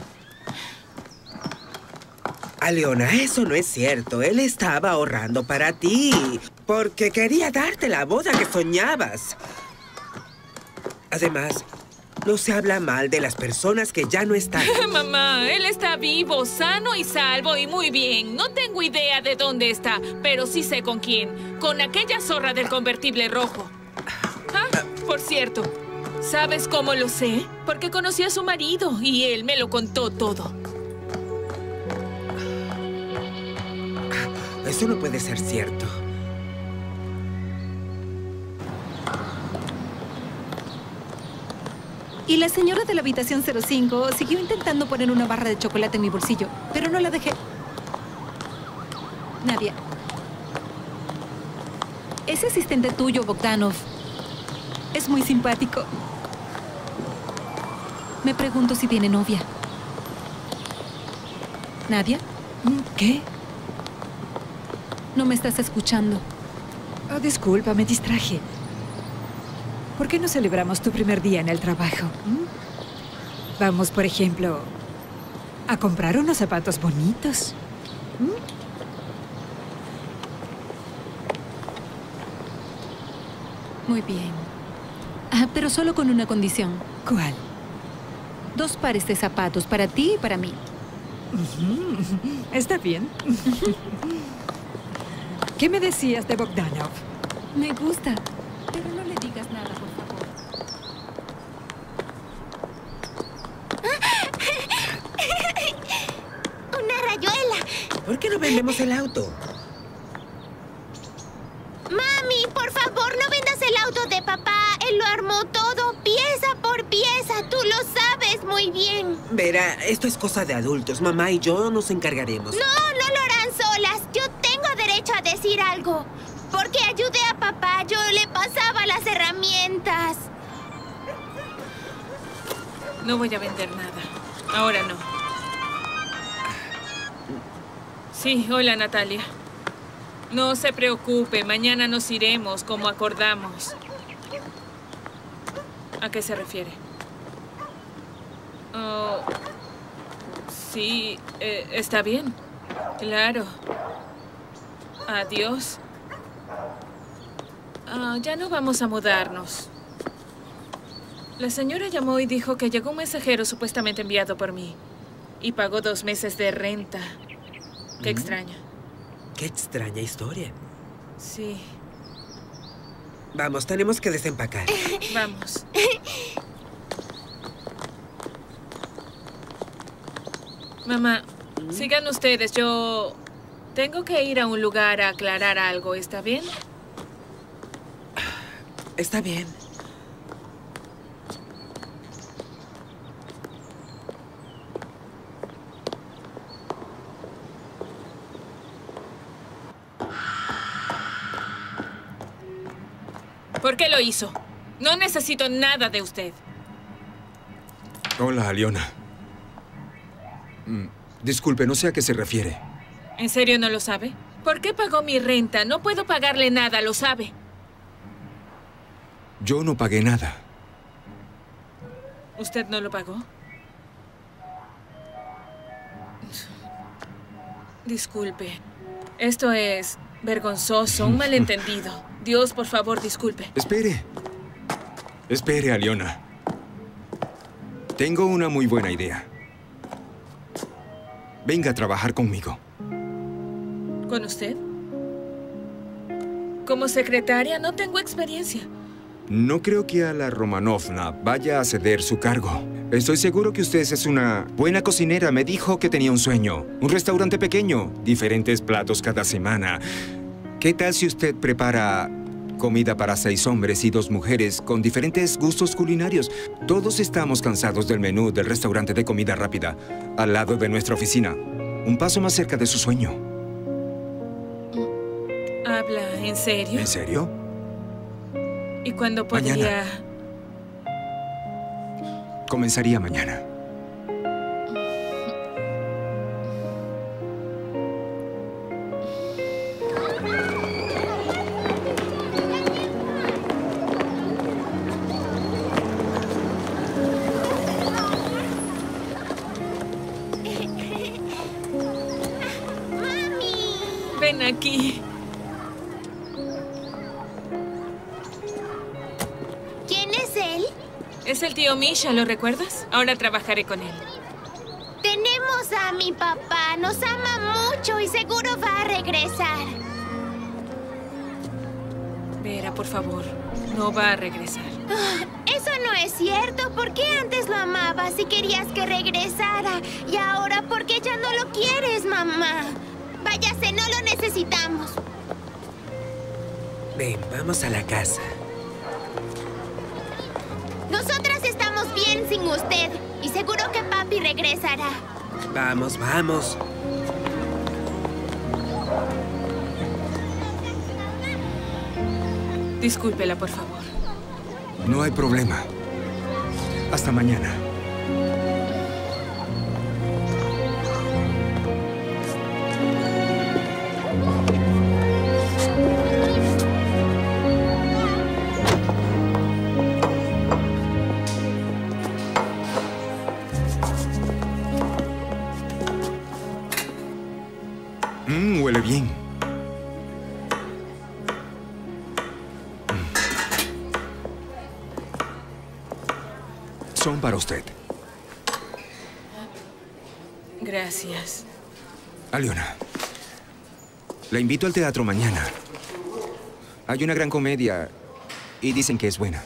Aliona, eso no es cierto. Él estaba ahorrando para ti. Porque quería darte la boda que soñabas. Además, no se habla mal de las personas que ya no están. Mamá, él está vivo, sano y salvo y muy bien. No tengo idea de dónde está, pero sí sé con quién. Con aquella zorra del convertible rojo. Ah, por cierto, ¿sabes cómo lo sé? Porque conocí a su marido y él me lo contó todo. Eso no puede ser cierto. Y la señora de la habitación cero cinco siguió intentando poner una barra de chocolate en mi bolsillo, pero no la dejé. Nadia. Ese asistente tuyo, Bogdanov, Es muy simpático. Me pregunto si tiene novia. ¿Nadia? ¿Qué? No me estás escuchando. Oh, disculpa, me distraje. ¿Por qué no celebramos tu primer día en el trabajo? ¿Mm? Vamos, por ejemplo, a comprar unos zapatos bonitos. ¿Mm? Muy bien. Ah, pero solo con una condición. ¿Cuál? Dos pares de zapatos para ti y para mí. Está bien. ¿Qué me decías de Bogdanov? Me gusta, pero no le digas nada, por favor. ¡Una rayuela! ¿Por qué no vendemos el auto? Mami, por favor, no vendas el auto de papá. Él lo armó todo, pieza por pieza. Tú lo sabes muy bien. Vera, esto es cosa de adultos. Mamá y yo nos encargaremos. No, no lo harán solas. Yo tengo derecho a decir algo. Porque ayudé a papá, yo le pasaba las herramientas. No voy a vender nada. Ahora no. Sí, hola, Natalia. No se preocupe, mañana nos iremos como acordamos. ¿A qué se refiere? Oh, sí, eh, está bien. Claro. Adiós. Ah, ya no vamos a mudarnos. La señora llamó y dijo que llegó un mensajero supuestamente enviado por mí. Y pagó dos meses de renta. Qué extraño. Qué extraña historia. Sí. Vamos, tenemos que desempacar. Vamos. Mamá, sigan ustedes. Yo tengo que ir a un lugar a aclarar algo. ¿Está bien? Está bien. ¿Por qué lo hizo? No necesito nada de usted. Hola, Aliona. Mm, disculpe, no sé a qué se refiere. ¿En serio no lo sabe? ¿Por qué pagó mi renta? No puedo pagarle nada, lo sabe. Yo no pagué nada. ¿Usted no lo pagó? Disculpe. Esto es vergonzoso, un malentendido. Dios, por favor, disculpe. Espere. Espere, Aliona. Tengo una muy buena idea. Venga a trabajar conmigo. ¿Con usted? Como secretaria no tengo experiencia. No creo que a la Romanovna vaya a ceder su cargo. Estoy seguro que usted es una buena cocinera. Me dijo que tenía un sueño. Un restaurante pequeño. Diferentes platos cada semana. ¿Qué tal si usted prepara comida para seis hombres y dos mujeres con diferentes gustos culinarios? Todos estamos cansados del menú del restaurante de comida rápida, al lado de nuestra oficina. Un paso más cerca de su sueño. ¿Habla en serio? ¿En serio? ¿Y cuándo podría...? Mañana. Comenzaría mañana. Ven aquí. ¿Quién es él? Es el tío Misha, ¿lo recuerdas? Ahora trabajaré con él. Tenemos a mi papá. Nos ama mucho y seguro va a regresar. Vera, por favor, no va a regresar. Ah, eso no es cierto. ¿Por qué antes lo amabas y querías que regresara? Y ahora, ¿por qué ya no lo quieres, mamá? Váyase, no lo necesitamos. Ven, vamos a la casa. Nosotras estamos bien sin usted. Y seguro que papi regresará. Vamos, vamos. Discúlpela, por favor. No hay problema. Hasta mañana. Mmm, huele bien. Son para usted. Gracias. Aliona, la invito al teatro mañana. Hay una gran comedia y dicen que es buena.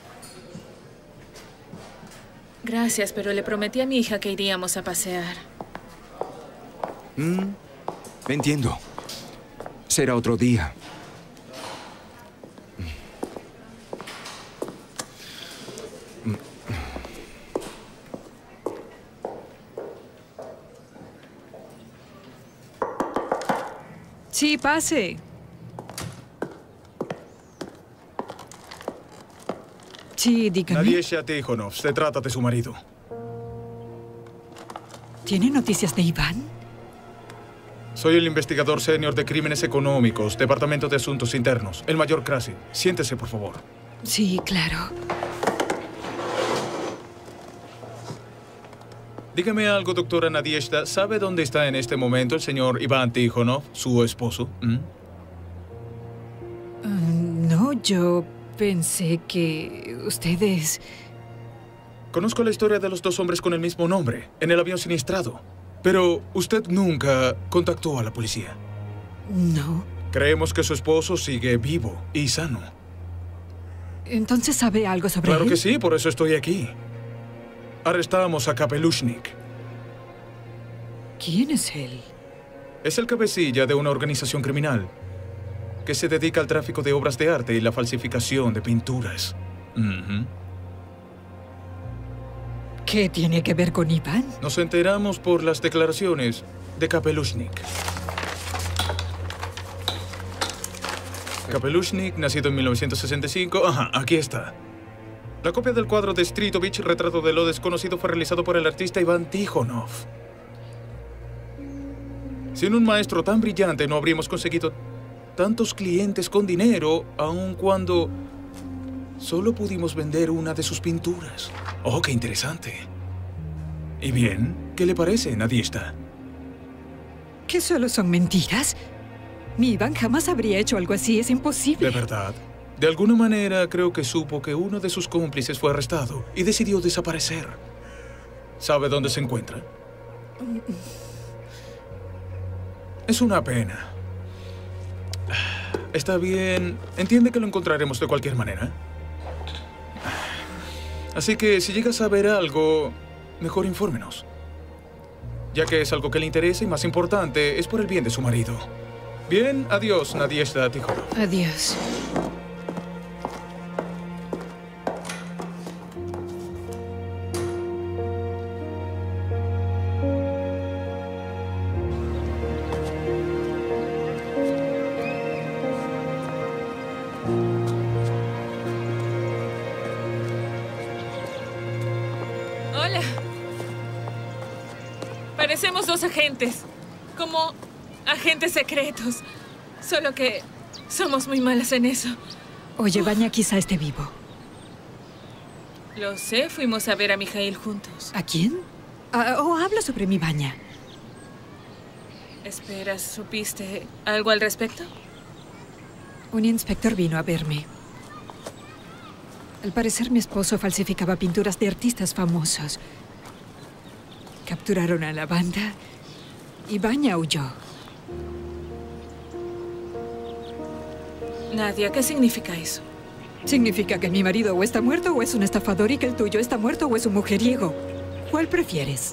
Gracias, pero le prometí a mi hija que iríamos a pasear. Mm, entiendo. Será otro día. Sí, pase. Sí, dígame. Nadezhda Tikhonov, se trata de su marido. ¿Tiene noticias de Iván? Soy el investigador senior de crímenes económicos, Departamento de Asuntos Internos, el mayor Krasi. Siéntese, por favor. Sí, claro. Dígame algo, doctora Nadezhda. ¿Sabe dónde está en este momento el señor Iván Tikhonov, su esposo? ¿Mm? Uh, no, yo pensé que ustedes... Conozco la historia de los dos hombres con el mismo nombre, en el avión siniestrado. Pero usted nunca contactó a la policía. No. Creemos que su esposo sigue vivo y sano. ¿Entonces sabe algo sobre Claro él? que sí, por eso estoy aquí. Arrestamos a Kapelushnik. ¿Quién es él? Es el cabecilla de una organización criminal que se dedica al tráfico de obras de arte y la falsificación de pinturas. Uh-huh. ¿Qué tiene que ver con Iván? Nos enteramos por las declaraciones de Kapelushnik. Kapelushnik, nacido en mil novecientos sesenta y cinco. Ajá, aquí está. La copia del cuadro de Stritovich, Retrato de lo desconocido, fue realizado por el artista Iván Tikhonov. Sin un maestro tan brillante no habríamos conseguido tantos clientes con dinero, aun cuando solo pudimos vender una de sus pinturas. Oh, qué interesante. ¿Y bien? ¿Qué le parece, Nadezhda? ¿Que solo son mentiras? Mi Iván jamás habría hecho algo así, es imposible. ¿De verdad? De alguna manera, creo que supo que uno de sus cómplices fue arrestado y decidió desaparecer. ¿Sabe dónde se encuentra? Es una pena. Está bien. Entiende que lo encontraremos de cualquier manera. Así que, si llega a saber algo, mejor infórmenos. Ya que es algo que le interesa y, más importante, es por el bien de su marido. Bien, adiós, Nadezhda Tikhonov. Adiós. Hola. Parecemos dos agentes. Como agentes secretos. Solo que somos muy malas en eso. Oye, Vanya quizá esté vivo. Lo sé, fuimos a ver a Mikhail juntos. ¿A quién? Ah, oh, habla sobre mi Vanya. Espera, ¿supiste algo al respecto? Un inspector vino a verme. Al parecer, mi esposo falsificaba pinturas de artistas famosos. Capturaron a la banda y Vanya huyó. Nadia, ¿qué significa eso? Significa que mi marido o está muerto o es un estafador y que el tuyo está muerto o es un mujeriego. ¿Cuál prefieres?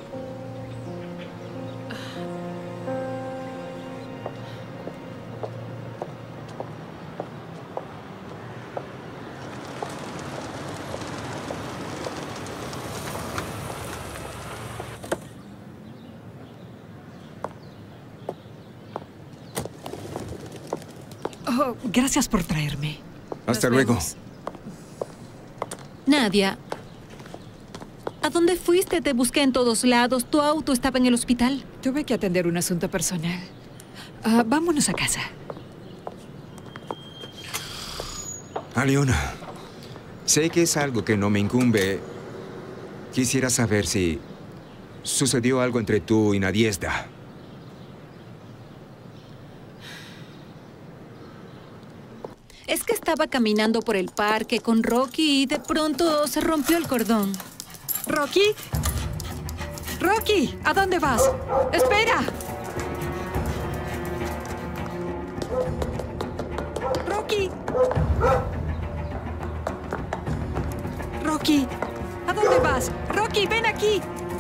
Oh, gracias por traerme. Hasta luego. Nadia, ¿a dónde fuiste? Te busqué en todos lados. Tu auto estaba en el hospital. Tuve que atender un asunto personal. Ah, vámonos a casa. Aliona, sé que es algo que no me incumbe. Quisiera saber si sucedió algo entre tú y Nadiezhda. Es que estaba caminando por el parque con Rocky y de pronto se rompió el cordón. ¿Rocky? ¡Rocky! ¿A dónde vas? ¡Espera! ¡Rocky! ¡Rocky! ¿A dónde vas? ¡Rocky, ven aquí!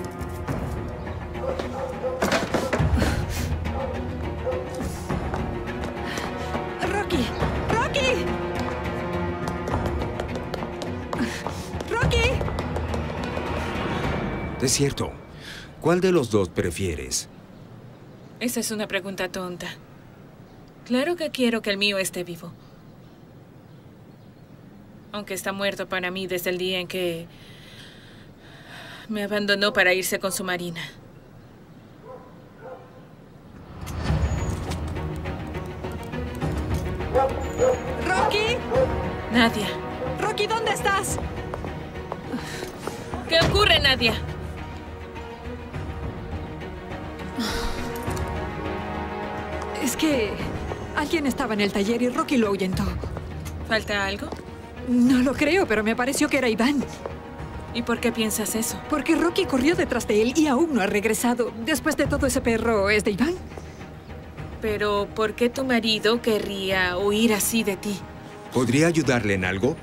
¡Rocky! ¡Rocky! ¡Rocky! Es cierto. ¿Cuál de los dos prefieres? Esa es una pregunta tonta. Claro que quiero que el mío esté vivo. Aunque está muerto para mí desde el día en que me abandonó para irse con su marina. ¡Rocky! Nadia. ¡Rocky, ¿dónde estás? ¿Qué ocurre, Nadia? Es que alguien estaba en el taller y Rocky lo ahuyentó. ¿Falta algo? No lo creo, pero me pareció que era Iván. ¿Y por qué piensas eso? Porque Rocky corrió detrás de él y aún no ha regresado. Después de todo, ese perro es de Iván. Pero, ¿por qué tu marido querría huir así de ti? ¿Podría ayudarle en algo?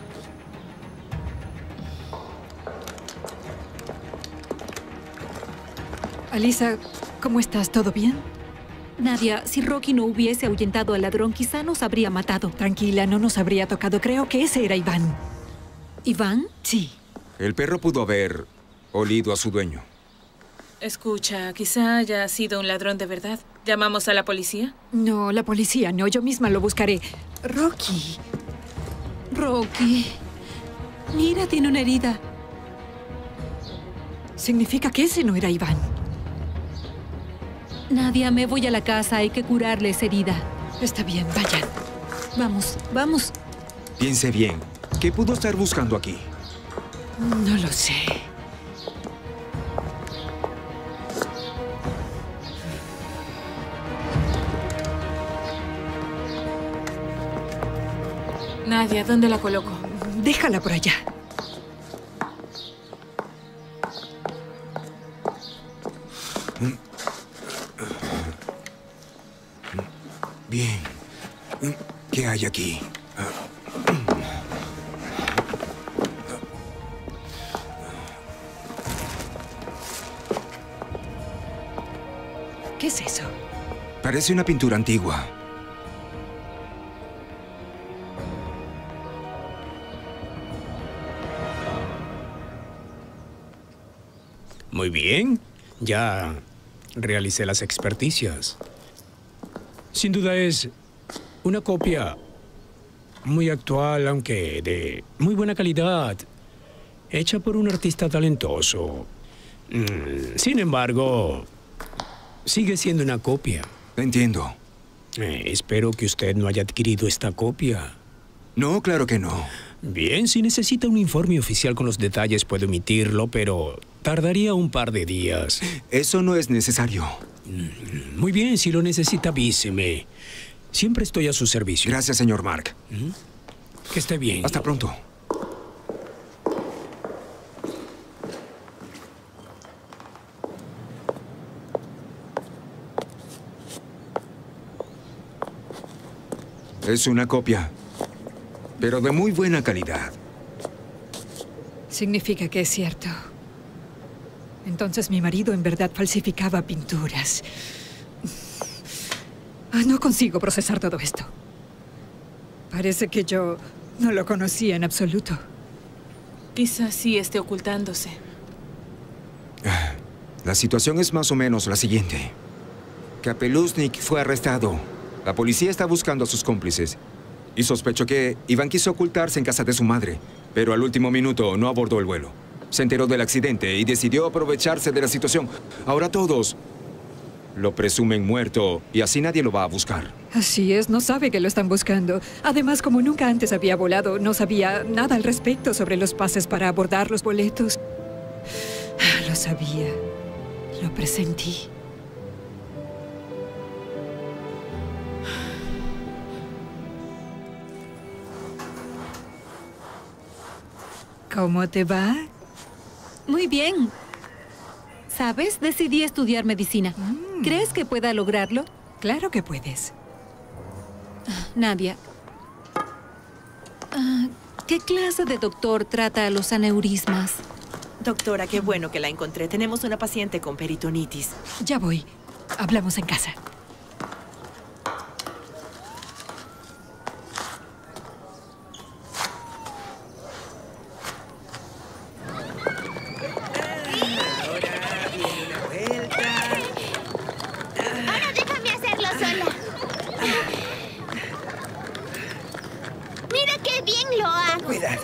Alisa, ¿cómo estás? ¿Todo bien? Nadia, si Rocky no hubiese ahuyentado al ladrón, quizá nos habría matado. Tranquila, no nos habría tocado. Creo que ese era Iván. ¿Iván? Sí. El perro pudo haber olido a su dueño. Escucha, quizá haya sido un ladrón de verdad. ¿Llamamos a la policía? No, la policía no. Yo misma lo buscaré. Rocky. Rocky. Mira, tiene una herida. Significa que ese no era Iván. Nadia, me voy a la casa. Hay que curarle esa herida. Está bien, vayan. Vamos, vamos. Piense bien. ¿Qué pudo estar buscando aquí? No lo sé. Nadia, ¿dónde la coloco? Déjala por allá. Bien. ¿Qué hay aquí? ¿Qué es eso? Parece una pintura antigua. Muy bien. Ya realicé las experticias. Sin duda es una copia muy actual, aunque de muy buena calidad, hecha por un artista talentoso. Sin embargo, sigue siendo una copia. Entiendo. Eh, espero que usted no haya adquirido esta copia. No, claro que no. Bien, si necesita un informe oficial con los detalles, puedo emitirlo, pero tardaría un par de días. Eso no es necesario. Muy bien, si lo necesita, avíseme. Siempre estoy a su servicio. Gracias, señor Mark. Que esté bien. Hasta pronto. Es una copia, pero de muy buena calidad. Significa que es cierto. Entonces mi marido en verdad falsificaba pinturas. No consigo procesar todo esto. Parece que yo no lo conocía en absoluto. Quizás sí esté ocultándose. La situación es más o menos la siguiente. Kapeluznik fue arrestado. La policía está buscando a sus cómplices. Y sospecho que Iván quiso ocultarse en casa de su madre, pero al último minuto no abordó el vuelo. Se enteró del accidente y decidió aprovecharse de la situación. Ahora todos lo presumen muerto y así nadie lo va a buscar. Así es, no sabe que lo están buscando. Además, como nunca antes había volado, no sabía nada al respecto sobre los pases para abordar los boletos. Lo sabía. Lo presentí. ¿Cómo te va? Muy bien. ¿Sabes? Decidí estudiar medicina. Mm. ¿Crees que pueda lograrlo? Claro que puedes. Nadia, ah, ¿qué clase de doctor trata a los aneurismas? Doctora, qué bueno que la encontré. Tenemos una paciente con peritonitis. Ya voy. Hablamos en casa. Ahora déjame hacerlo sola. Mira qué bien lo hago. Cuidado.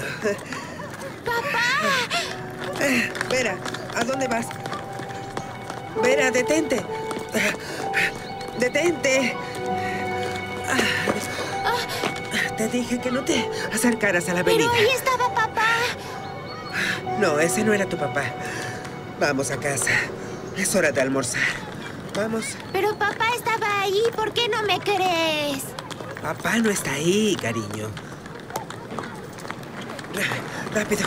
¡Papá! Eh, Vera, ¿a dónde vas? Vera, detente. Detente. Ah, Te dije que no te acercaras a la avenida. Pero ahí estaba papá. No, ese no era tu papá. Vamos a casa. Es hora de almorzar. Vamos. Pero papá estaba ahí. ¿Por qué no me crees? Papá no está ahí, cariño. Rápido.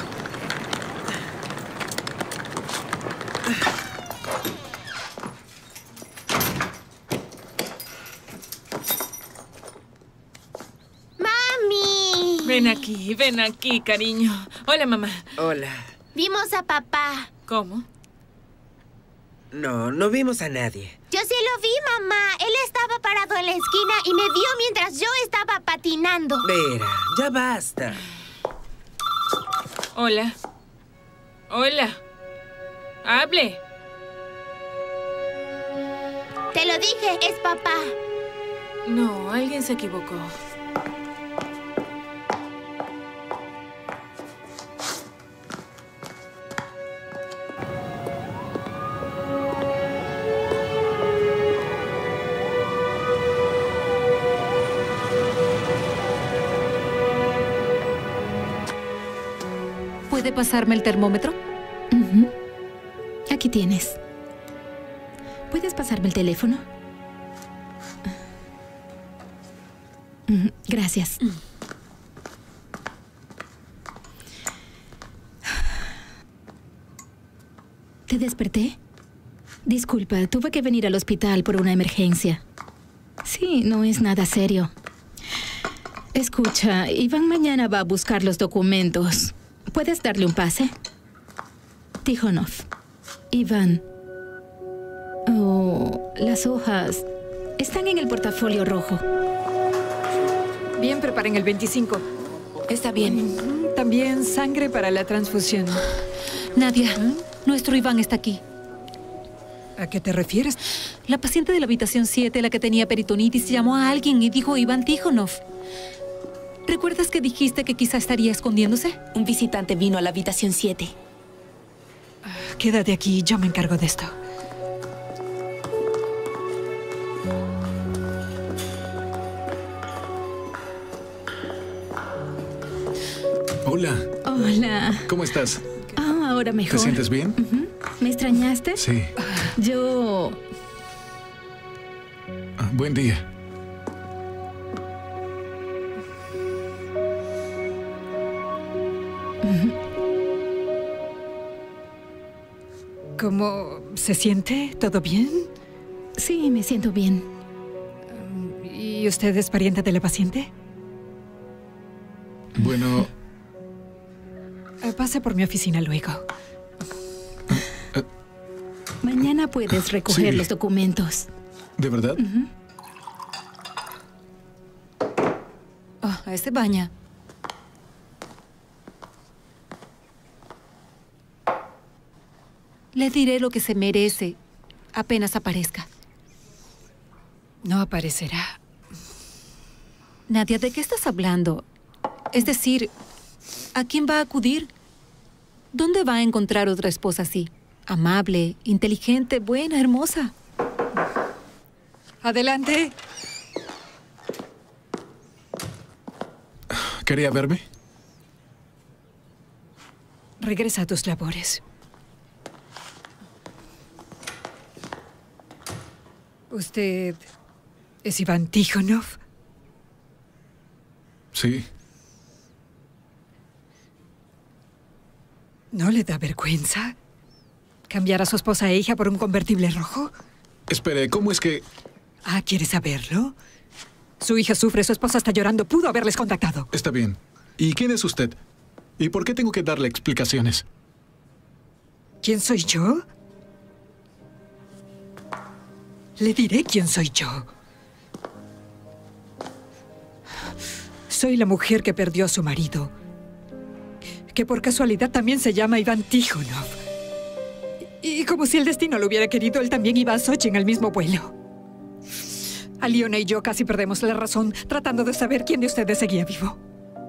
¡Mami! Ven aquí, ven aquí, cariño. Hola, mamá. Hola. Vimos a papá. ¿Cómo? No, no vimos a nadie. Yo sí lo vi, mamá. Él estaba parado en la esquina y me vio mientras yo estaba patinando. Vera, ya basta. Hola. Hola. Hable. Te lo dije, es papá. No, alguien se equivocó. ¿Puede pasarme el termómetro? Ujú. Aquí tienes. ¿Puedes pasarme el teléfono? Ujú, gracias. ¿Te desperté? Disculpa, tuve que venir al hospital por una emergencia. Sí, no es nada serio. Escucha, Iván mañana va a buscar los documentos. ¿Puedes darle un pase? Tikhonov. Iván. Oh, las hojas están en el portafolio rojo. Bien, preparen el veinticinco. Está bien. También sangre para la transfusión. Nadia, nuestro Iván está aquí. ¿A qué te refieres? La paciente de la habitación siete, la que tenía peritonitis, llamó a alguien y dijo Iván Tikhonov. ¿Recuerdas que dijiste que quizá estaría escondiéndose? Un visitante vino a la habitación siete. Quédate aquí, yo me encargo de esto. Hola. Hola. ¿Cómo estás? Ah, ahora mejor. ¿Te sientes bien? Ujú. ¿Me extrañaste? Sí. Yo... Ah, buen día. ¿Cómo se siente? ¿Todo bien? Sí, me siento bien. ¿Y usted es pariente de la paciente? Bueno, Eh, Pase por mi oficina luego. Mañana puedes recoger Sí. los documentos. ¿de verdad? Ujú. Ah, oh, se baña. Le diré lo que se merece apenas aparezca. No aparecerá. Nadia, ¿de qué estás hablando? Es decir, ¿a quién va a acudir? ¿Dónde va a encontrar otra esposa así? Amable, inteligente, buena, hermosa. Adelante. ¿Quería verme? Regresa a tus labores. ¿Usted es Iván Tikhonov? Sí. ¿No le da vergüenza cambiar a su esposa e hija por un convertible rojo? Espere, ¿cómo es que...? Ah, ¿quieres saberlo? Su hija sufre, su esposa está llorando. Pudo haberles contactado. Está bien. ¿Y quién es usted? ¿Y por qué tengo que darle explicaciones? ¿Quién soy yo? Le diré quién soy yo. Soy la mujer que perdió a su marido, que por casualidad también se llama Iván Tikhonov. Y como si el destino lo hubiera querido, él también iba a Sochi en el mismo vuelo. Aliona y yo casi perdemos la razón tratando de saber quién de ustedes seguía vivo.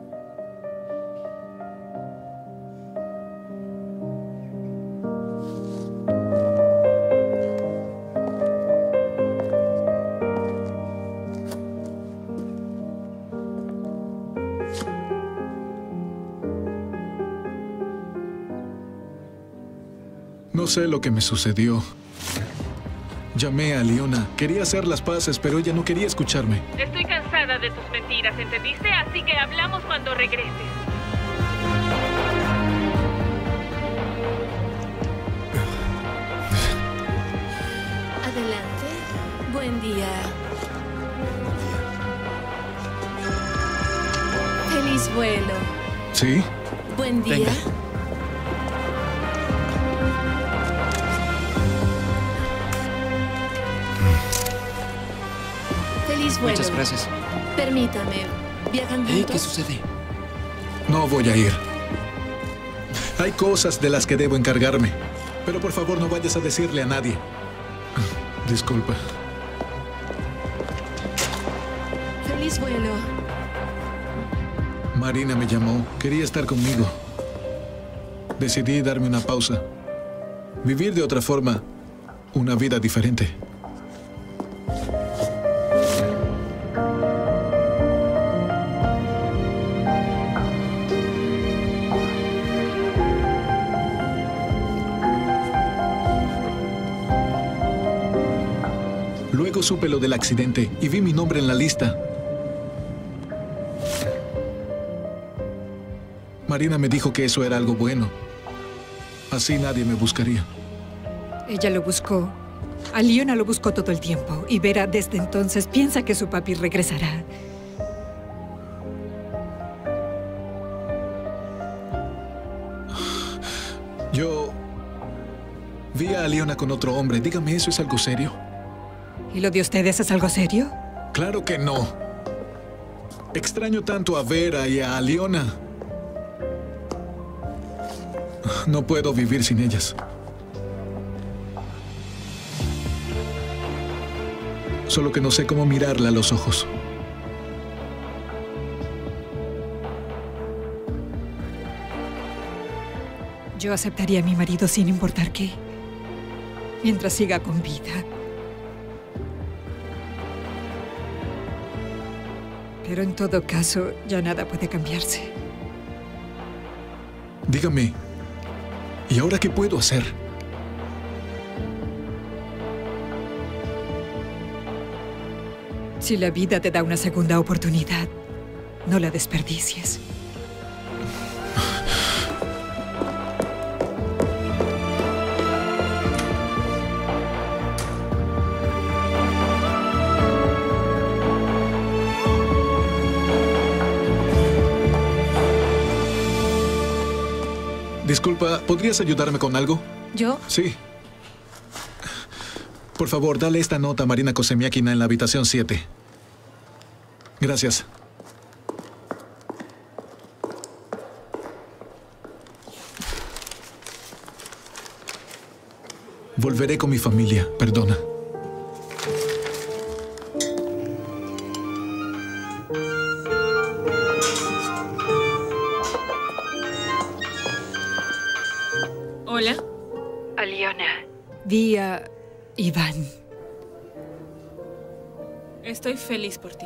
No sé lo que me sucedió. Llamé a Aliona. Quería hacer las paces, pero ella no quería escucharme. Estoy cansada de tus mentiras, ¿entendiste? Así que hablamos cuando regreses. Adelante. Buen día. Feliz vuelo. ¿Sí? Buen día. Venga. Feliz vuelo. Muchas gracias. Permítame. ¿Viajan juntos? Hey, ¿qué sucede? No voy a ir. Hay cosas de las que debo encargarme. Pero por favor, no vayas a decirle a nadie. Disculpa. Feliz vuelo. Marina me llamó. Quería estar conmigo. Decidí darme una pausa. Vivir de otra forma. Una vida diferente. Luego supe lo del accidente y vi mi nombre en la lista. Marina me dijo que eso era algo bueno. Así nadie me buscaría. Ella lo buscó. Aliona lo buscó todo el tiempo. Y Vera desde entonces piensa que su papi regresará. Yo vi a Aliona con otro hombre. Dígame, ¿eso es algo serio? ¿Y lo de ustedes es algo serio? Claro que no. Extraño tanto a Vera y a Aliona. No puedo vivir sin ellas. Solo que no sé cómo mirarla a los ojos. Yo aceptaría a mi marido sin importar qué, mientras siga con vida. Pero en todo caso, ya nada puede cambiarse. Dígame, ¿y ahora qué puedo hacer? Si la vida te da una segunda oportunidad, no la desperdicies. Disculpa, ¿podrías ayudarme con algo? ¿Yo? Sí. Por favor, dale esta nota a Marina Kosemiakina en la habitación siete. Gracias. Volveré con mi familia, perdona. Hola. Aliona. Vi a Iván. Estoy feliz por ti.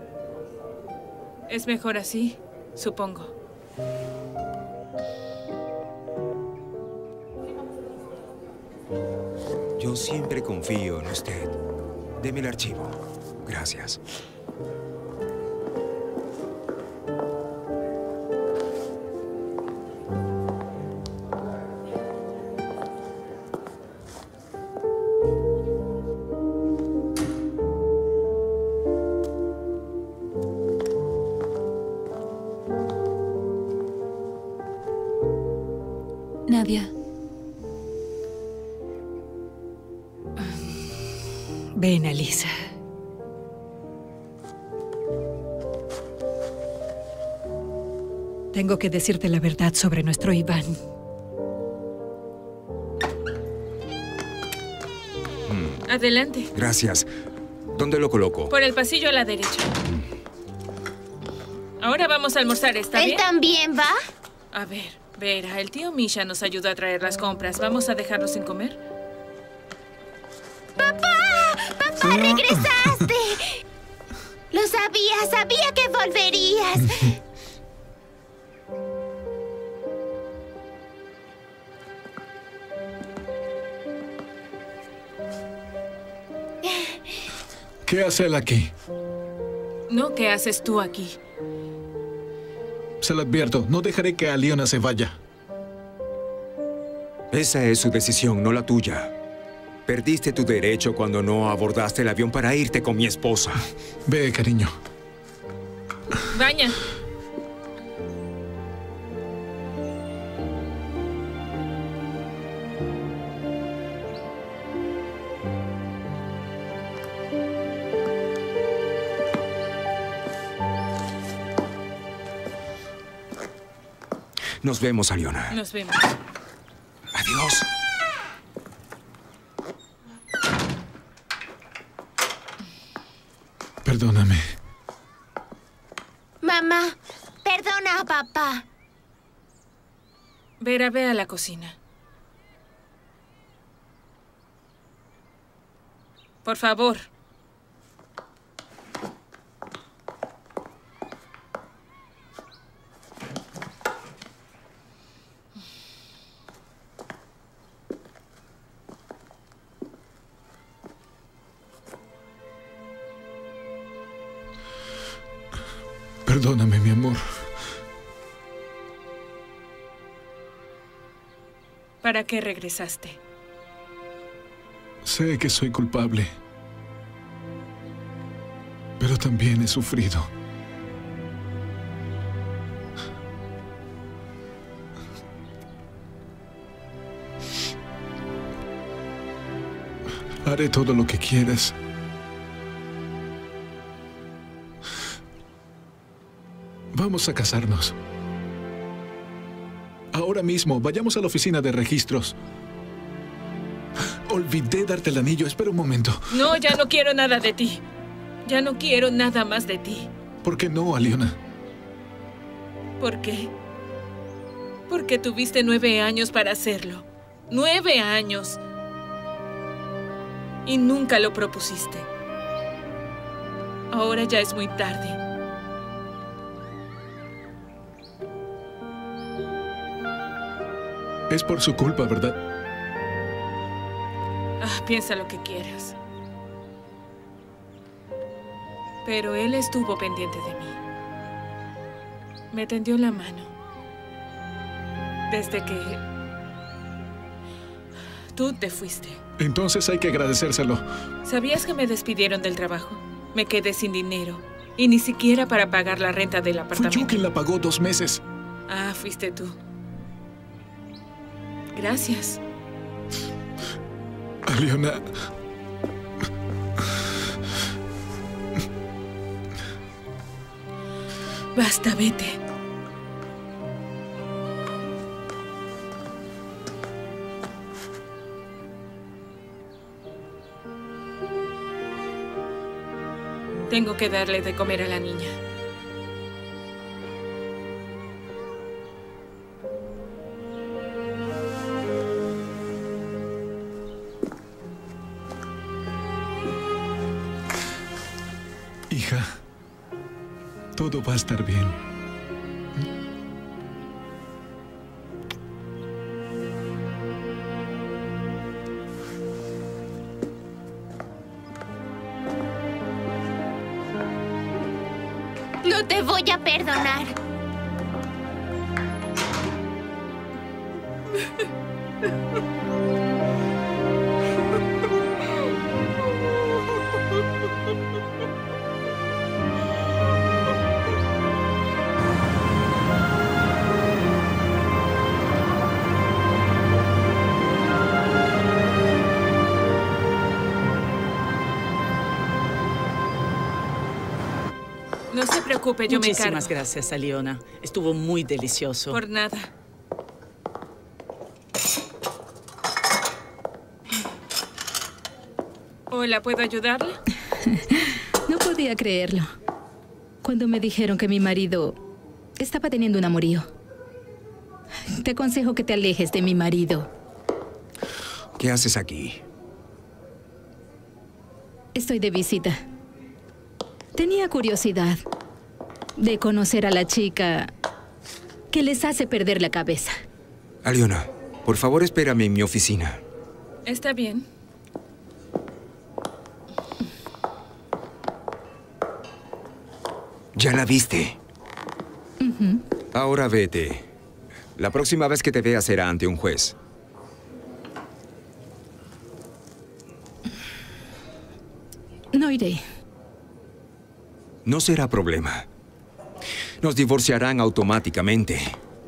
Es mejor así, supongo. Yo siempre confío en usted. Deme el archivo. Gracias. Nadia. Ven, Alisa. Tengo que decirte la verdad sobre nuestro Iván. Mm, Adelante. gracias. ¿Dónde lo coloco? Por el pasillo a la derecha. Ahora vamos a almorzar, ¿está ¿Él bien? también va? A ver, Vera, el tío Misha nos ayudó a traer las compras. ¿Vamos a dejarlo sin comer? ¡Papá! ¡Papá, regresaste! Lo sabía, sabía que volverías. ¿Qué hace él aquí? No, ¿qué haces tú aquí? Se lo advierto, no dejaré que Aliona se vaya. Esa es su decisión, no la tuya. Perdiste tu derecho cuando no abordaste el avión para irte con mi esposa. Ve, cariño. Baña. Nos vemos, Aliona. Nos vemos. Adiós. Perdóname. Mamá, perdona a papá. Vera, ve a la cocina. Por favor. Perdóname, mi amor. ¿Para qué regresaste? Sé que soy culpable. Pero también he sufrido. Haré todo lo que quieras. Vamos a casarnos. Ahora mismo, vayamos a la oficina de registros. Olvidé darte el anillo. Espera un momento. No, ya no quiero nada de ti. Ya no quiero nada más de ti. ¿Por qué no, Aliona? ¿Por qué? Porque tuviste nueve años para hacerlo. Nueve años. Y nunca lo propusiste. Ahora ya es muy tarde. Es por su culpa, ¿verdad? Ah, piensa lo que quieras. Pero él estuvo pendiente de mí. Me tendió la mano. Desde que tú te fuiste. Entonces hay que agradecérselo. ¿Sabías que me despidieron del trabajo? Me quedé sin dinero. Y ni siquiera para pagar la renta del Fui apartamento. yo quien la pagó dos meses. Ah, fuiste tú. Gracias. Aliona. Basta, vete. Tengo que darle de comer a la niña. hija. Todo va a estar bien. No te voy a perdonar. No se preocupe, yo me encargo. Muchísimas gracias, Aliona. Estuvo muy delicioso. Por nada. Hola, ¿puedo ayudarle? No podía creerlo. Cuando me dijeron que mi marido estaba teniendo un amorío. Te aconsejo que te alejes de mi marido. ¿Qué haces aquí? Estoy de visita. Tenía curiosidad de conocer a la chica que les hace perder la cabeza. Aliona, por favor, espérame en mi oficina. Está bien. ¿Ya la viste? Uh-huh. Ahora vete. La próxima vez que te vea será ante un juez. No iré. No será problema. Nos divorciarán automáticamente.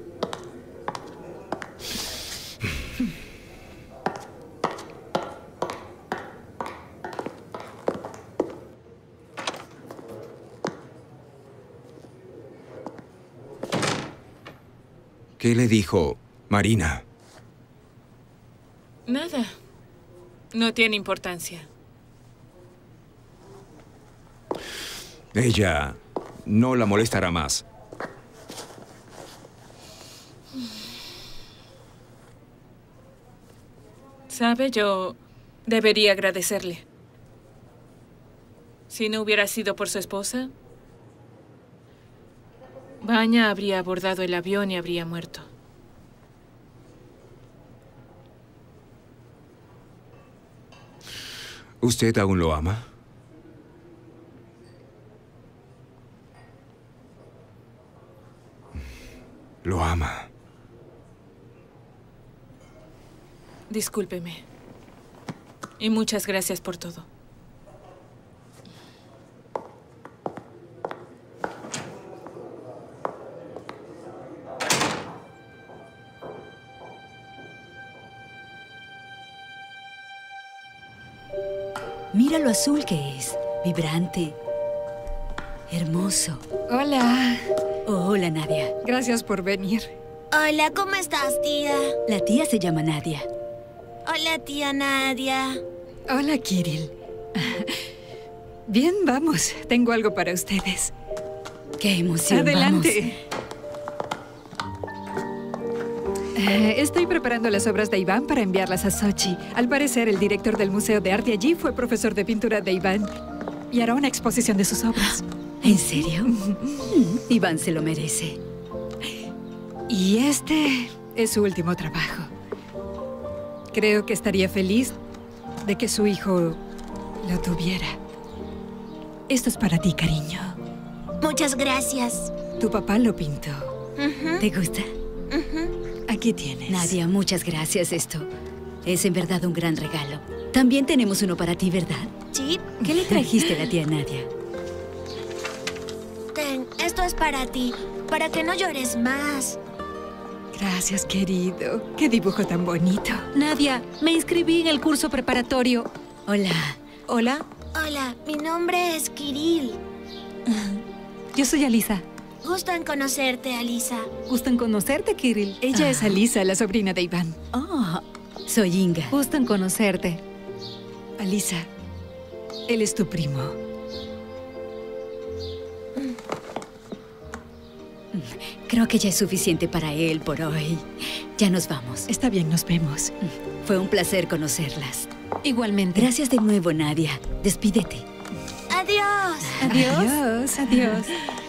¿Qué le dijo Marina? Nada. No tiene importancia. Ella no la molestará más. Sabe, yo debería agradecerle. Si no hubiera sido por su esposa, Vanya habría abordado el avión y habría muerto. ¿Usted aún lo ama? Lo ama. Discúlpeme. Y muchas gracias por todo. Mira lo azul que es. Vibrante. Hermoso. Hola. Oh, hola, Nadia. Gracias por venir. Hola, ¿cómo estás, tía? La tía se llama Nadia. Hola, tía Nadia. Hola, Kirill. Bien, vamos. Tengo algo para ustedes. ¡Qué emoción! Adelante. Eh, estoy preparando las obras de Iván para enviarlas a Sochi. Al parecer, el director del Museo de Arte allí fue profesor de pintura de Iván y hará una exposición de sus obras. ¿En serio? Iván se lo merece. Y este es su último trabajo. Creo que estaría feliz de que su hijo lo tuviera. Esto es para ti, cariño. Muchas gracias. Tu papá lo pintó. Uh-huh. ¿Te gusta? Uh-huh. Aquí tienes. Nadia, muchas gracias. Esto es en verdad un gran regalo. También tenemos uno para ti, ¿verdad? Sí. ¿Qué le trajiste a la tía Nadia? Ten, esto es para ti, para que no llores más. Gracias, querido. Qué dibujo tan bonito. Nadia, me inscribí en el curso preparatorio. Hola. Hola. Hola, mi nombre es Kirill. Yo soy Alisa. Gusto en conocerte, Alisa. Gusto en conocerte, Kirill. Ella Ah. es Alisa, la sobrina de Iván. Oh, soy Inga. Gusto en conocerte. Alisa, él es tu primo. Creo que ya es suficiente para él por hoy. Ya nos vamos. Está bien, nos vemos. Fue un placer conocerlas. Igualmente. Gracias de nuevo, Nadia. Despídete. Adiós. Adiós. Adiós, adiós.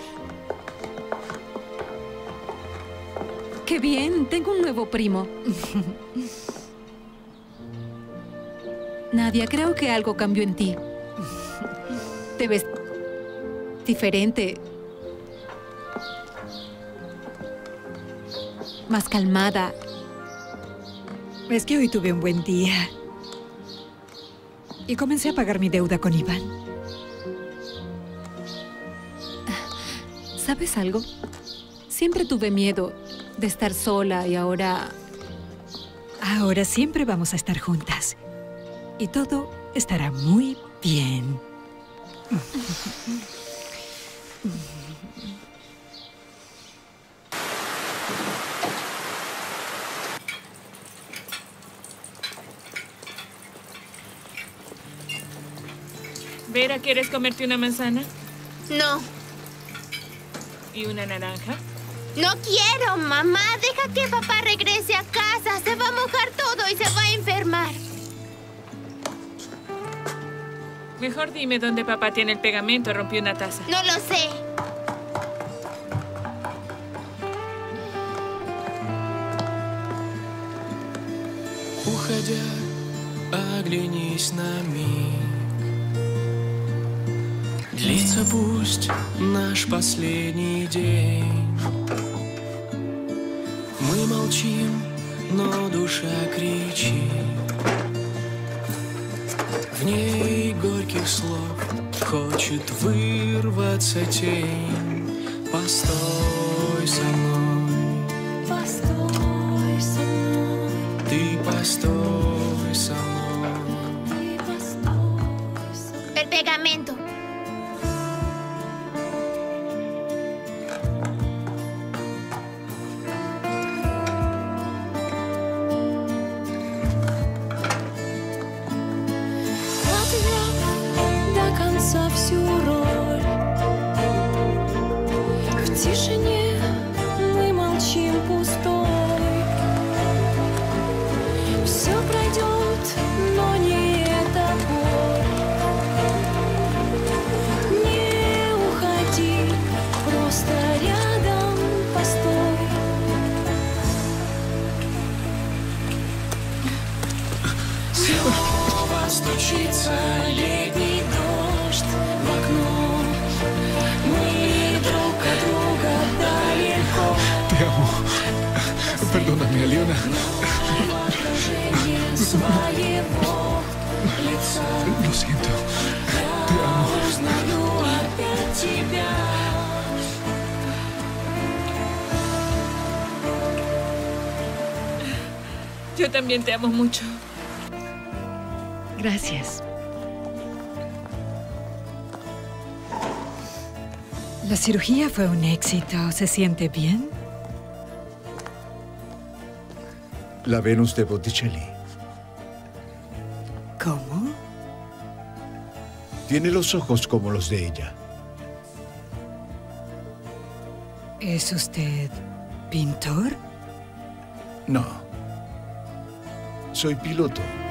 Qué bien, tengo un nuevo primo. Nadia, creo que algo cambió en ti. Te ves diferente. Más calmada. Es que hoy tuve un buen día. Y comencé a pagar mi deuda con Iván. ¿Sabes algo? Siempre tuve miedo de estar sola y ahora... Ahora siempre vamos a estar juntas. Y todo estará muy bien. Vera, ¿quieres comerte una manzana? No. ¿Y una naranja? No quiero, mamá. Deja que papá regrese a casa. Se va a mojar todo y se va a enfermar. Mejor dime dónde papá tiene el pegamento. Rompió una taza. No lo sé. Уходя, оглянись на миг. Длится пусть наш последний день. Мы молчим, но душа кричит. В ней горьких слов хочет вырваться тень. Постой со мной, Постой со мной, ты постой со мной. ты постой со мной. El pegamento. Отвел до конца всю роль. В тишине мы молчим пустой. Все пройдет, но не эта боль. Не уходи, просто рядом постой. Снова стучится летний дождь в окно. Мы друг от друга далеко. Te amo. Perdóname, Aliona. Отражение своего лица. Lo siento. Te Я amo. узнаю опять тебя. Yo también te amo mucho. Gracias. La cirugía fue un éxito. ¿Se siente bien? La Venus de Botticelli. ¿Cómo? Tiene los ojos como los de ella. ¿Es usted pintor? No. Soy piloto.